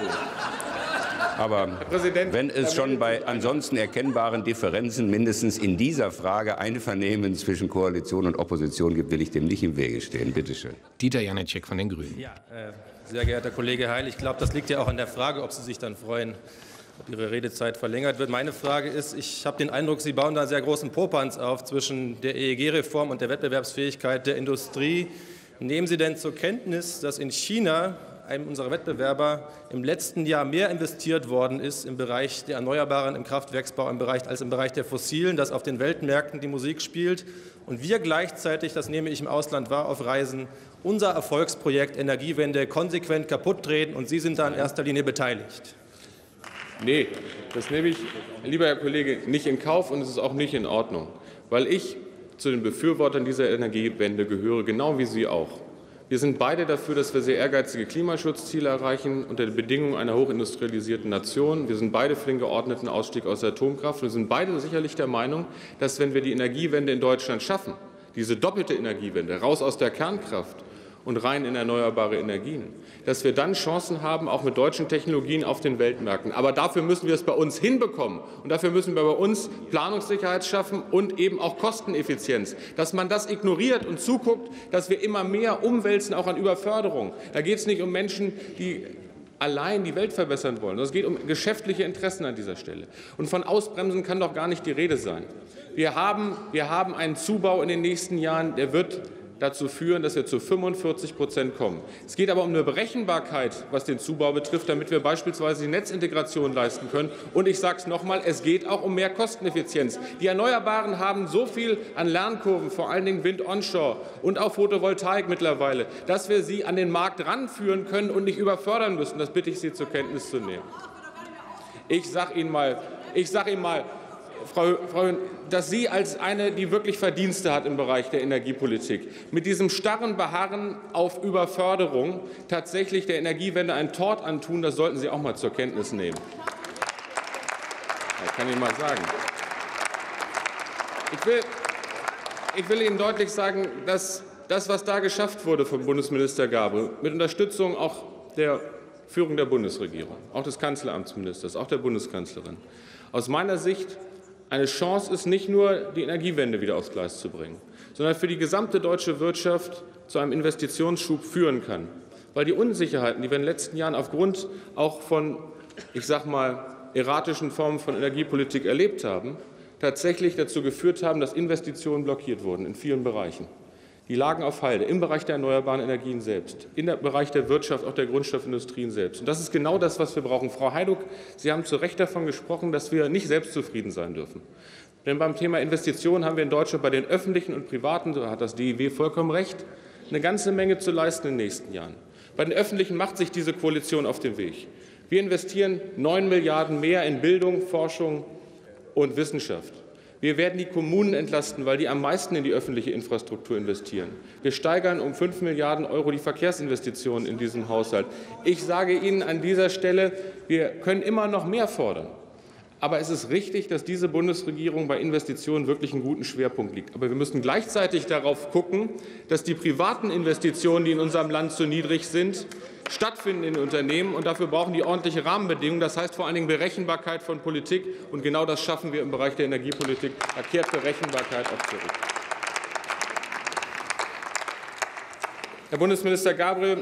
G: Aber wenn es schon bei ansonsten erkennbaren Differenzen mindestens in dieser Frage Einvernehmen zwischen Koalition und Opposition gibt, will ich dem nicht im Wege stehen. Bitte schön.
B: Dieter Janicek von den Grünen.
L: Ja, äh, sehr geehrter Kollege Heil, ich glaube, das liegt ja auch an der Frage, ob Sie sich dann freuen, ob Ihre Redezeit verlängert wird. Meine Frage ist, ich habe den Eindruck, Sie bauen da einen sehr großen Popanz auf zwischen der E E G-Reform und der Wettbewerbsfähigkeit der Industrie. Nehmen Sie denn zur Kenntnis, dass in China, einem unserer Wettbewerber, im letzten Jahr mehr investiert worden ist im Bereich der Erneuerbaren, im Kraftwerksbau im Bereich, als im Bereich der Fossilen, dass auf den Weltmärkten die Musik spielt und wir gleichzeitig, das nehme ich im Ausland wahr, auf Reisen, unser Erfolgsprojekt Energiewende konsequent kaputt treten und Sie sind da in erster Linie beteiligt?
K: Nee, das nehme ich, lieber Herr Kollege, nicht in Kauf und es ist auch nicht in Ordnung, weil ich zu den Befürwortern dieser Energiewende gehöre, genau wie Sie auch. Wir sind beide dafür, dass wir sehr ehrgeizige Klimaschutzziele erreichen unter den Bedingungen einer hochindustrialisierten Nation. Wir sind beide für den geordneten Ausstieg aus der Atomkraft. Wir sind beide sicherlich der Meinung, dass, wenn wir die Energiewende in Deutschland schaffen, diese doppelte Energiewende, raus aus der Kernkraft und rein in erneuerbare Energien, dass wir dann Chancen haben, auch mit deutschen Technologien auf den Weltmärkten. Aber dafür müssen wir es bei uns hinbekommen. Und dafür müssen wir bei uns Planungssicherheit schaffen und eben auch Kosteneffizienz. Dass man das ignoriert und zuguckt, dass wir immer mehr umwälzen, auch an Überförderung. Da geht es nicht um Menschen, die allein die Welt verbessern wollen. Es geht um geschäftliche Interessen an dieser Stelle. Und von Ausbremsen kann doch gar nicht die Rede sein. Wir haben, wir haben einen Zubau in den nächsten Jahren, der wird dazu führen, dass wir zu fünfundvierzig Prozent kommen. Es geht aber um eine Berechenbarkeit, was den Zubau betrifft, damit wir beispielsweise die Netzintegration leisten können. Und ich sage es noch einmal, es geht auch um mehr Kosteneffizienz. Die Erneuerbaren haben so viel an Lernkurven, vor allen Dingen Wind onshore und auch Photovoltaik mittlerweile, dass wir sie an den Markt ranführen können und nicht überfördern müssen. Das bitte ich Sie zur Kenntnis zu nehmen. Ich sage Ihnen mal, ich sage Ihnen mal, Frau, Frau, dass Sie als eine, die wirklich Verdienste hat im Bereich der Energiepolitik, mit diesem starren Beharren auf Überförderung tatsächlich der Energiewende einen Tort antun, das sollten Sie auch mal zur Kenntnis nehmen. Das kann ich mal sagen. Ich will, ich will Ihnen deutlich sagen, dass das, was da geschafft wurde von Bundesminister Gabriel, mit Unterstützung auch der Führung der Bundesregierung, auch des Kanzleramtsministers, auch der Bundeskanzlerin, aus meiner Sicht eine Chance ist, nicht nur die Energiewende wieder aufs Gleis zu bringen, sondern für die gesamte deutsche Wirtschaft zu einem Investitionsschub führen kann. Weil die Unsicherheiten, die wir in den letzten Jahren aufgrund auch von, ich sage mal, erratischen Formen von Energiepolitik erlebt haben, tatsächlich dazu geführt haben, dass Investitionen blockiert wurden in vielen Bereichen. Die lagen auf Halde im Bereich der erneuerbaren Energien selbst, im Bereich der Wirtschaft, auch der Grundstoffindustrien selbst. Und das ist genau das, was wir brauchen. Frau Heiduck, Sie haben zu Recht davon gesprochen, dass wir nicht selbstzufrieden sein dürfen. Denn beim Thema Investitionen haben wir in Deutschland bei den öffentlichen und privaten, so hat das D I W vollkommen recht, eine ganze Menge zu leisten in den nächsten Jahren. Bei den öffentlichen macht sich diese Koalition auf den Weg. Wir investieren neun Milliarden mehr in Bildung, Forschung und Wissenschaft. Wir werden die Kommunen entlasten, weil die am meisten in die öffentliche Infrastruktur investieren. Wir steigern um fünf Milliarden Euro die Verkehrsinvestitionen in diesem Haushalt. Ich sage Ihnen an dieser Stelle, wir können immer noch mehr fordern. Aber es ist richtig, dass diese Bundesregierung bei Investitionen wirklich einen guten Schwerpunkt liegt. Aber wir müssen gleichzeitig darauf gucken, dass die privaten Investitionen, die in unserem Land zu niedrig sind, stattfinden in Unternehmen. Und dafür brauchen die ordentliche Rahmenbedingungen. Das heißt vor allen Dingen Berechenbarkeit von Politik. Und genau das schaffen wir im Bereich der Energiepolitik. Da kehrt Berechenbarkeit auch zurück. Herr Bundesminister Gabriel,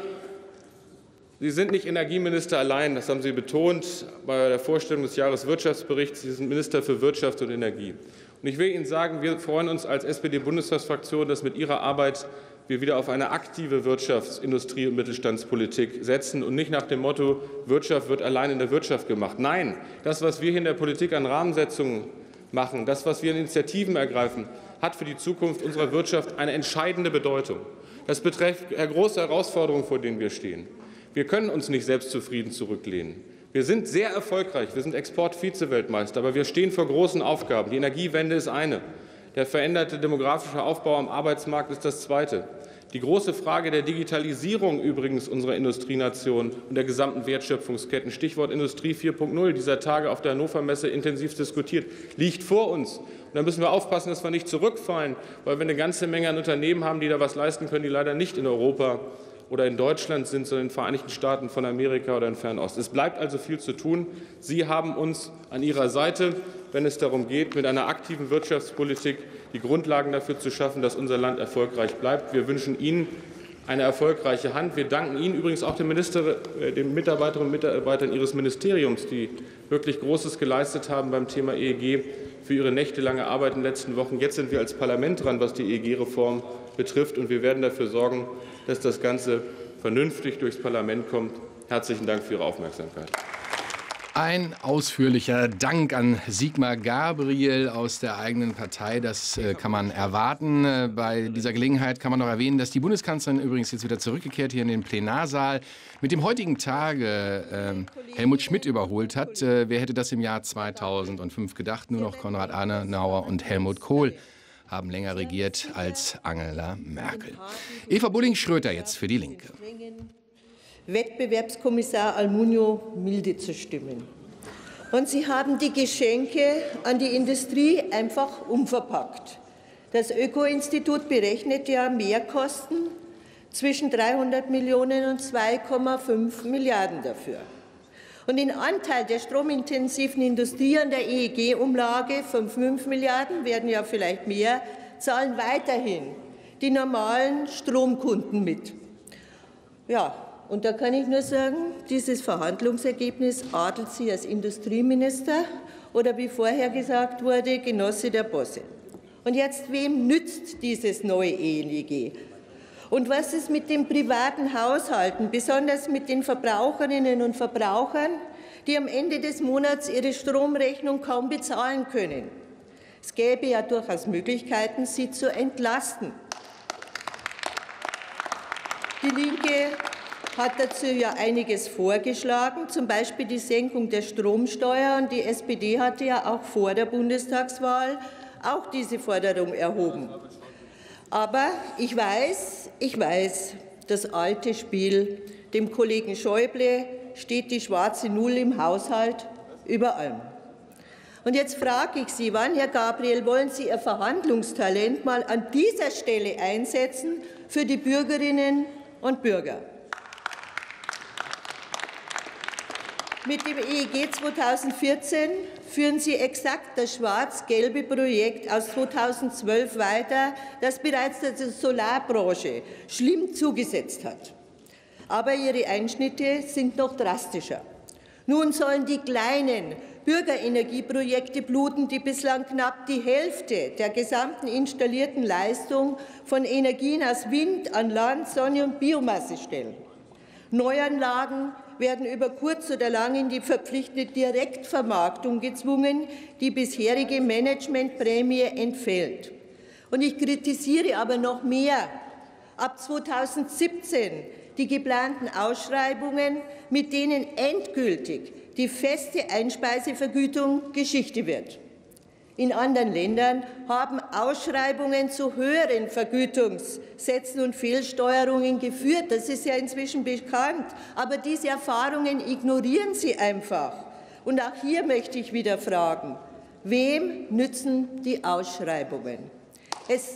K: Sie sind nicht Energieminister allein, das haben Sie betont bei der Vorstellung des Jahreswirtschaftsberichts. Sie sind Minister für Wirtschaft und Energie. Und ich will Ihnen sagen, wir freuen uns als S P D-Bundestagsfraktion, dass mit Ihrer Arbeit wir wieder auf eine aktive Wirtschafts-, Industrie- und Mittelstandspolitik setzen und nicht nach dem Motto, Wirtschaft wird allein in der Wirtschaft gemacht. Nein, das, was wir hier in der Politik an Rahmensetzungen machen, das, was wir in Initiativen ergreifen, hat für die Zukunft unserer Wirtschaft eine entscheidende Bedeutung. Das betrifft große Herausforderungen, vor denen wir stehen. Wir können uns nicht selbstzufrieden zurücklehnen. Wir sind sehr erfolgreich, wir sind Export-Vize-Weltmeister, aber wir stehen vor großen Aufgaben. Die Energiewende ist eine. Der veränderte demografische Aufbau am Arbeitsmarkt ist das zweite. Die große Frage der Digitalisierung übrigens unserer Industrienation und der gesamten Wertschöpfungsketten, Stichwort Industrie vier Punkt null, dieser Tage auf der Hannover Messe intensiv diskutiert, liegt vor uns. Und da müssen wir aufpassen, dass wir nicht zurückfallen, weil wir eine ganze Menge an Unternehmen haben, die da was leisten können, die leider nicht in Europa oder in Deutschland sind, sondern in den Vereinigten Staaten von Amerika oder in Fernost. Es bleibt also viel zu tun. Sie haben uns an Ihrer Seite, wenn es darum geht, mit einer aktiven Wirtschaftspolitik die Grundlagen dafür zu schaffen, dass unser Land erfolgreich bleibt. Wir wünschen Ihnen eine erfolgreiche Hand. Wir danken Ihnen übrigens auch den, Minister, den Mitarbeiterinnen und Mitarbeitern Ihres Ministeriums, die wirklich Großes geleistet haben beim Thema E E G, für ihre nächtelange Arbeit in den letzten Wochen. Jetzt sind wir als Parlament dran, was die E E G-Reform betrifft, und wir werden dafür sorgen, dass das Ganze vernünftig durchs Parlament kommt. Herzlichen Dank für Ihre Aufmerksamkeit.
B: Ein ausführlicher Dank an Sigmar Gabriel aus der eigenen Partei. Das äh, kann man erwarten. Äh, bei dieser Gelegenheit kann man noch erwähnen, dass die Bundeskanzlerin übrigens jetzt wieder zurückgekehrt hier in den Plenarsaal mit dem heutigen Tage äh, Helmut Schmidt überholt hat. Äh, wer hätte das im Jahr zweitausendfünf gedacht? Nur noch Konrad Adenauer und Helmut Kohl haben länger regiert als Angela Merkel. Eva Bulling-Schröter jetzt für die Linke.
M: Wettbewerbskommissar Almunia milde zu stimmen. Und Sie haben die Geschenke an die Industrie einfach umverpackt. Das Öko-Institut berechnet ja Mehrkosten zwischen dreihundert Millionen und zwei Komma fünf Milliarden dafür. Und den Anteil der stromintensiven Industrie an der E E G-Umlage von fünf Milliarden, werden ja vielleicht mehr, zahlen weiterhin die normalen Stromkunden mit. Ja, und da kann ich nur sagen, dieses Verhandlungsergebnis adelt Sie als Industrieminister oder, wie vorher gesagt wurde, Genosse der Bosse. Und jetzt, wem nützt dieses neue E E G? Und was ist mit den privaten Haushalten, besonders mit den Verbraucherinnen und Verbrauchern, die am Ende des Monats ihre Stromrechnung kaum bezahlen können? Es gäbe ja durchaus Möglichkeiten, sie zu entlasten. Die Linke hat dazu ja einiges vorgeschlagen, zum Beispiel die Senkung der Stromsteuer. Und die S P D hatte ja auch vor der Bundestagswahl auch diese Forderung erhoben. Aber ich weiß, ich weiß, das alte Spiel, dem Kollegen Schäuble steht die schwarze Null im Haushalt über allem. Und jetzt frage ich Sie, wann, Herr Gabriel, wollen Sie Ihr Verhandlungstalent mal an dieser Stelle einsetzen für die Bürgerinnen und Bürger? Mit dem E E G zweitausendvierzehn führen Sie exakt das schwarz-gelbe Projekt aus zweitausendzwölf weiter, das bereits der Solarbranche schlimm zugesetzt hat. Aber Ihre Einschnitte sind noch drastischer. Nun sollen die kleinen Bürgerenergieprojekte bluten, die bislang knapp die Hälfte der gesamten installierten Leistung von Energien aus Wind, an Land, Sonne und Biomasse stellen. Neuanlagen werden über kurz oder lang in die verpflichtete Direktvermarktung gezwungen, die bisherige Managementprämie entfällt. Und ich kritisiere aber noch mehr. Ab zweitausendsiebzehn die geplanten Ausschreibungen, mit denen endgültig die feste Einspeisevergütung Geschichte wird. In anderen Ländern haben Ausschreibungen zu höheren Vergütungssätzen und Fehlsteuerungen geführt. Das ist ja inzwischen bekannt. Aber diese Erfahrungen ignorieren Sie einfach. Und auch hier möchte ich wieder fragen, wem nützen die Ausschreibungen? Es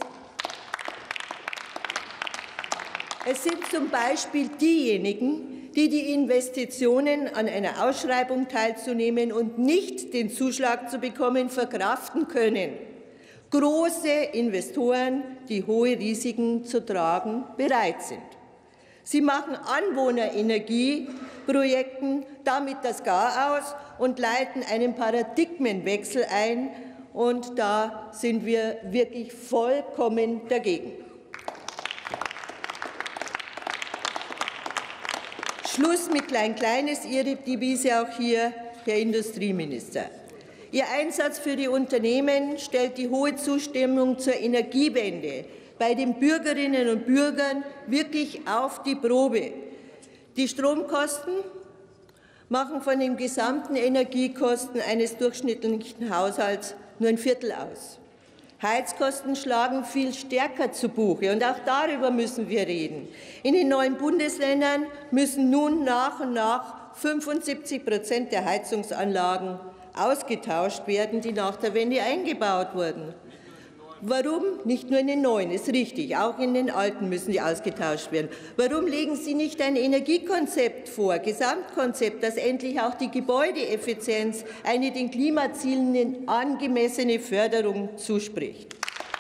M: Es sind zum Beispiel diejenigen, die die Investitionen an einer Ausschreibung teilzunehmen und nicht den Zuschlag zu bekommen, verkraften können. Große Investoren, die hohe Risiken zu tragen bereit sind. Sie machen Anwohnerenergieprojekten damit das Gar aus und leiten einen Paradigmenwechsel ein. Und da sind wir wirklich vollkommen dagegen. Schluss mit Klein-Kleines, Ihre Devise auch hier, Herr Industrieminister. Ihr Einsatz für die Unternehmen stellt die hohe Zustimmung zur Energiewende bei den Bürgerinnen und Bürgern wirklich auf die Probe. Die Stromkosten machen von den gesamten Energiekosten eines durchschnittlichen Haushalts nur ein Viertel aus. Heizkosten schlagen viel stärker zu Buche, und auch darüber müssen wir reden. In den neuen Bundesländern müssen nun nach und nach fünfundsiebzig Prozent der Heizungsanlagen ausgetauscht werden, die nach der Wende eingebaut wurden. Warum? Nicht nur in den neuen, ist richtig, auch in den alten müssen die ausgetauscht werden. Warum legen Sie nicht ein Energiekonzept vor, Gesamtkonzept, das endlich auch die Gebäudeeffizienz, eine den Klimazielen angemessene Förderung zuspricht?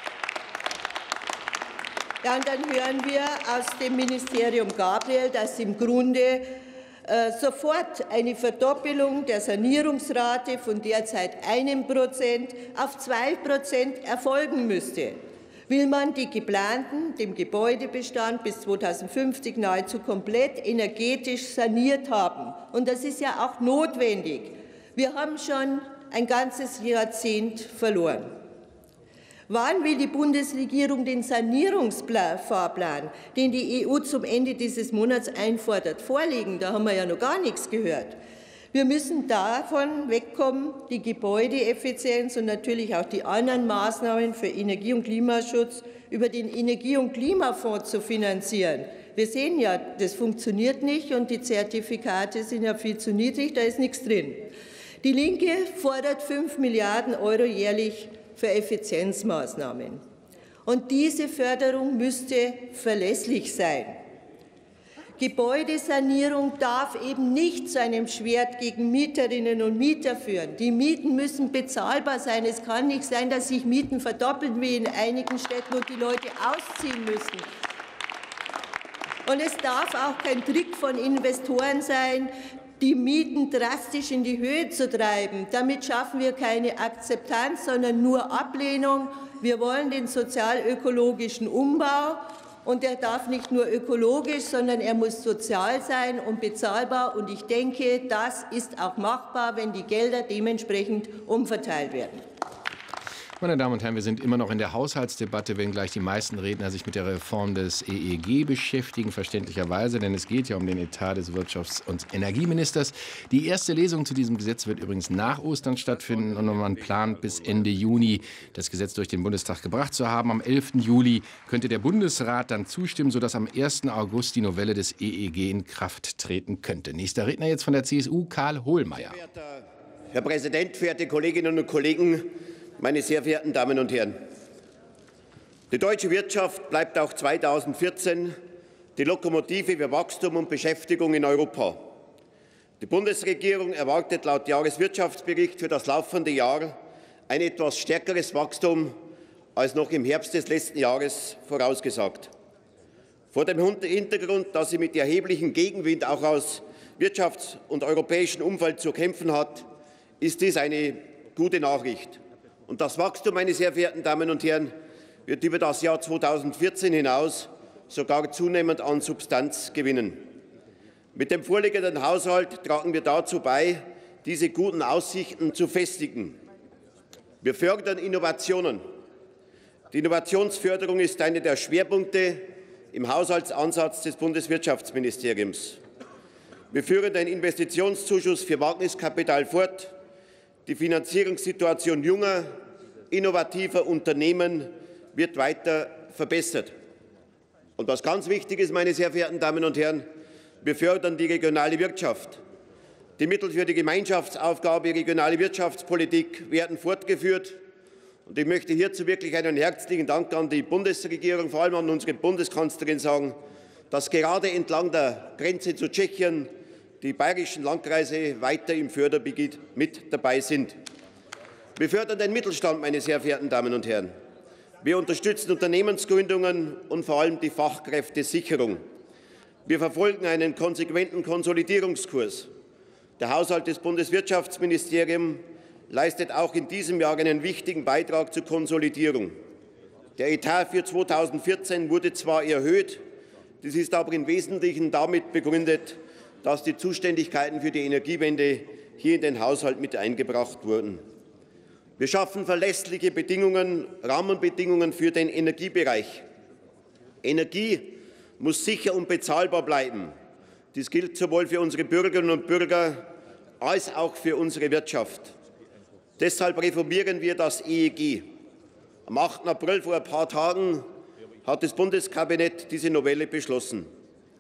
M: Ja, und dann hören wir aus dem Ministerium Gabriel, dass im Grunde äh, sofort eine Verdoppelung der Sanierungsrate von derzeit einem Prozent auf zwei Prozent erfolgen müsste. Will man die geplanten, dem Gebäudebestand bis zweitausendfünfzig nahezu komplett energetisch saniert haben. Und das ist ja auch notwendig. Wir haben schon ein ganzes Jahrzehnt verloren. Wann will die Bundesregierung den Sanierungsfahrplan, den die E U zum Ende dieses Monats einfordert, vorlegen? Da haben wir ja noch gar nichts gehört. Wir müssen davon wegkommen, die Gebäudeeffizienz und natürlich auch die anderen Maßnahmen für Energie- und Klimaschutz über den Energie- und Klimafonds zu finanzieren. Wir sehen ja, das funktioniert nicht, und die Zertifikate sind ja viel zu niedrig, da ist nichts drin. Die Linke fordert fünf Milliarden Euro jährlich für Effizienzmaßnahmen. Und diese Förderung müsste verlässlich sein. Gebäudesanierung darf eben nicht zu einem Schwert gegen Mieterinnen und Mieter führen. Die Mieten müssen bezahlbar sein. Es kann nicht sein, dass sich Mieten verdoppeln wie in einigen Städten und die Leute ausziehen müssen. Und es darf auch kein Trick von Investoren sein, die Mieten drastisch in die Höhe zu treiben. Damit schaffen wir keine Akzeptanz, sondern nur Ablehnung. Wir wollen den sozial-ökologischen Umbau. Und er darf nicht nur ökologisch, sondern er muss sozial sein und bezahlbar. Und ich denke, das ist auch machbar, wenn die Gelder dementsprechend umverteilt werden.
B: Meine Damen und Herren, wir sind immer noch in der Haushaltsdebatte, wenngleich die meisten Redner sich mit der Reform des E E G beschäftigen, verständlicherweise, denn es geht ja um den Etat des Wirtschafts- und Energieministers. Die erste Lesung zu diesem Gesetz wird übrigens nach Ostern stattfinden und man plant bis Ende Juni das Gesetz durch den Bundestag gebracht zu haben. Am elften Juli könnte der Bundesrat dann zustimmen, sodass am ersten August die Novelle des E E G in Kraft treten könnte. Nächster Redner jetzt von der C S U, Karl Hohlmeier.
N: Herr Präsident, verehrte Kolleginnen und Kollegen! Meine sehr verehrten Damen und Herren, die deutsche Wirtschaft bleibt auch zweitausendvierzehn die Lokomotive für Wachstum und Beschäftigung in Europa. Die Bundesregierung erwartet laut Jahreswirtschaftsbericht für das laufende Jahr ein etwas stärkeres Wachstum als noch im Herbst des letzten Jahres vorausgesagt. Vor dem Hintergrund, dass sie mit erheblichem Gegenwind auch aus Wirtschafts- und europäischem Umfeld zu kämpfen hat, ist dies eine gute Nachricht. Und das Wachstum, meine sehr verehrten Damen und Herren, wird über das Jahr zweitausendvierzehn hinaus sogar zunehmend an Substanz gewinnen. Mit dem vorliegenden Haushalt tragen wir dazu bei, diese guten Aussichten zu festigen. Wir fördern Innovationen. Die Innovationsförderung ist einer der Schwerpunkte im Haushaltsansatz des Bundeswirtschaftsministeriums. Wir führen den Investitionszuschuss für Wagniskapital fort. Die Finanzierungssituation junger, innovativer Unternehmen wird weiter verbessert. Und was ganz wichtig ist, meine sehr verehrten Damen und Herren, wir fördern die regionale Wirtschaft. Die Mittel für die Gemeinschaftsaufgabe regionale Wirtschaftspolitik werden fortgeführt. Und ich möchte hierzu wirklich einen herzlichen Dank an die Bundesregierung, vor allem an unsere Bundeskanzlerin sagen, dass gerade entlang der Grenze zu Tschechien die bayerischen Landkreise weiter im Fördergebiet mit dabei sind. Wir fördern den Mittelstand, meine sehr verehrten Damen und Herren. Wir unterstützen Unternehmensgründungen und vor allem die Fachkräftesicherung. Wir verfolgen einen konsequenten Konsolidierungskurs. Der Haushalt des Bundeswirtschaftsministeriums leistet auch in diesem Jahr einen wichtigen Beitrag zur Konsolidierung. Der Etat für zweitausendvierzehn wurde zwar erhöht, dies ist aber im Wesentlichen damit begründet, dass die Zuständigkeiten für die Energiewende hier in den Haushalt mit eingebracht wurden. Wir schaffen verlässliche Bedingungen, Rahmenbedingungen für den Energiebereich. Energie muss sicher und bezahlbar bleiben. Dies gilt sowohl für unsere Bürgerinnen und Bürger als auch für unsere Wirtschaft. Deshalb reformieren wir das E E G. Am achten April vor ein paar Tagen hat das Bundeskabinett diese Novelle beschlossen.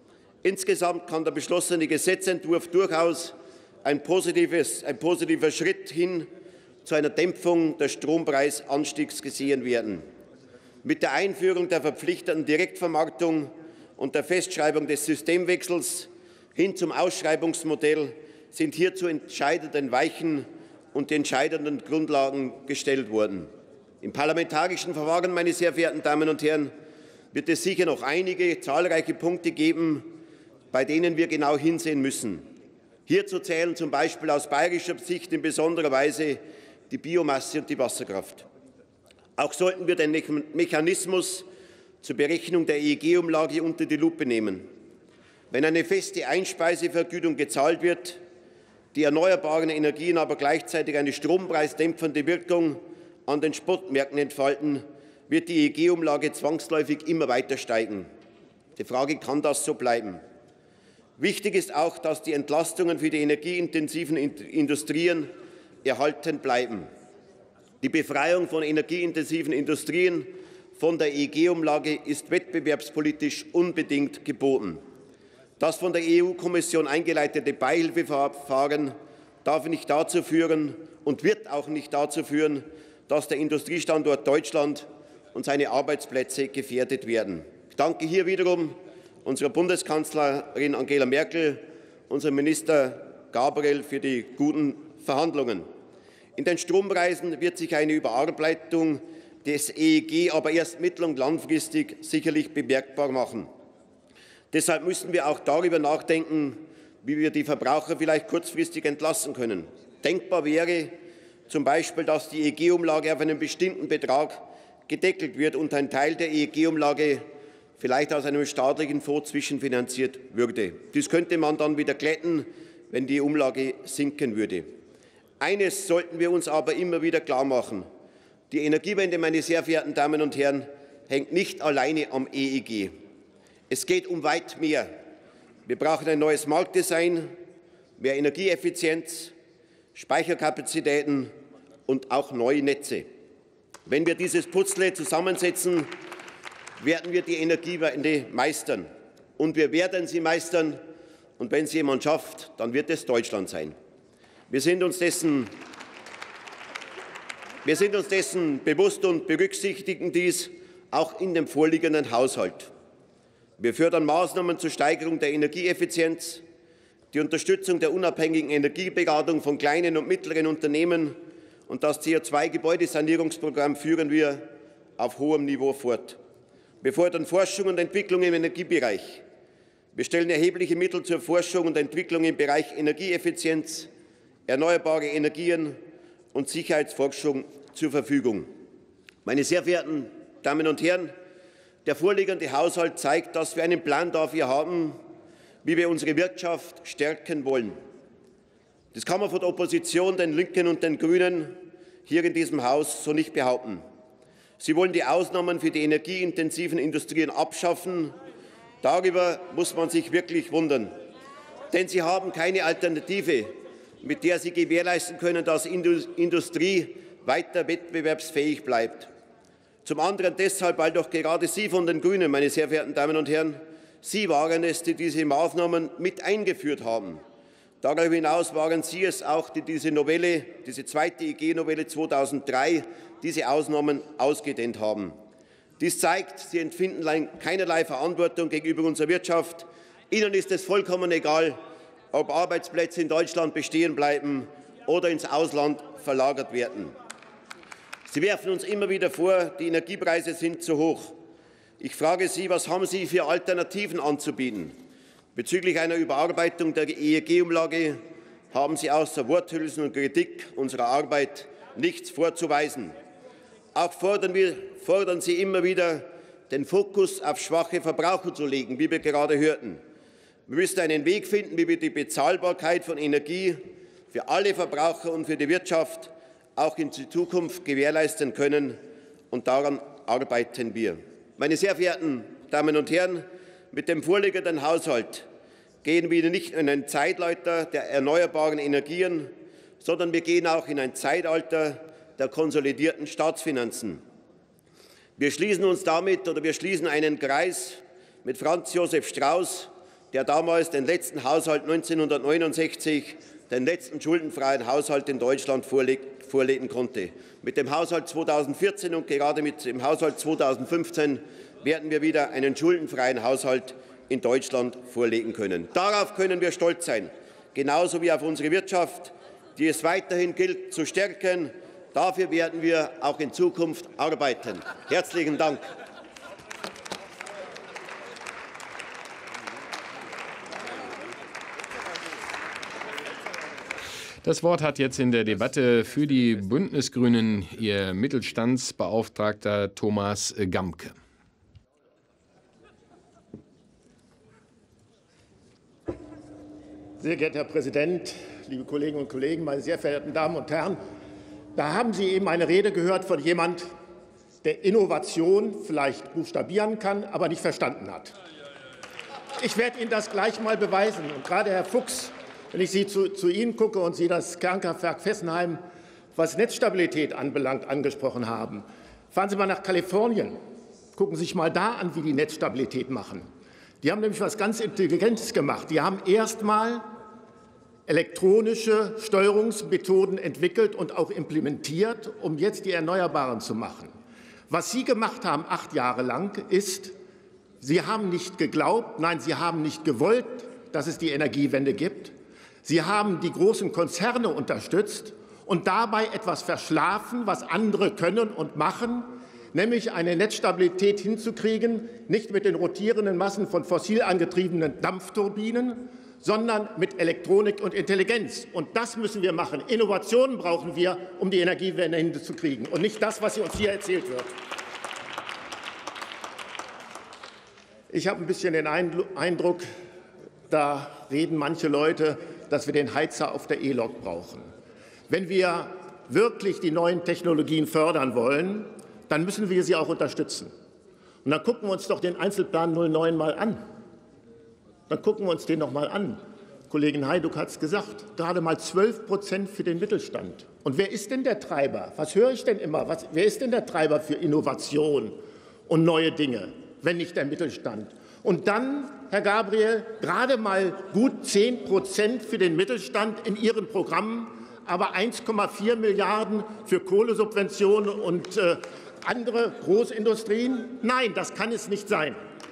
N: Insgesamt kann der beschlossene Gesetzentwurf durchaus ein, positives, ein positiver Schritt hin zu einer Dämpfung des Strompreisanstiegs gesehen werden. Mit der Einführung der verpflichtenden Direktvermarktung und der Festschreibung des Systemwechsels hin zum Ausschreibungsmodell sind hierzu entscheidenden Weichen und die entscheidenden Grundlagen gestellt worden. Im parlamentarischen Verfahren, meine sehr verehrten Damen und Herren, wird es sicher noch einige zahlreiche Punkte geben, bei denen wir genau hinsehen müssen. Hierzu zählen zum Beispiel aus bayerischer Sicht in besonderer Weise die Biomasse und die Wasserkraft. Auch sollten wir den Mechanismus zur Berechnung der E E G-Umlage unter die Lupe nehmen. Wenn eine feste Einspeisevergütung gezahlt wird, die erneuerbaren Energien aber gleichzeitig eine strompreisdämpfende Wirkung an den Spotmärkten entfalten, wird die E E G-Umlage zwangsläufig immer weiter steigen. Die Frage, kann das so bleiben? Wichtig ist auch, dass die Entlastungen für die energieintensiven Industrien erhalten bleiben. Die Befreiung von energieintensiven Industrien von der E E G-Umlage ist wettbewerbspolitisch unbedingt geboten. Das von der E U-Kommission eingeleitete Beihilfeverfahren darf nicht dazu führen und wird auch nicht dazu führen, dass der Industriestandort Deutschland und seine Arbeitsplätze gefährdet werden. Ich danke hier wiederum unserer Bundeskanzlerin Angela Merkel, unserem Minister Gabriel für die guten Verhandlungen. In den Strompreisen wird sich eine Überarbeitung des E E G aber erst mittel- und langfristig sicherlich bemerkbar machen. Deshalb müssen wir auch darüber nachdenken, wie wir die Verbraucher vielleicht kurzfristig entlasten können. Denkbar wäre zum Beispiel, dass die E E G-Umlage auf einen bestimmten Betrag gedeckelt wird und ein Teil der E E G-Umlage vielleicht aus einem staatlichen Fonds zwischenfinanziert würde. Dies könnte man dann wieder glätten, wenn die Umlage sinken würde. Eines sollten wir uns aber immer wieder klar machen. Die Energiewende, meine sehr verehrten Damen und Herren, hängt nicht alleine am E E G. Es geht um weit mehr. Wir brauchen ein neues Marktdesign, mehr Energieeffizienz, Speicherkapazitäten und auch neue Netze. Wenn wir dieses Puzzle zusammensetzen, werden wir die Energiewende meistern. Und wir werden sie meistern. Und wenn es jemand schafft, dann wird es Deutschland sein. Wir sind uns dessen, wir sind uns dessen bewusst und berücksichtigen dies auch in dem vorliegenden Haushalt. Wir fördern Maßnahmen zur Steigerung der Energieeffizienz, die Unterstützung der unabhängigen Energieberatung von kleinen und mittleren Unternehmen und das C O zwei Gebäudesanierungsprogramm führen wir auf hohem Niveau fort. Wir fördern Forschung und Entwicklung im Energiebereich. Wir stellen erhebliche Mittel zur Forschung und Entwicklung im Bereich Energieeffizienz, erneuerbare Energien und Sicherheitsforschung zur Verfügung. Meine sehr verehrten Damen und Herren, der vorliegende Haushalt zeigt, dass wir einen Plan dafür haben, wie wir unsere Wirtschaft stärken wollen. Das kann man von der Opposition, den Linken und den Grünen hier in diesem Haus so nicht behaupten. Sie wollen die Ausnahmen für die energieintensiven Industrien abschaffen. Darüber muss man sich wirklich wundern. Denn sie haben keine Alternative, mit der sie gewährleisten können, dass die Industrie weiter wettbewerbsfähig bleibt. Zum anderen deshalb, weil doch gerade Sie von den Grünen, meine sehr verehrten Damen und Herren, Sie waren es, die diese Maßnahmen mit eingeführt haben. Darüber hinaus waren Sie es auch, die diese Novelle, diese zweite E G-Novelle zweitausenddrei, diese Ausnahmen ausgedehnt haben. Dies zeigt, Sie empfinden keinerlei Verantwortung gegenüber unserer Wirtschaft. Ihnen ist es vollkommen egal, ob Arbeitsplätze in Deutschland bestehen bleiben oder ins Ausland verlagert werden. Sie werfen uns immer wieder vor, die Energiepreise sind zu hoch. Ich frage Sie, was haben Sie für Alternativen anzubieten? Bezüglich einer Überarbeitung der E E G-Umlage haben Sie außer Worthülsen und Kritik unserer Arbeit nichts vorzuweisen. Auch fordern, wir, fordern Sie immer wieder, den Fokus auf schwache Verbraucher zu legen, wie wir gerade hörten. Wir müssen einen Weg finden, wie wir die Bezahlbarkeit von Energie für alle Verbraucher und für die Wirtschaft auch in Zukunft gewährleisten können. Und daran arbeiten wir. Meine sehr verehrten Damen und Herren, mit dem vorliegenden Haushalt gehen wir nicht in ein Zeitalter der erneuerbaren Energien, sondern wir gehen auch in ein Zeitalter der konsolidierten Staatsfinanzen. Wir schließen uns damit oder wir schließen einen Kreis mit Franz Josef Strauß, der damals den letzten Haushalt neunzehnhundertneunundsechzig, den letzten schuldenfreien Haushalt in Deutschland vorlegt, vorlegen konnte. Mit dem Haushalt zweitausendvierzehn und gerade mit dem Haushalt zweitausendfünfzehn werden wir wieder einen schuldenfreien Haushalt in Deutschland vorlegen können. Darauf können wir stolz sein, genauso wie auf unsere Wirtschaft, die es weiterhin gilt zu stärken. Dafür werden wir auch in Zukunft arbeiten. Herzlichen Dank.
B: Das Wort hat jetzt in der Debatte für die Bündnisgrünen Ihr Mittelstandsbeauftragter Thomas Gamke.
O: Sehr geehrter Herr Präsident, liebe Kolleginnen und Kollegen, meine sehr verehrten Damen und Herren! Da haben Sie eben eine Rede gehört von jemand, der Innovation vielleicht buchstabieren kann, aber nicht verstanden hat. Ich werde Ihnen das gleich mal beweisen. Und gerade Herr Fuchs, wenn ich Sie zu, zu Ihnen gucke und Sie das Kernkraftwerk Fessenheim, was Netzstabilität anbelangt, angesprochen haben, fahren Sie mal nach Kalifornien. Gucken Sie sich mal da an, wie die Netzstabilität machen. Die haben nämlich etwas ganz Intelligentes gemacht. Die haben erst mal elektronische Steuerungsmethoden entwickelt und auch implementiert, um jetzt die Erneuerbaren zu machen. Was Sie gemacht haben, acht Jahre lang, ist, Sie haben nicht geglaubt, nein, Sie haben nicht gewollt, dass es die Energiewende gibt. Sie haben die großen Konzerne unterstützt und dabei etwas verschlafen, was andere können und machen, nämlich eine Netzstabilität hinzukriegen, nicht mit den rotierenden Massen von fossil angetriebenen Dampfturbinen, sondern mit Elektronik und Intelligenz. Und das müssen wir machen. Innovationen brauchen wir, um die Energiewende hinzukriegen, und nicht das, was uns hier erzählt wird. Ich habe ein bisschen den Eindruck, da reden manche Leute, dass wir den Heizer auf der E-Lok brauchen. Wenn wir wirklich die neuen Technologien fördern wollen, dann müssen wir sie auch unterstützen. Und dann gucken wir uns doch den Einzelplan null neun mal an. Dann gucken wir uns den noch mal an. Kollegin Hajduk hat es gesagt, gerade mal zwölf Prozent für den Mittelstand. Und wer ist denn der Treiber? Was höre ich denn immer? Was, wer ist denn der Treiber für Innovation und neue Dinge, wenn nicht der Mittelstand? Und dann, Herr Gabriel, gerade mal gut zehn Prozent für den Mittelstand in Ihren Programmen, aber eins Komma vier Milliarden für Kohlesubventionen und äh, andere Großindustrien? Nein, das kann es nicht sein.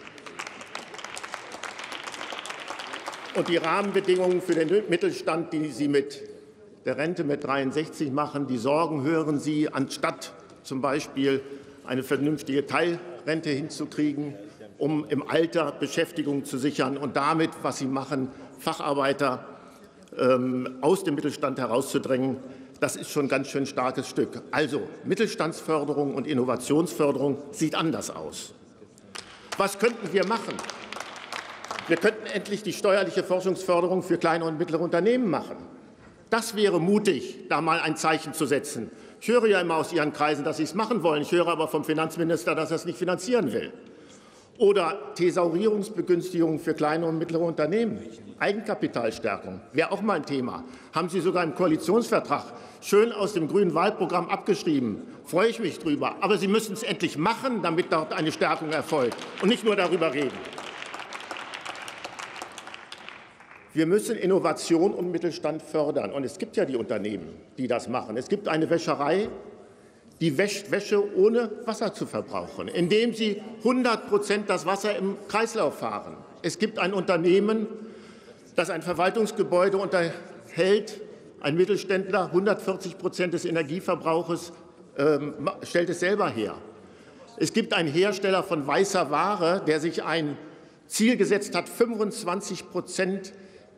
O: Und die Rahmenbedingungen für den Mittelstand, die Sie mit der Rente mit dreiundsechzig machen, die Sorgen hören Sie, anstatt zum Beispiel eine vernünftige Teilrente hinzukriegen, um im Alter Beschäftigung zu sichern und damit, was Sie machen, Facharbeiter ähm, aus dem Mittelstand herauszudrängen. Das ist schon ein ganz schön starkes Stück. Also Mittelstandsförderung und Innovationsförderung sieht anders aus. Was könnten wir machen? Wir könnten endlich die steuerliche Forschungsförderung für kleine und mittlere Unternehmen machen. Das wäre mutig, da mal ein Zeichen zu setzen. Ich höre ja immer aus Ihren Kreisen, dass Sie es machen wollen. Ich höre aber vom Finanzminister, dass er es nicht finanzieren will. Oder Thesaurierungsbegünstigungen für kleine und mittlere Unternehmen. Eigenkapitalstärkung wäre auch mal ein Thema. Haben Sie sogar im Koalitionsvertrag schön aus dem grünen Wahlprogramm abgeschrieben. Freue ich mich drüber. Aber Sie müssen es endlich machen, damit dort eine Stärkung erfolgt und nicht nur darüber reden. Wir müssen Innovation und Mittelstand fördern. Und es gibt ja die Unternehmen, die das machen. Es gibt eine Wäscherei, die wäscht Wäsche, ohne Wasser zu verbrauchen, indem sie hundert Prozent das Wasser im Kreislauf fahren. Es gibt ein Unternehmen, das ein Verwaltungsgebäude unterhält, ein Mittelständler, hundertvierzig Prozent des Energieverbrauches ähm, stellt es selber her. Es gibt einen Hersteller von weißer Ware, der sich ein Ziel gesetzt hat, fünfundzwanzig Prozent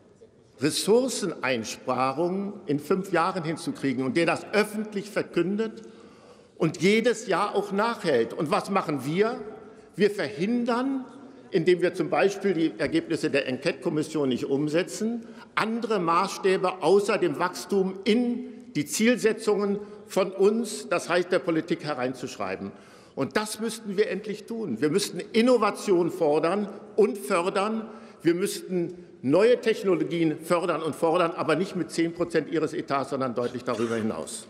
O: Ressourceneinsparungen in fünf Jahren hinzukriegen und der das öffentlich verkündet und jedes Jahr auch nachhält. Und was machen wir? Wir verhindern, indem wir zum Beispiel die Ergebnisse der Enquete-Kommission nicht umsetzen, andere Maßstäbe außer dem Wachstum in die Zielsetzungen von uns, das heißt der Politik, hereinzuschreiben. Und das müssten wir endlich tun. Wir müssten Innovation fordern und fördern. Wir müssten neue Technologien fördern und fordern, aber nicht mit zehn Prozent Ihres Etats, sondern deutlich darüber hinaus.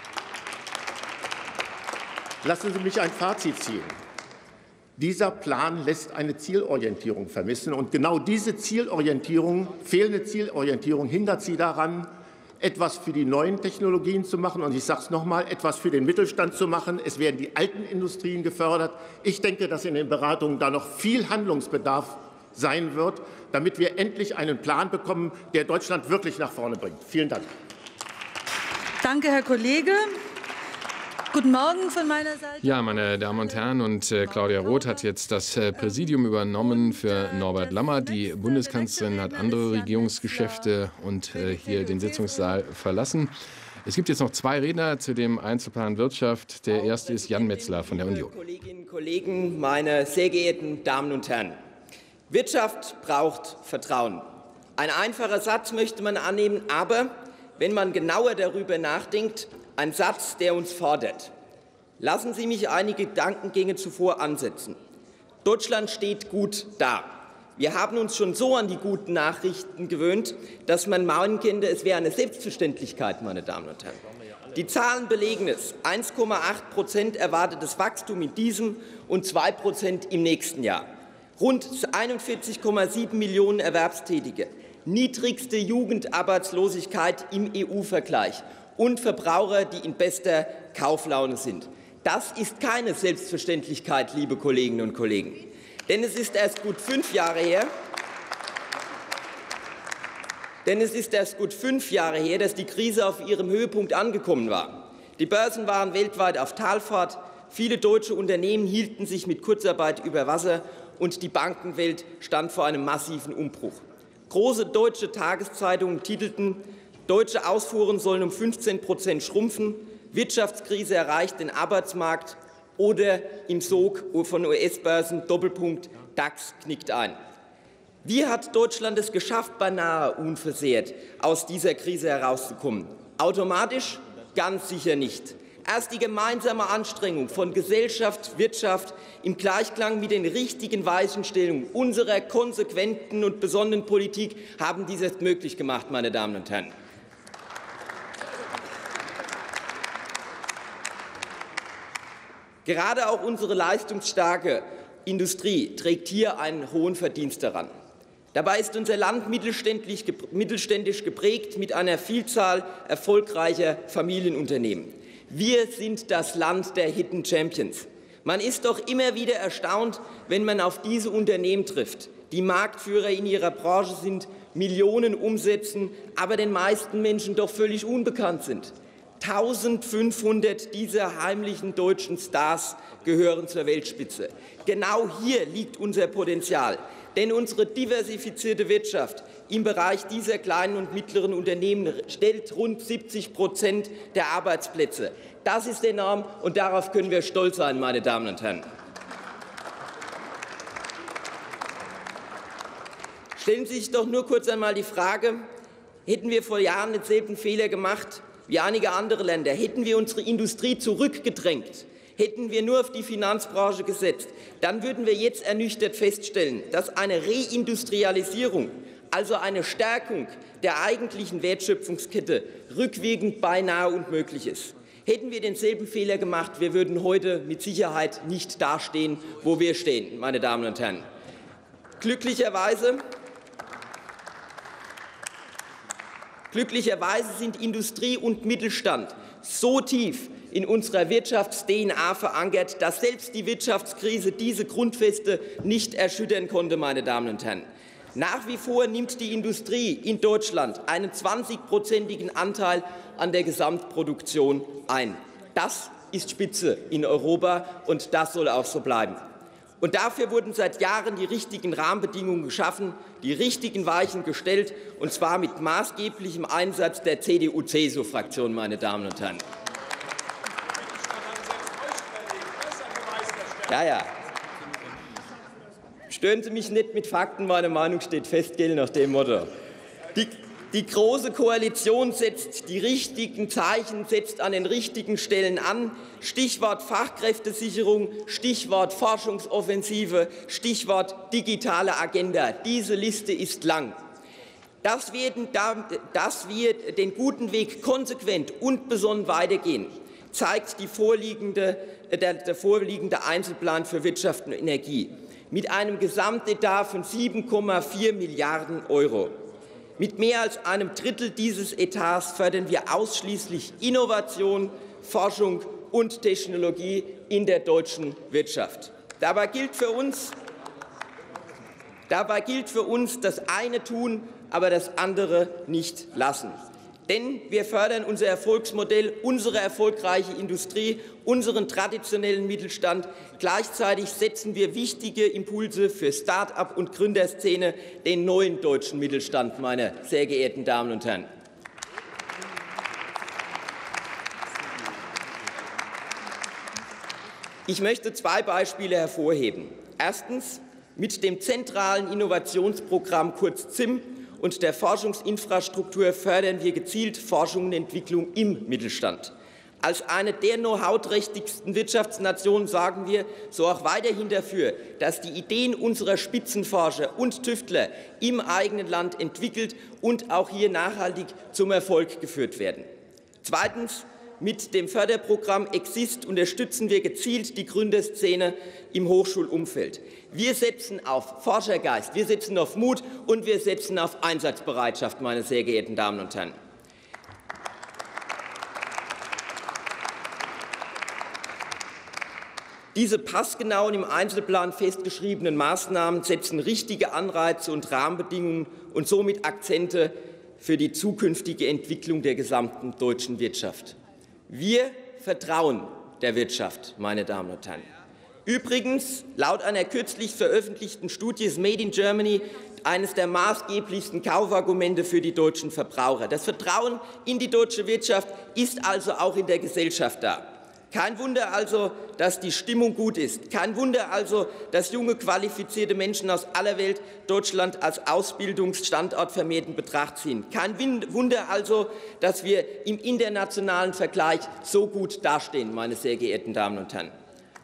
O: Lassen Sie mich ein Fazit ziehen. Dieser Plan lässt eine Zielorientierung vermissen. Und genau diese Zielorientierung, fehlende Zielorientierung, hindert Sie daran, etwas für die neuen Technologien zu machen. Und ich sage es noch mal, etwas für den Mittelstand zu machen. Es werden die alten Industrien gefördert. Ich denke, dass in den Beratungen da noch viel Handlungsbedarf sein wird, damit wir endlich einen Plan bekommen, der Deutschland wirklich nach vorne bringt. Vielen Dank.
P: Danke, Herr Kollege. Guten Morgen von meiner Seite.
B: Ja, meine Damen und Herren, und äh, Claudia Roth hat jetzt das äh, Präsidium übernommen für Norbert Lammert. Die Bundeskanzlerin hat andere Regierungsgeschäfte und äh, hier den Sitzungssaal verlassen. Es gibt jetzt noch zwei Redner zu dem Einzelplan Wirtschaft. Der erste ist Jan Metzler von der Union.
Q: Kolleginnen und Kollegen, meine sehr geehrten Damen und Herren! Wirtschaft braucht Vertrauen. Ein einfacher Satz möchte man annehmen, aber wenn man genauer darüber nachdenkt, ein Satz, der uns fordert. Lassen Sie mich einige Gedankengänge zuvor ansetzen. Deutschland steht gut da. Wir haben uns schon so an die guten Nachrichten gewöhnt, dass man meinen könnte, es wäre eine Selbstverständlichkeit, meine Damen und Herren. Die Zahlen belegen es. eins Komma acht Prozent erwartetes Wachstum in diesem und zwei Prozent im nächsten Jahr. Rund einundvierzig Komma sieben Millionen Erwerbstätige, niedrigste Jugendarbeitslosigkeit im E U-Vergleich und Verbraucher, die in bester Kauflaune sind. Das ist keine Selbstverständlichkeit, liebe Kolleginnen und Kollegen. Denn es ist erst gut fünf Jahre her, denn es ist erst gut fünf Jahre her, dass die Krise auf ihrem Höhepunkt angekommen war. Die Börsen waren weltweit auf Talfahrt, viele deutsche Unternehmen hielten sich mit Kurzarbeit über Wasser und die Bankenwelt stand vor einem massiven Umbruch. Große deutsche Tageszeitungen titelten, deutsche Ausfuhren sollen um fünfzehn Prozent schrumpfen, Wirtschaftskrise erreicht den Arbeitsmarkt oder im Sog von U S-Börsen Doppelpunkt DAX knickt ein. Wie hat Deutschland es geschafft, beinahe unversehrt aus dieser Krise herauszukommen? Automatisch? Ganz sicher nicht. Erst die gemeinsame Anstrengung von Gesellschaft, Wirtschaft im Gleichklang mit den richtigen Weichenstellungen unserer konsequenten und besonnenen Politik haben dies erst möglich gemacht, meine Damen und Herren. Gerade auch unsere leistungsstarke Industrie trägt hier einen hohen Verdienst daran. Dabei ist unser Land mittelständisch geprägt mit einer Vielzahl erfolgreicher Familienunternehmen. Wir sind das Land der Hidden Champions. Man ist doch immer wieder erstaunt, wenn man auf diese Unternehmen trifft, die Marktführer in ihrer Branche sind, Millionen umsetzen, aber den meisten Menschen doch völlig unbekannt sind. eintausendfünfhundert dieser heimlichen deutschen Stars gehören zur Weltspitze. Genau hier liegt unser Potenzial. Denn unsere diversifizierte Wirtschaft im Bereich dieser kleinen und mittleren Unternehmen stellt rund siebzig Prozent der Arbeitsplätze. Das ist enorm, und darauf können wir stolz sein, meine Damen und Herren. Stellen Sie sich doch nur kurz einmal die Frage, hätten wir vor Jahren denselben Fehler gemacht wie einige andere Länder, hätten wir unsere Industrie zurückgedrängt, hätten wir nur auf die Finanzbranche gesetzt, dann würden wir jetzt ernüchtert feststellen, dass eine Reindustrialisierung, also eine Stärkung der eigentlichen Wertschöpfungskette, rückwirkend beinahe unmöglich ist. Hätten wir denselben Fehler gemacht, wir würden heute mit Sicherheit nicht dastehen, wo wir stehen, meine Damen und Herren. Glücklicherweise, glücklicherweise sind Industrie und Mittelstand so tief in unserer Wirtschafts-D N A verankert, dass selbst die Wirtschaftskrise diese Grundfeste nicht erschüttern konnte, meine Damen und Herren. Nach wie vor nimmt die Industrie in Deutschland einen zwanzigprozentigen Anteil an der Gesamtproduktion ein. Das ist Spitze in Europa, und das soll auch so bleiben. Und dafür wurden seit Jahren die richtigen Rahmenbedingungen geschaffen, die richtigen Weichen gestellt, und zwar mit maßgeblichem Einsatz der C D U C S U-Fraktion, meine Damen und Herren. Ja, ja. Stören Sie mich nicht mit Fakten, meine Meinung steht fest, gilt nach dem Motto. Die, die Große Koalition setzt die richtigen Zeichen, setzt an den richtigen Stellen an. Stichwort Fachkräftesicherung, Stichwort Forschungsoffensive, Stichwort digitale Agenda. Diese Liste ist lang. Dass wir, dass wir den guten Weg konsequent und besonnen weitergehen, zeigt die vorliegende, der, der vorliegende Einzelplan für Wirtschaft und Energie mit einem Gesamtetat von sieben Komma vier Milliarden Euro. Mit mehr als einem Drittel dieses Etats fördern wir ausschließlich Innovation, Forschung und Technologie in der deutschen Wirtschaft. Dabei gilt für uns, dabei gilt für uns das eine tun, aber das andere nicht lassen. Denn wir fördern unser Erfolgsmodell, unsere erfolgreiche Industrie, unseren traditionellen Mittelstand. Gleichzeitig setzen wir wichtige Impulse für Start-up- und Gründerszene, den neuen deutschen Mittelstand, meine sehr geehrten Damen und Herren. Ich möchte zwei Beispiele hervorheben. Erstens, mit dem zentralen Innovationsprogramm kurz Z I M und der Forschungsinfrastruktur fördern wir gezielt Forschung und Entwicklung im Mittelstand. Als eine der know-how-trächtigsten Wirtschaftsnationen sorgen wir so auch weiterhin dafür, dass die Ideen unserer Spitzenforscher und Tüftler im eigenen Land entwickelt und auch hier nachhaltig zum Erfolg geführt werden. Zweitens, mit dem Förderprogramm Exist unterstützen wir gezielt die Gründerszene im Hochschulumfeld. Wir setzen auf Forschergeist, wir setzen auf Mut und wir setzen auf Einsatzbereitschaft, meine sehr geehrten Damen und Herren. Diese passgenauen im Einzelplan festgeschriebenen Maßnahmen setzen richtige Anreize und Rahmenbedingungen und somit Akzente für die zukünftige Entwicklung der gesamten deutschen Wirtschaft. Wir vertrauen der Wirtschaft, meine Damen und Herren. Übrigens, laut einer kürzlich veröffentlichten Studie ist Made in Germany eines der maßgeblichsten Kaufargumente für die deutschen Verbraucher. Das Vertrauen in die deutsche Wirtschaft ist also auch in der Gesellschaft da. Kein Wunder also, dass die Stimmung gut ist. Kein Wunder also, dass junge, qualifizierte Menschen aus aller Welt Deutschland als Ausbildungsstandort vermehrt in Betracht ziehen. Kein Wunder also, dass wir im internationalen Vergleich so gut dastehen, meine sehr geehrten Damen und Herren.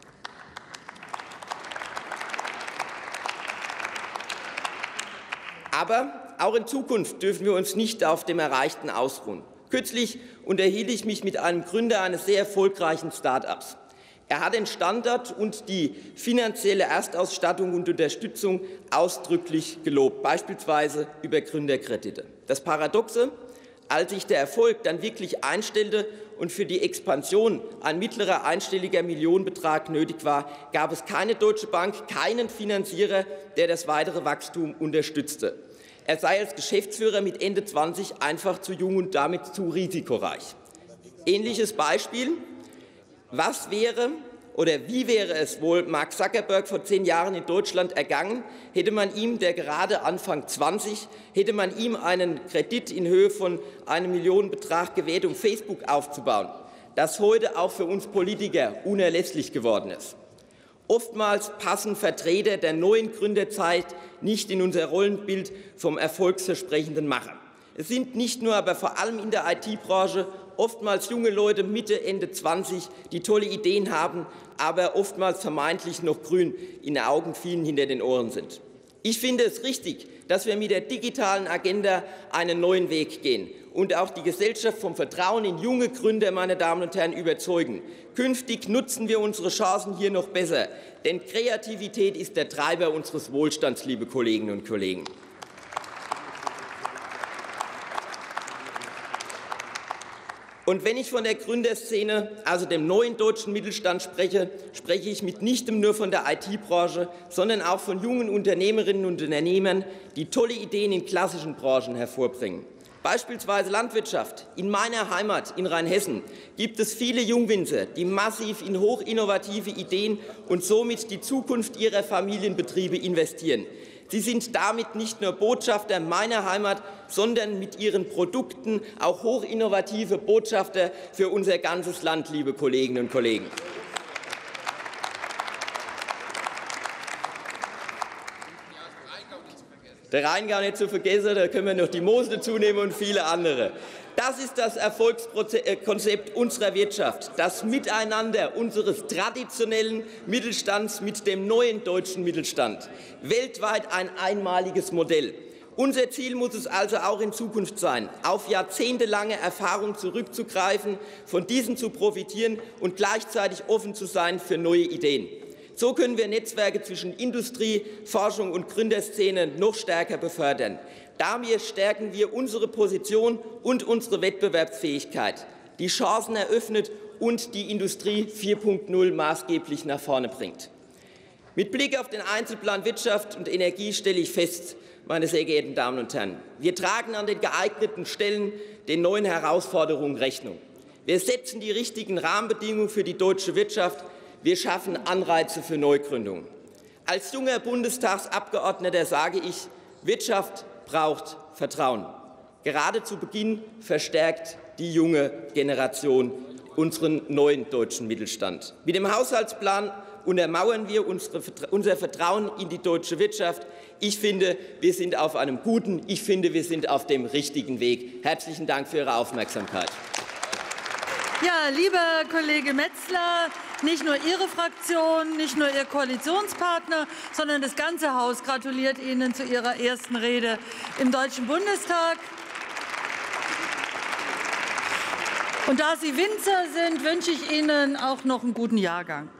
Q: Aber auch in Zukunft dürfen wir uns nicht auf dem Erreichten ausruhen. Kürzlich unterhielt ich mich mit einem Gründer eines sehr erfolgreichen Start-ups. Er hat den Standard und die finanzielle Erstausstattung und Unterstützung ausdrücklich gelobt, beispielsweise über Gründerkredite. Das Paradoxe: Als sich der Erfolg dann wirklich einstellte und für die Expansion ein mittlerer einstelliger Millionenbetrag nötig war, gab es keine Deutsche Bank, keinen Finanzierer, der das weitere Wachstum unterstützte. Er sei als Geschäftsführer mit Ende zwanzig einfach zu jung und damit zu risikoreich. Ähnliches Beispiel: Was wäre oder wie wäre es wohl Mark Zuckerberg vor zehn Jahren in Deutschland ergangen, hätte man ihm, der gerade Anfang zwanzig, hätte man ihm einen Kredit in Höhe von einem Millionenbetrag gewährt, um Facebook aufzubauen, das heute auch für uns Politiker unerlässlich geworden ist. Oftmals passen Vertreter der neuen Gründerzeit nicht in unser Rollenbild vom erfolgsversprechenden Macher. Es sind nicht nur, aber vor allem in der I T-Branche oftmals junge Leute Mitte, Ende zwanzig, die tolle Ideen haben, aber oftmals vermeintlich noch grün in den Augen vielen hinter den Ohren sind. Ich finde es richtig, dass wir mit der digitalen Agenda einen neuen Weg gehen und auch die Gesellschaft vom Vertrauen in junge Gründer, meine Damen und Herren, überzeugen. Künftig nutzen wir unsere Chancen hier noch besser, denn Kreativität ist der Treiber unseres Wohlstands, liebe Kolleginnen und Kollegen. Und wenn ich von der Gründerszene, also dem neuen deutschen Mittelstand spreche, spreche ich mitnichten nur von der I T-Branche, sondern auch von jungen Unternehmerinnen und Unternehmern, die tolle Ideen in klassischen Branchen hervorbringen. Beispielsweise Landwirtschaft. In meiner Heimat in Rheinhessen gibt es viele Jungwinzer, die massiv in hochinnovative Ideen und somit die Zukunft ihrer Familienbetriebe investieren. Sie sind damit nicht nur Botschafter meiner Heimat, sondern mit ihren Produkten auch hochinnovative Botschafter für unser ganzes Land, liebe Kolleginnen und Kollegen. Der Rheingau nicht zu vergessen, da können wir noch die Mosel dazu nehmen und viele andere. Das ist das Erfolgskonzept unserer Wirtschaft, das Miteinander unseres traditionellen Mittelstands mit dem neuen deutschen Mittelstand. Weltweit ein einmaliges Modell. Unser Ziel muss es also auch in Zukunft sein, auf jahrzehntelange Erfahrung zurückzugreifen, von diesen zu profitieren und gleichzeitig offen zu sein für neue Ideen. So können wir Netzwerke zwischen Industrie, Forschung und Gründerszene noch stärker befördern. Damit stärken wir unsere Position und unsere Wettbewerbsfähigkeit, die Chancen eröffnet und die Industrie vier Punkt null maßgeblich nach vorne bringt. Mit Blick auf den Einzelplan Wirtschaft und Energie stelle ich fest, meine sehr geehrten Damen und Herren, wir tragen an den geeigneten Stellen den neuen Herausforderungen Rechnung. Wir setzen die richtigen Rahmenbedingungen für die deutsche Wirtschaft. Wir schaffen Anreize für Neugründungen. Als junger Bundestagsabgeordneter sage ich, Wirtschaft braucht Vertrauen. Gerade zu Beginn verstärkt die junge Generation unseren neuen deutschen Mittelstand. Mit dem Haushaltsplan untermauern wir unsere, unser Vertrauen in die deutsche Wirtschaft. Ich finde, wir sind auf einem guten, ich finde, wir sind auf dem richtigen Weg. Herzlichen Dank für Ihre Aufmerksamkeit.
P: Ja, lieber Kollege Metzler, nicht nur Ihre Fraktion, nicht nur Ihr Koalitionspartner, sondern das ganze Haus gratuliert Ihnen zu Ihrer ersten Rede im Deutschen Bundestag. Und da Sie Winzer sind, wünsche ich Ihnen auch noch einen guten Jahrgang.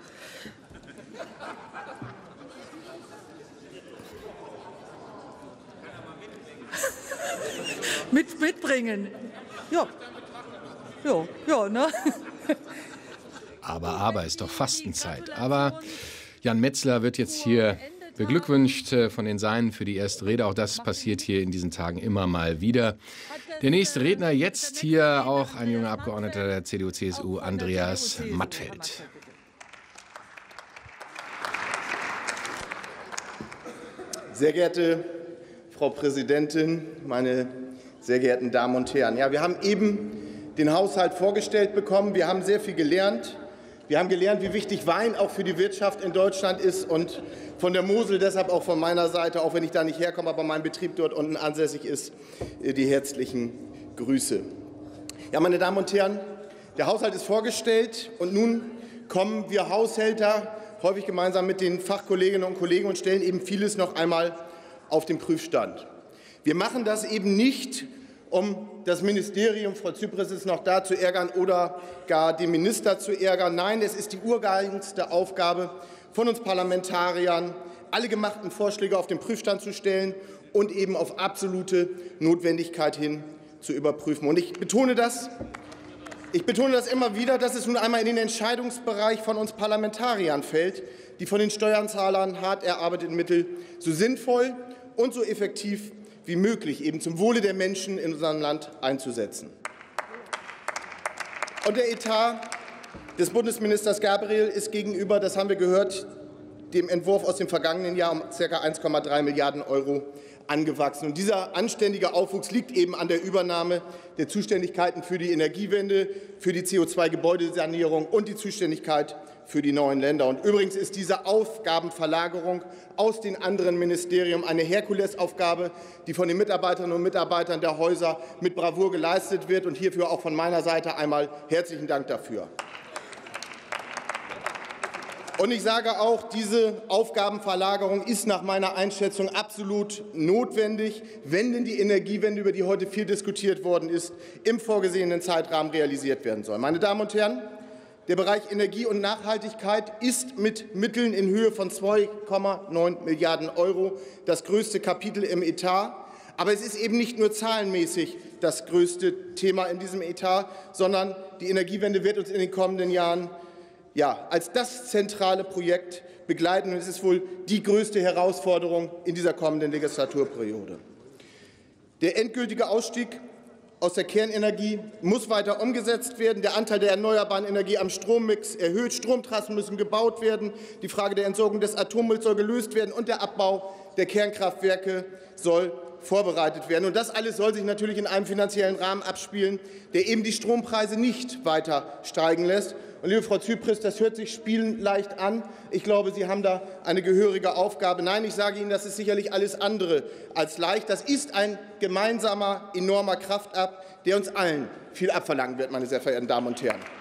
P: Mit, mitbringen. Ja. Ja, ja, ne?
B: Aber, aber, ist doch Fastenzeit. Aber Jan Metzler wird jetzt hier beglückwünscht von den Seinen für die erste Rede. Auch das passiert hier in diesen Tagen immer mal wieder. Der nächste Redner jetzt hier auch ein junger Abgeordneter der C D U C S U, Andreas Mattfeld.
R: Sehr geehrte Frau Präsidentin, meine sehr geehrten Damen und Herren! Ja, wir haben eben den Haushalt vorgestellt bekommen. Wir haben sehr viel gelernt. Wir haben gelernt, wie wichtig Wein auch für die Wirtschaft in Deutschland ist. Und von der Mosel deshalb auch von meiner Seite, auch wenn ich da nicht herkomme, aber mein Betrieb dort unten ansässig ist, die herzlichen Grüße. Ja, meine Damen und Herren, der Haushalt ist vorgestellt und nun kommen wir Haushälter häufig gemeinsam mit den Fachkolleginnen und Kollegen und stellen eben vieles noch einmal auf den Prüfstand. Wir machen das eben nicht, um das Ministerium, Frau Zypries ist noch da, zu ärgern oder gar den Minister zu ärgern. Nein, es ist die ureigenste Aufgabe von uns Parlamentariern, alle gemachten Vorschläge auf den Prüfstand zu stellen und eben auf absolute Notwendigkeit hin zu überprüfen. Und ich betone das, ich betone das immer wieder, dass es nun einmal in den Entscheidungsbereich von uns Parlamentariern fällt, die von den Steuerzahlern hart erarbeiteten Mittel so sinnvoll und so effektiv wie möglich eben zum Wohle der Menschen in unserem Land einzusetzen. Und der Etat des Bundesministers Gabriel ist gegenüber, das haben wir gehört, dem Entwurf aus dem vergangenen Jahr um ca. eins Komma drei Milliarden Euro angewachsen. Und dieser anständige Aufwuchs liegt eben an der Übernahme der Zuständigkeiten für die Energiewende, für die C O zwei Gebäudesanierung und die Zuständigkeit für die neuen Länder. Und übrigens ist diese Aufgabenverlagerung aus den anderen Ministerien eine Herkulesaufgabe, die von den Mitarbeiterinnen und Mitarbeitern der Häuser mit Bravour geleistet wird. Und hierfür auch von meiner Seite einmal herzlichen Dank dafür. Und ich sage auch, diese Aufgabenverlagerung ist nach meiner Einschätzung absolut notwendig, wenn denn die Energiewende, über die heute viel diskutiert worden ist, im vorgesehenen Zeitrahmen realisiert werden soll. Meine Damen und Herren, der Bereich Energie und Nachhaltigkeit ist mit Mitteln in Höhe von zwei Komma neun Milliarden Euro das größte Kapitel im Etat. Aber es ist eben nicht nur zahlenmäßig das größte Thema in diesem Etat, sondern die Energiewende wird uns in den kommenden Jahren ja, als das zentrale Projekt begleiten. Und es ist wohl die größte Herausforderung in dieser kommenden Legislaturperiode. Der endgültige Ausstieg aus der Kernenergie muss weiter umgesetzt werden. Der Anteil der erneuerbaren Energie am Strommix erhöht. Stromtrassen müssen gebaut werden. Die Frage der Entsorgung des Atommülls soll gelöst werden. Und der Abbau der Kernkraftwerke soll vorbereitet werden. Und das alles soll sich natürlich in einem finanziellen Rahmen abspielen, der eben die Strompreise nicht weiter steigen lässt. Und liebe Frau Zypries, das hört sich spielend leicht an. Ich glaube, Sie haben da eine gehörige Aufgabe. Nein, ich sage Ihnen, das ist sicherlich alles andere als leicht. Das ist ein gemeinsamer, enormer Kraftakt, der uns allen viel abverlangen wird, meine sehr verehrten Damen und Herren.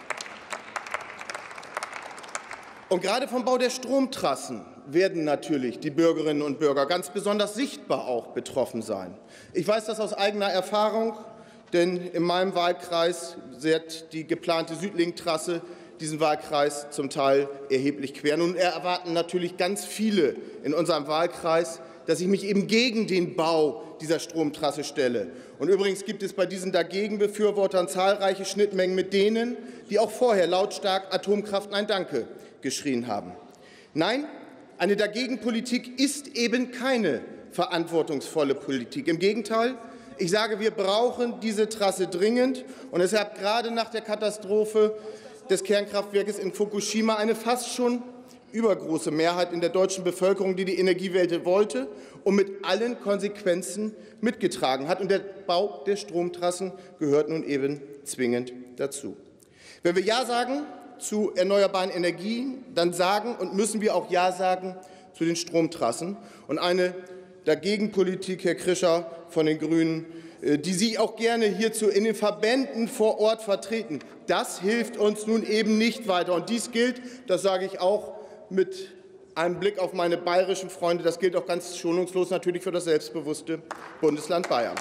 R: Und gerade vom Bau der Stromtrassen werden natürlich die Bürgerinnen und Bürger ganz besonders sichtbar auch betroffen sein. Ich weiß das aus eigener Erfahrung, denn in meinem Wahlkreis wird die geplante Südlink-Trasse diesen Wahlkreis zum Teil erheblich quer. Nun erwarten natürlich ganz viele in unserem Wahlkreis, dass ich mich eben gegen den Bau dieser Stromtrasse stelle. Und übrigens gibt es bei diesen Dagegenbefürwortern zahlreiche Schnittmengen mit denen, die auch vorher lautstark Atomkraft Nein Danke geschrien haben. Nein, eine Dagegenpolitik ist eben keine verantwortungsvolle Politik. Im Gegenteil, ich sage, wir brauchen diese Trasse dringend. Und deshalb gerade nach der Katastrophe des Kernkraftwerkes in Fukushima eine fast schon übergroße Mehrheit in der deutschen Bevölkerung, die die Energiewende wollte und mit allen Konsequenzen mitgetragen hat. Und der Bau der Stromtrassen gehört nun eben zwingend dazu. Wenn wir Ja sagen zu erneuerbaren Energien, dann sagen und müssen wir auch Ja sagen zu den Stromtrassen. Und eine Dagegenpolitik, Herr Krischer von den Grünen, die Sie auch gerne hierzu in den Verbänden vor Ort vertreten, das hilft uns nun eben nicht weiter. Und dies gilt, das sage ich auch mit einem Blick auf meine bayerischen Freunde, das gilt auch ganz schonungslos natürlich für das selbstbewusste Bundesland Bayern.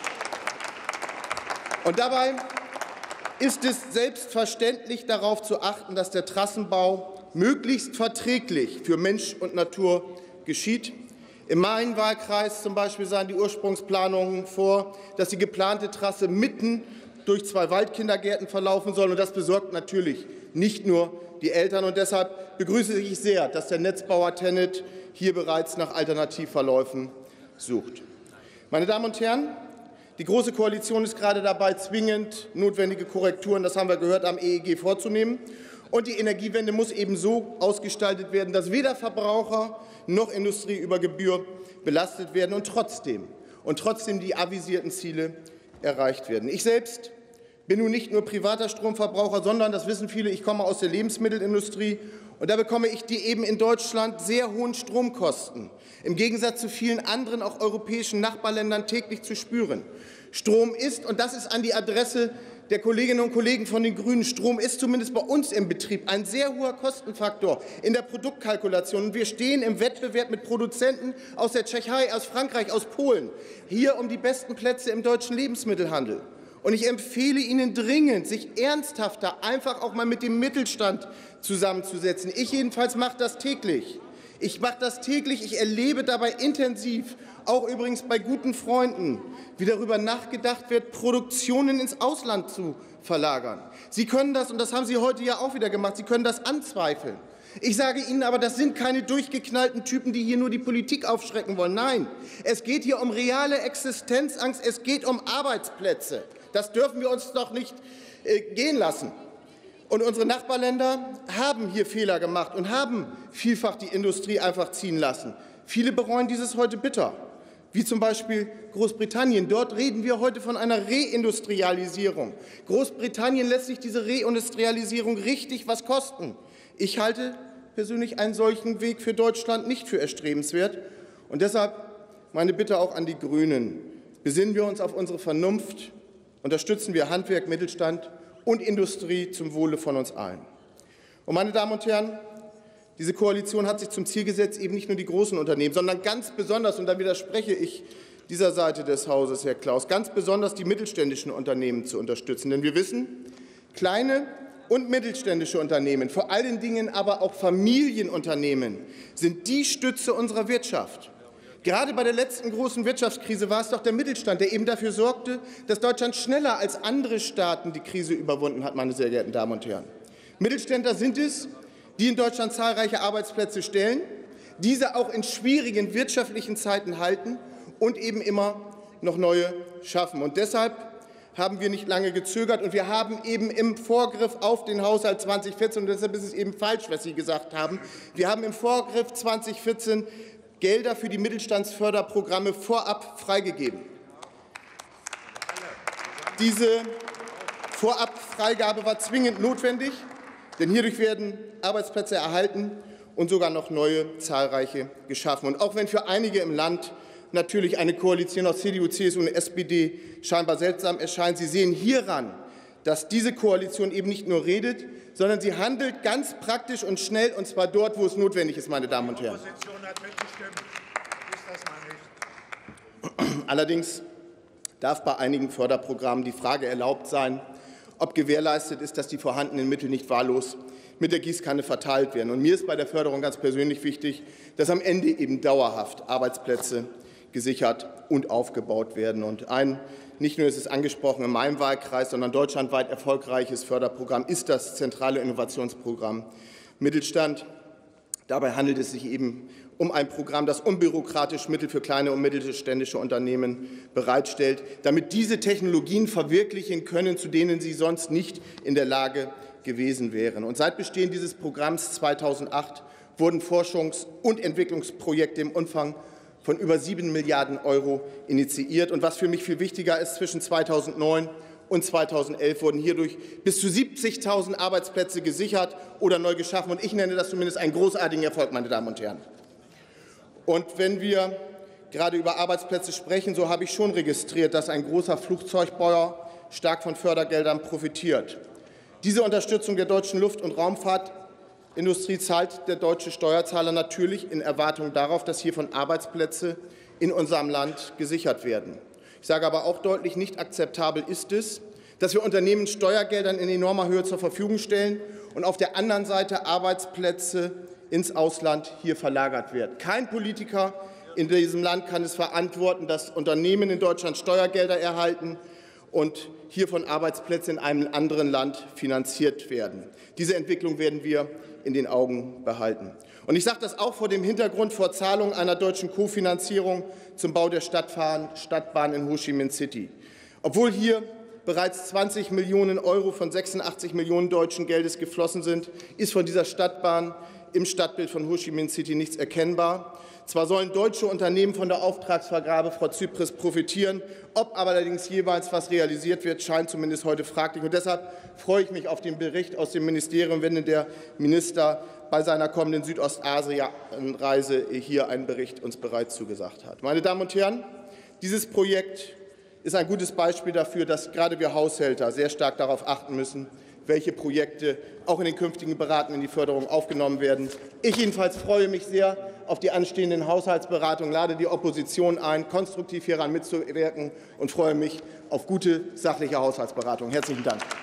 R: Und dabei ist es selbstverständlich darauf zu achten, dass der Trassenbau möglichst verträglich für Mensch und Natur geschieht. In meinem Wahlkreis zum Beispiel sahen die Ursprungsplanungen vor, dass die geplante Trasse mitten durch zwei Waldkindergärten verlaufen soll. Und das besorgt natürlich nicht nur die Eltern. Und deshalb begrüße ich sehr, dass der Netzbauer TenneT hier bereits nach Alternativverläufen sucht. Meine Damen und Herren, die Große Koalition ist gerade dabei, zwingend notwendige Korrekturen, das haben wir gehört, am E E G vorzunehmen. Und die Energiewende muss eben so ausgestaltet werden, dass weder Verbraucher noch Industrie über Gebühr belastet werden und trotzdem, und trotzdem die avisierten Ziele erreicht werden. Ich selbst bin nun nicht nur privater Stromverbraucher, sondern, das wissen viele, ich komme aus der Lebensmittelindustrie. Und da bekomme ich die eben in Deutschland sehr hohen Stromkosten im Gegensatz zu vielen anderen, auch europäischen Nachbarländern, täglich zu spüren. Strom ist, und das ist an die Adresse der Kolleginnen und Kollegen von den Grünen, Strom ist zumindest bei uns im Betrieb ein sehr hoher Kostenfaktor in der Produktkalkulation. Und wir stehen im Wettbewerb mit Produzenten aus der Tschechei, aus Frankreich, aus Polen, hier um die besten Plätze im deutschen Lebensmittelhandel. Und ich empfehle Ihnen dringend, sich ernsthafter einfach auch mal mit dem Mittelstand zusammenzusetzen. Ich jedenfalls mache das täglich. Ich mache das täglich. Ich erlebe dabei intensiv, auch übrigens bei guten Freunden, wie darüber nachgedacht wird, Produktionen ins Ausland zu verlagern. Sie können das, und das haben Sie heute ja auch wieder gemacht, Sie können das anzweifeln. Ich sage Ihnen aber, das sind keine durchgeknallten Typen, die hier nur die Politik aufschrecken wollen. Nein, es geht hier um reale Existenzangst, es geht um Arbeitsplätze. Das dürfen wir uns doch nicht äh, gehen lassen. Und unsere Nachbarländer haben hier Fehler gemacht und haben vielfach die Industrie einfach ziehen lassen. Viele bereuen dieses heute bitter, wie zum Beispiel Großbritannien. Dort reden wir heute von einer Reindustrialisierung. Großbritannien lässt sich diese Reindustrialisierung richtig was kosten. Ich halte persönlich einen solchen Weg für Deutschland nicht für erstrebenswert. Und deshalb meine Bitte auch an die Grünen. Besinnen wir uns auf unsere Vernunft. Unterstützen wir Handwerk, Mittelstand und Industrie zum Wohle von uns allen. Und meine Damen und Herren, diese Koalition hat sich zum Ziel gesetzt, eben nicht nur die großen Unternehmen, sondern ganz besonders, und da widerspreche ich dieser Seite des Hauses, Herr Klaus, ganz besonders die mittelständischen Unternehmen zu unterstützen. Denn wir wissen, kleine und mittelständische Unternehmen, vor allen Dingen aber auch Familienunternehmen, sind die Stütze unserer Wirtschaft. Gerade bei der letzten großen Wirtschaftskrise war es doch der Mittelstand, der eben dafür sorgte, dass Deutschland schneller als andere Staaten die Krise überwunden hat, meine sehr geehrten Damen und Herren. Mittelständler sind es, die in Deutschland zahlreiche Arbeitsplätze stellen, diese auch in schwierigen wirtschaftlichen Zeiten halten und eben immer noch neue schaffen. Und deshalb haben wir nicht lange gezögert, und wir haben eben im Vorgriff auf den Haushalt zweitausendvierzehn, und deshalb ist es eben falsch, was Sie gesagt haben, wir haben im Vorgriff zweitausendvierzehn Gelder für die Mittelstandsförderprogramme vorab freigegeben. Diese Vorabfreigabe war zwingend notwendig, denn hierdurch werden Arbeitsplätze erhalten und sogar noch neue, zahlreiche geschaffen. Und auch wenn für einige im Land natürlich eine Koalition aus C D U, C S U und S P D scheinbar seltsam erscheint, Sie sehen hieran, dass diese Koalition eben nicht nur redet, sondern sie handelt ganz praktisch und schnell, und zwar dort, wo es notwendig ist, meine Damen und Herren. Allerdings darf bei einigen Förderprogrammen die Frage erlaubt sein, ob gewährleistet ist, dass die vorhandenen Mittel nicht wahllos mit der Gießkanne verteilt werden. Und mir ist bei der Förderung ganz persönlich wichtig, dass am Ende eben dauerhaft Arbeitsplätze gesichert und aufgebaut werden. Und ein, nicht nur ist es angesprochen in meinem Wahlkreis, sondern deutschlandweit erfolgreiches Förderprogramm ist das zentrale Innovationsprogramm Mittelstand. Dabei handelt es sich eben um ein Programm, das unbürokratisch Mittel für kleine und mittelständische Unternehmen bereitstellt, damit diese Technologien verwirklichen können, zu denen sie sonst nicht in der Lage gewesen wären. Und seit Bestehen dieses Programms zweitausendacht wurden Forschungs- und Entwicklungsprojekte im Umfang von über sieben Milliarden Euro initiiert. Und was für mich viel wichtiger ist, zwischen zweitausendneun und zweitausendelf wurden hierdurch bis zu siebzigtausend Arbeitsplätze gesichert oder neu geschaffen. Und ich nenne das zumindest einen großartigen Erfolg, meine Damen und Herren. Und wenn wir gerade über Arbeitsplätze sprechen, so habe ich schon registriert, dass ein großer Flugzeugbauer stark von Fördergeldern profitiert. Diese Unterstützung der deutschen Luft- und Raumfahrtindustrie zahlt der deutsche Steuerzahler natürlich in Erwartung darauf, dass hiervon Arbeitsplätze in unserem Land gesichert werden. Ich sage aber auch deutlich, nicht akzeptabel ist es, dass wir Unternehmen Steuergeldern in enormer Höhe zur Verfügung stellen und auf der anderen Seite Arbeitsplätze ins Ausland hier verlagert werden. Kein Politiker in diesem Land kann es verantworten, dass Unternehmen in Deutschland Steuergelder erhalten und hiervon Arbeitsplätze in einem anderen Land finanziert werden. Diese Entwicklung werden wir in den Augen behalten. Und ich sage das auch vor dem Hintergrund vor Zahlung einer deutschen Kofinanzierung zum Bau der Stadtbahn in Ho Chi Minh City. Obwohl hier bereits zwanzig Millionen Euro von sechsundachtzig Millionen deutschen Geldes geflossen sind, ist von dieser Stadtbahn im Stadtbild von Ho Chi Minh City nichts erkennbar. Zwar sollen deutsche Unternehmen von der Auftragsvergabe, Frau Zypries, profitieren, ob allerdings jeweils was realisiert wird, scheint zumindest heute fraglich. Und deshalb freue ich mich auf den Bericht aus dem Ministerium, wenn der Minister bei seiner kommenden Südostasien-Reise hier einen Bericht uns bereits zugesagt hat. Meine Damen und Herren, dieses Projekt ist ein gutes Beispiel dafür, dass gerade wir Haushälter sehr stark darauf achten müssen, welche Projekte auch in den künftigen Beratungen in die Förderung aufgenommen werden. Ich jedenfalls freue mich sehr auf die anstehenden Haushaltsberatungen, lade die Opposition ein, konstruktiv hieran mitzuwirken und freue mich auf gute, sachliche Haushaltsberatungen. Herzlichen Dank.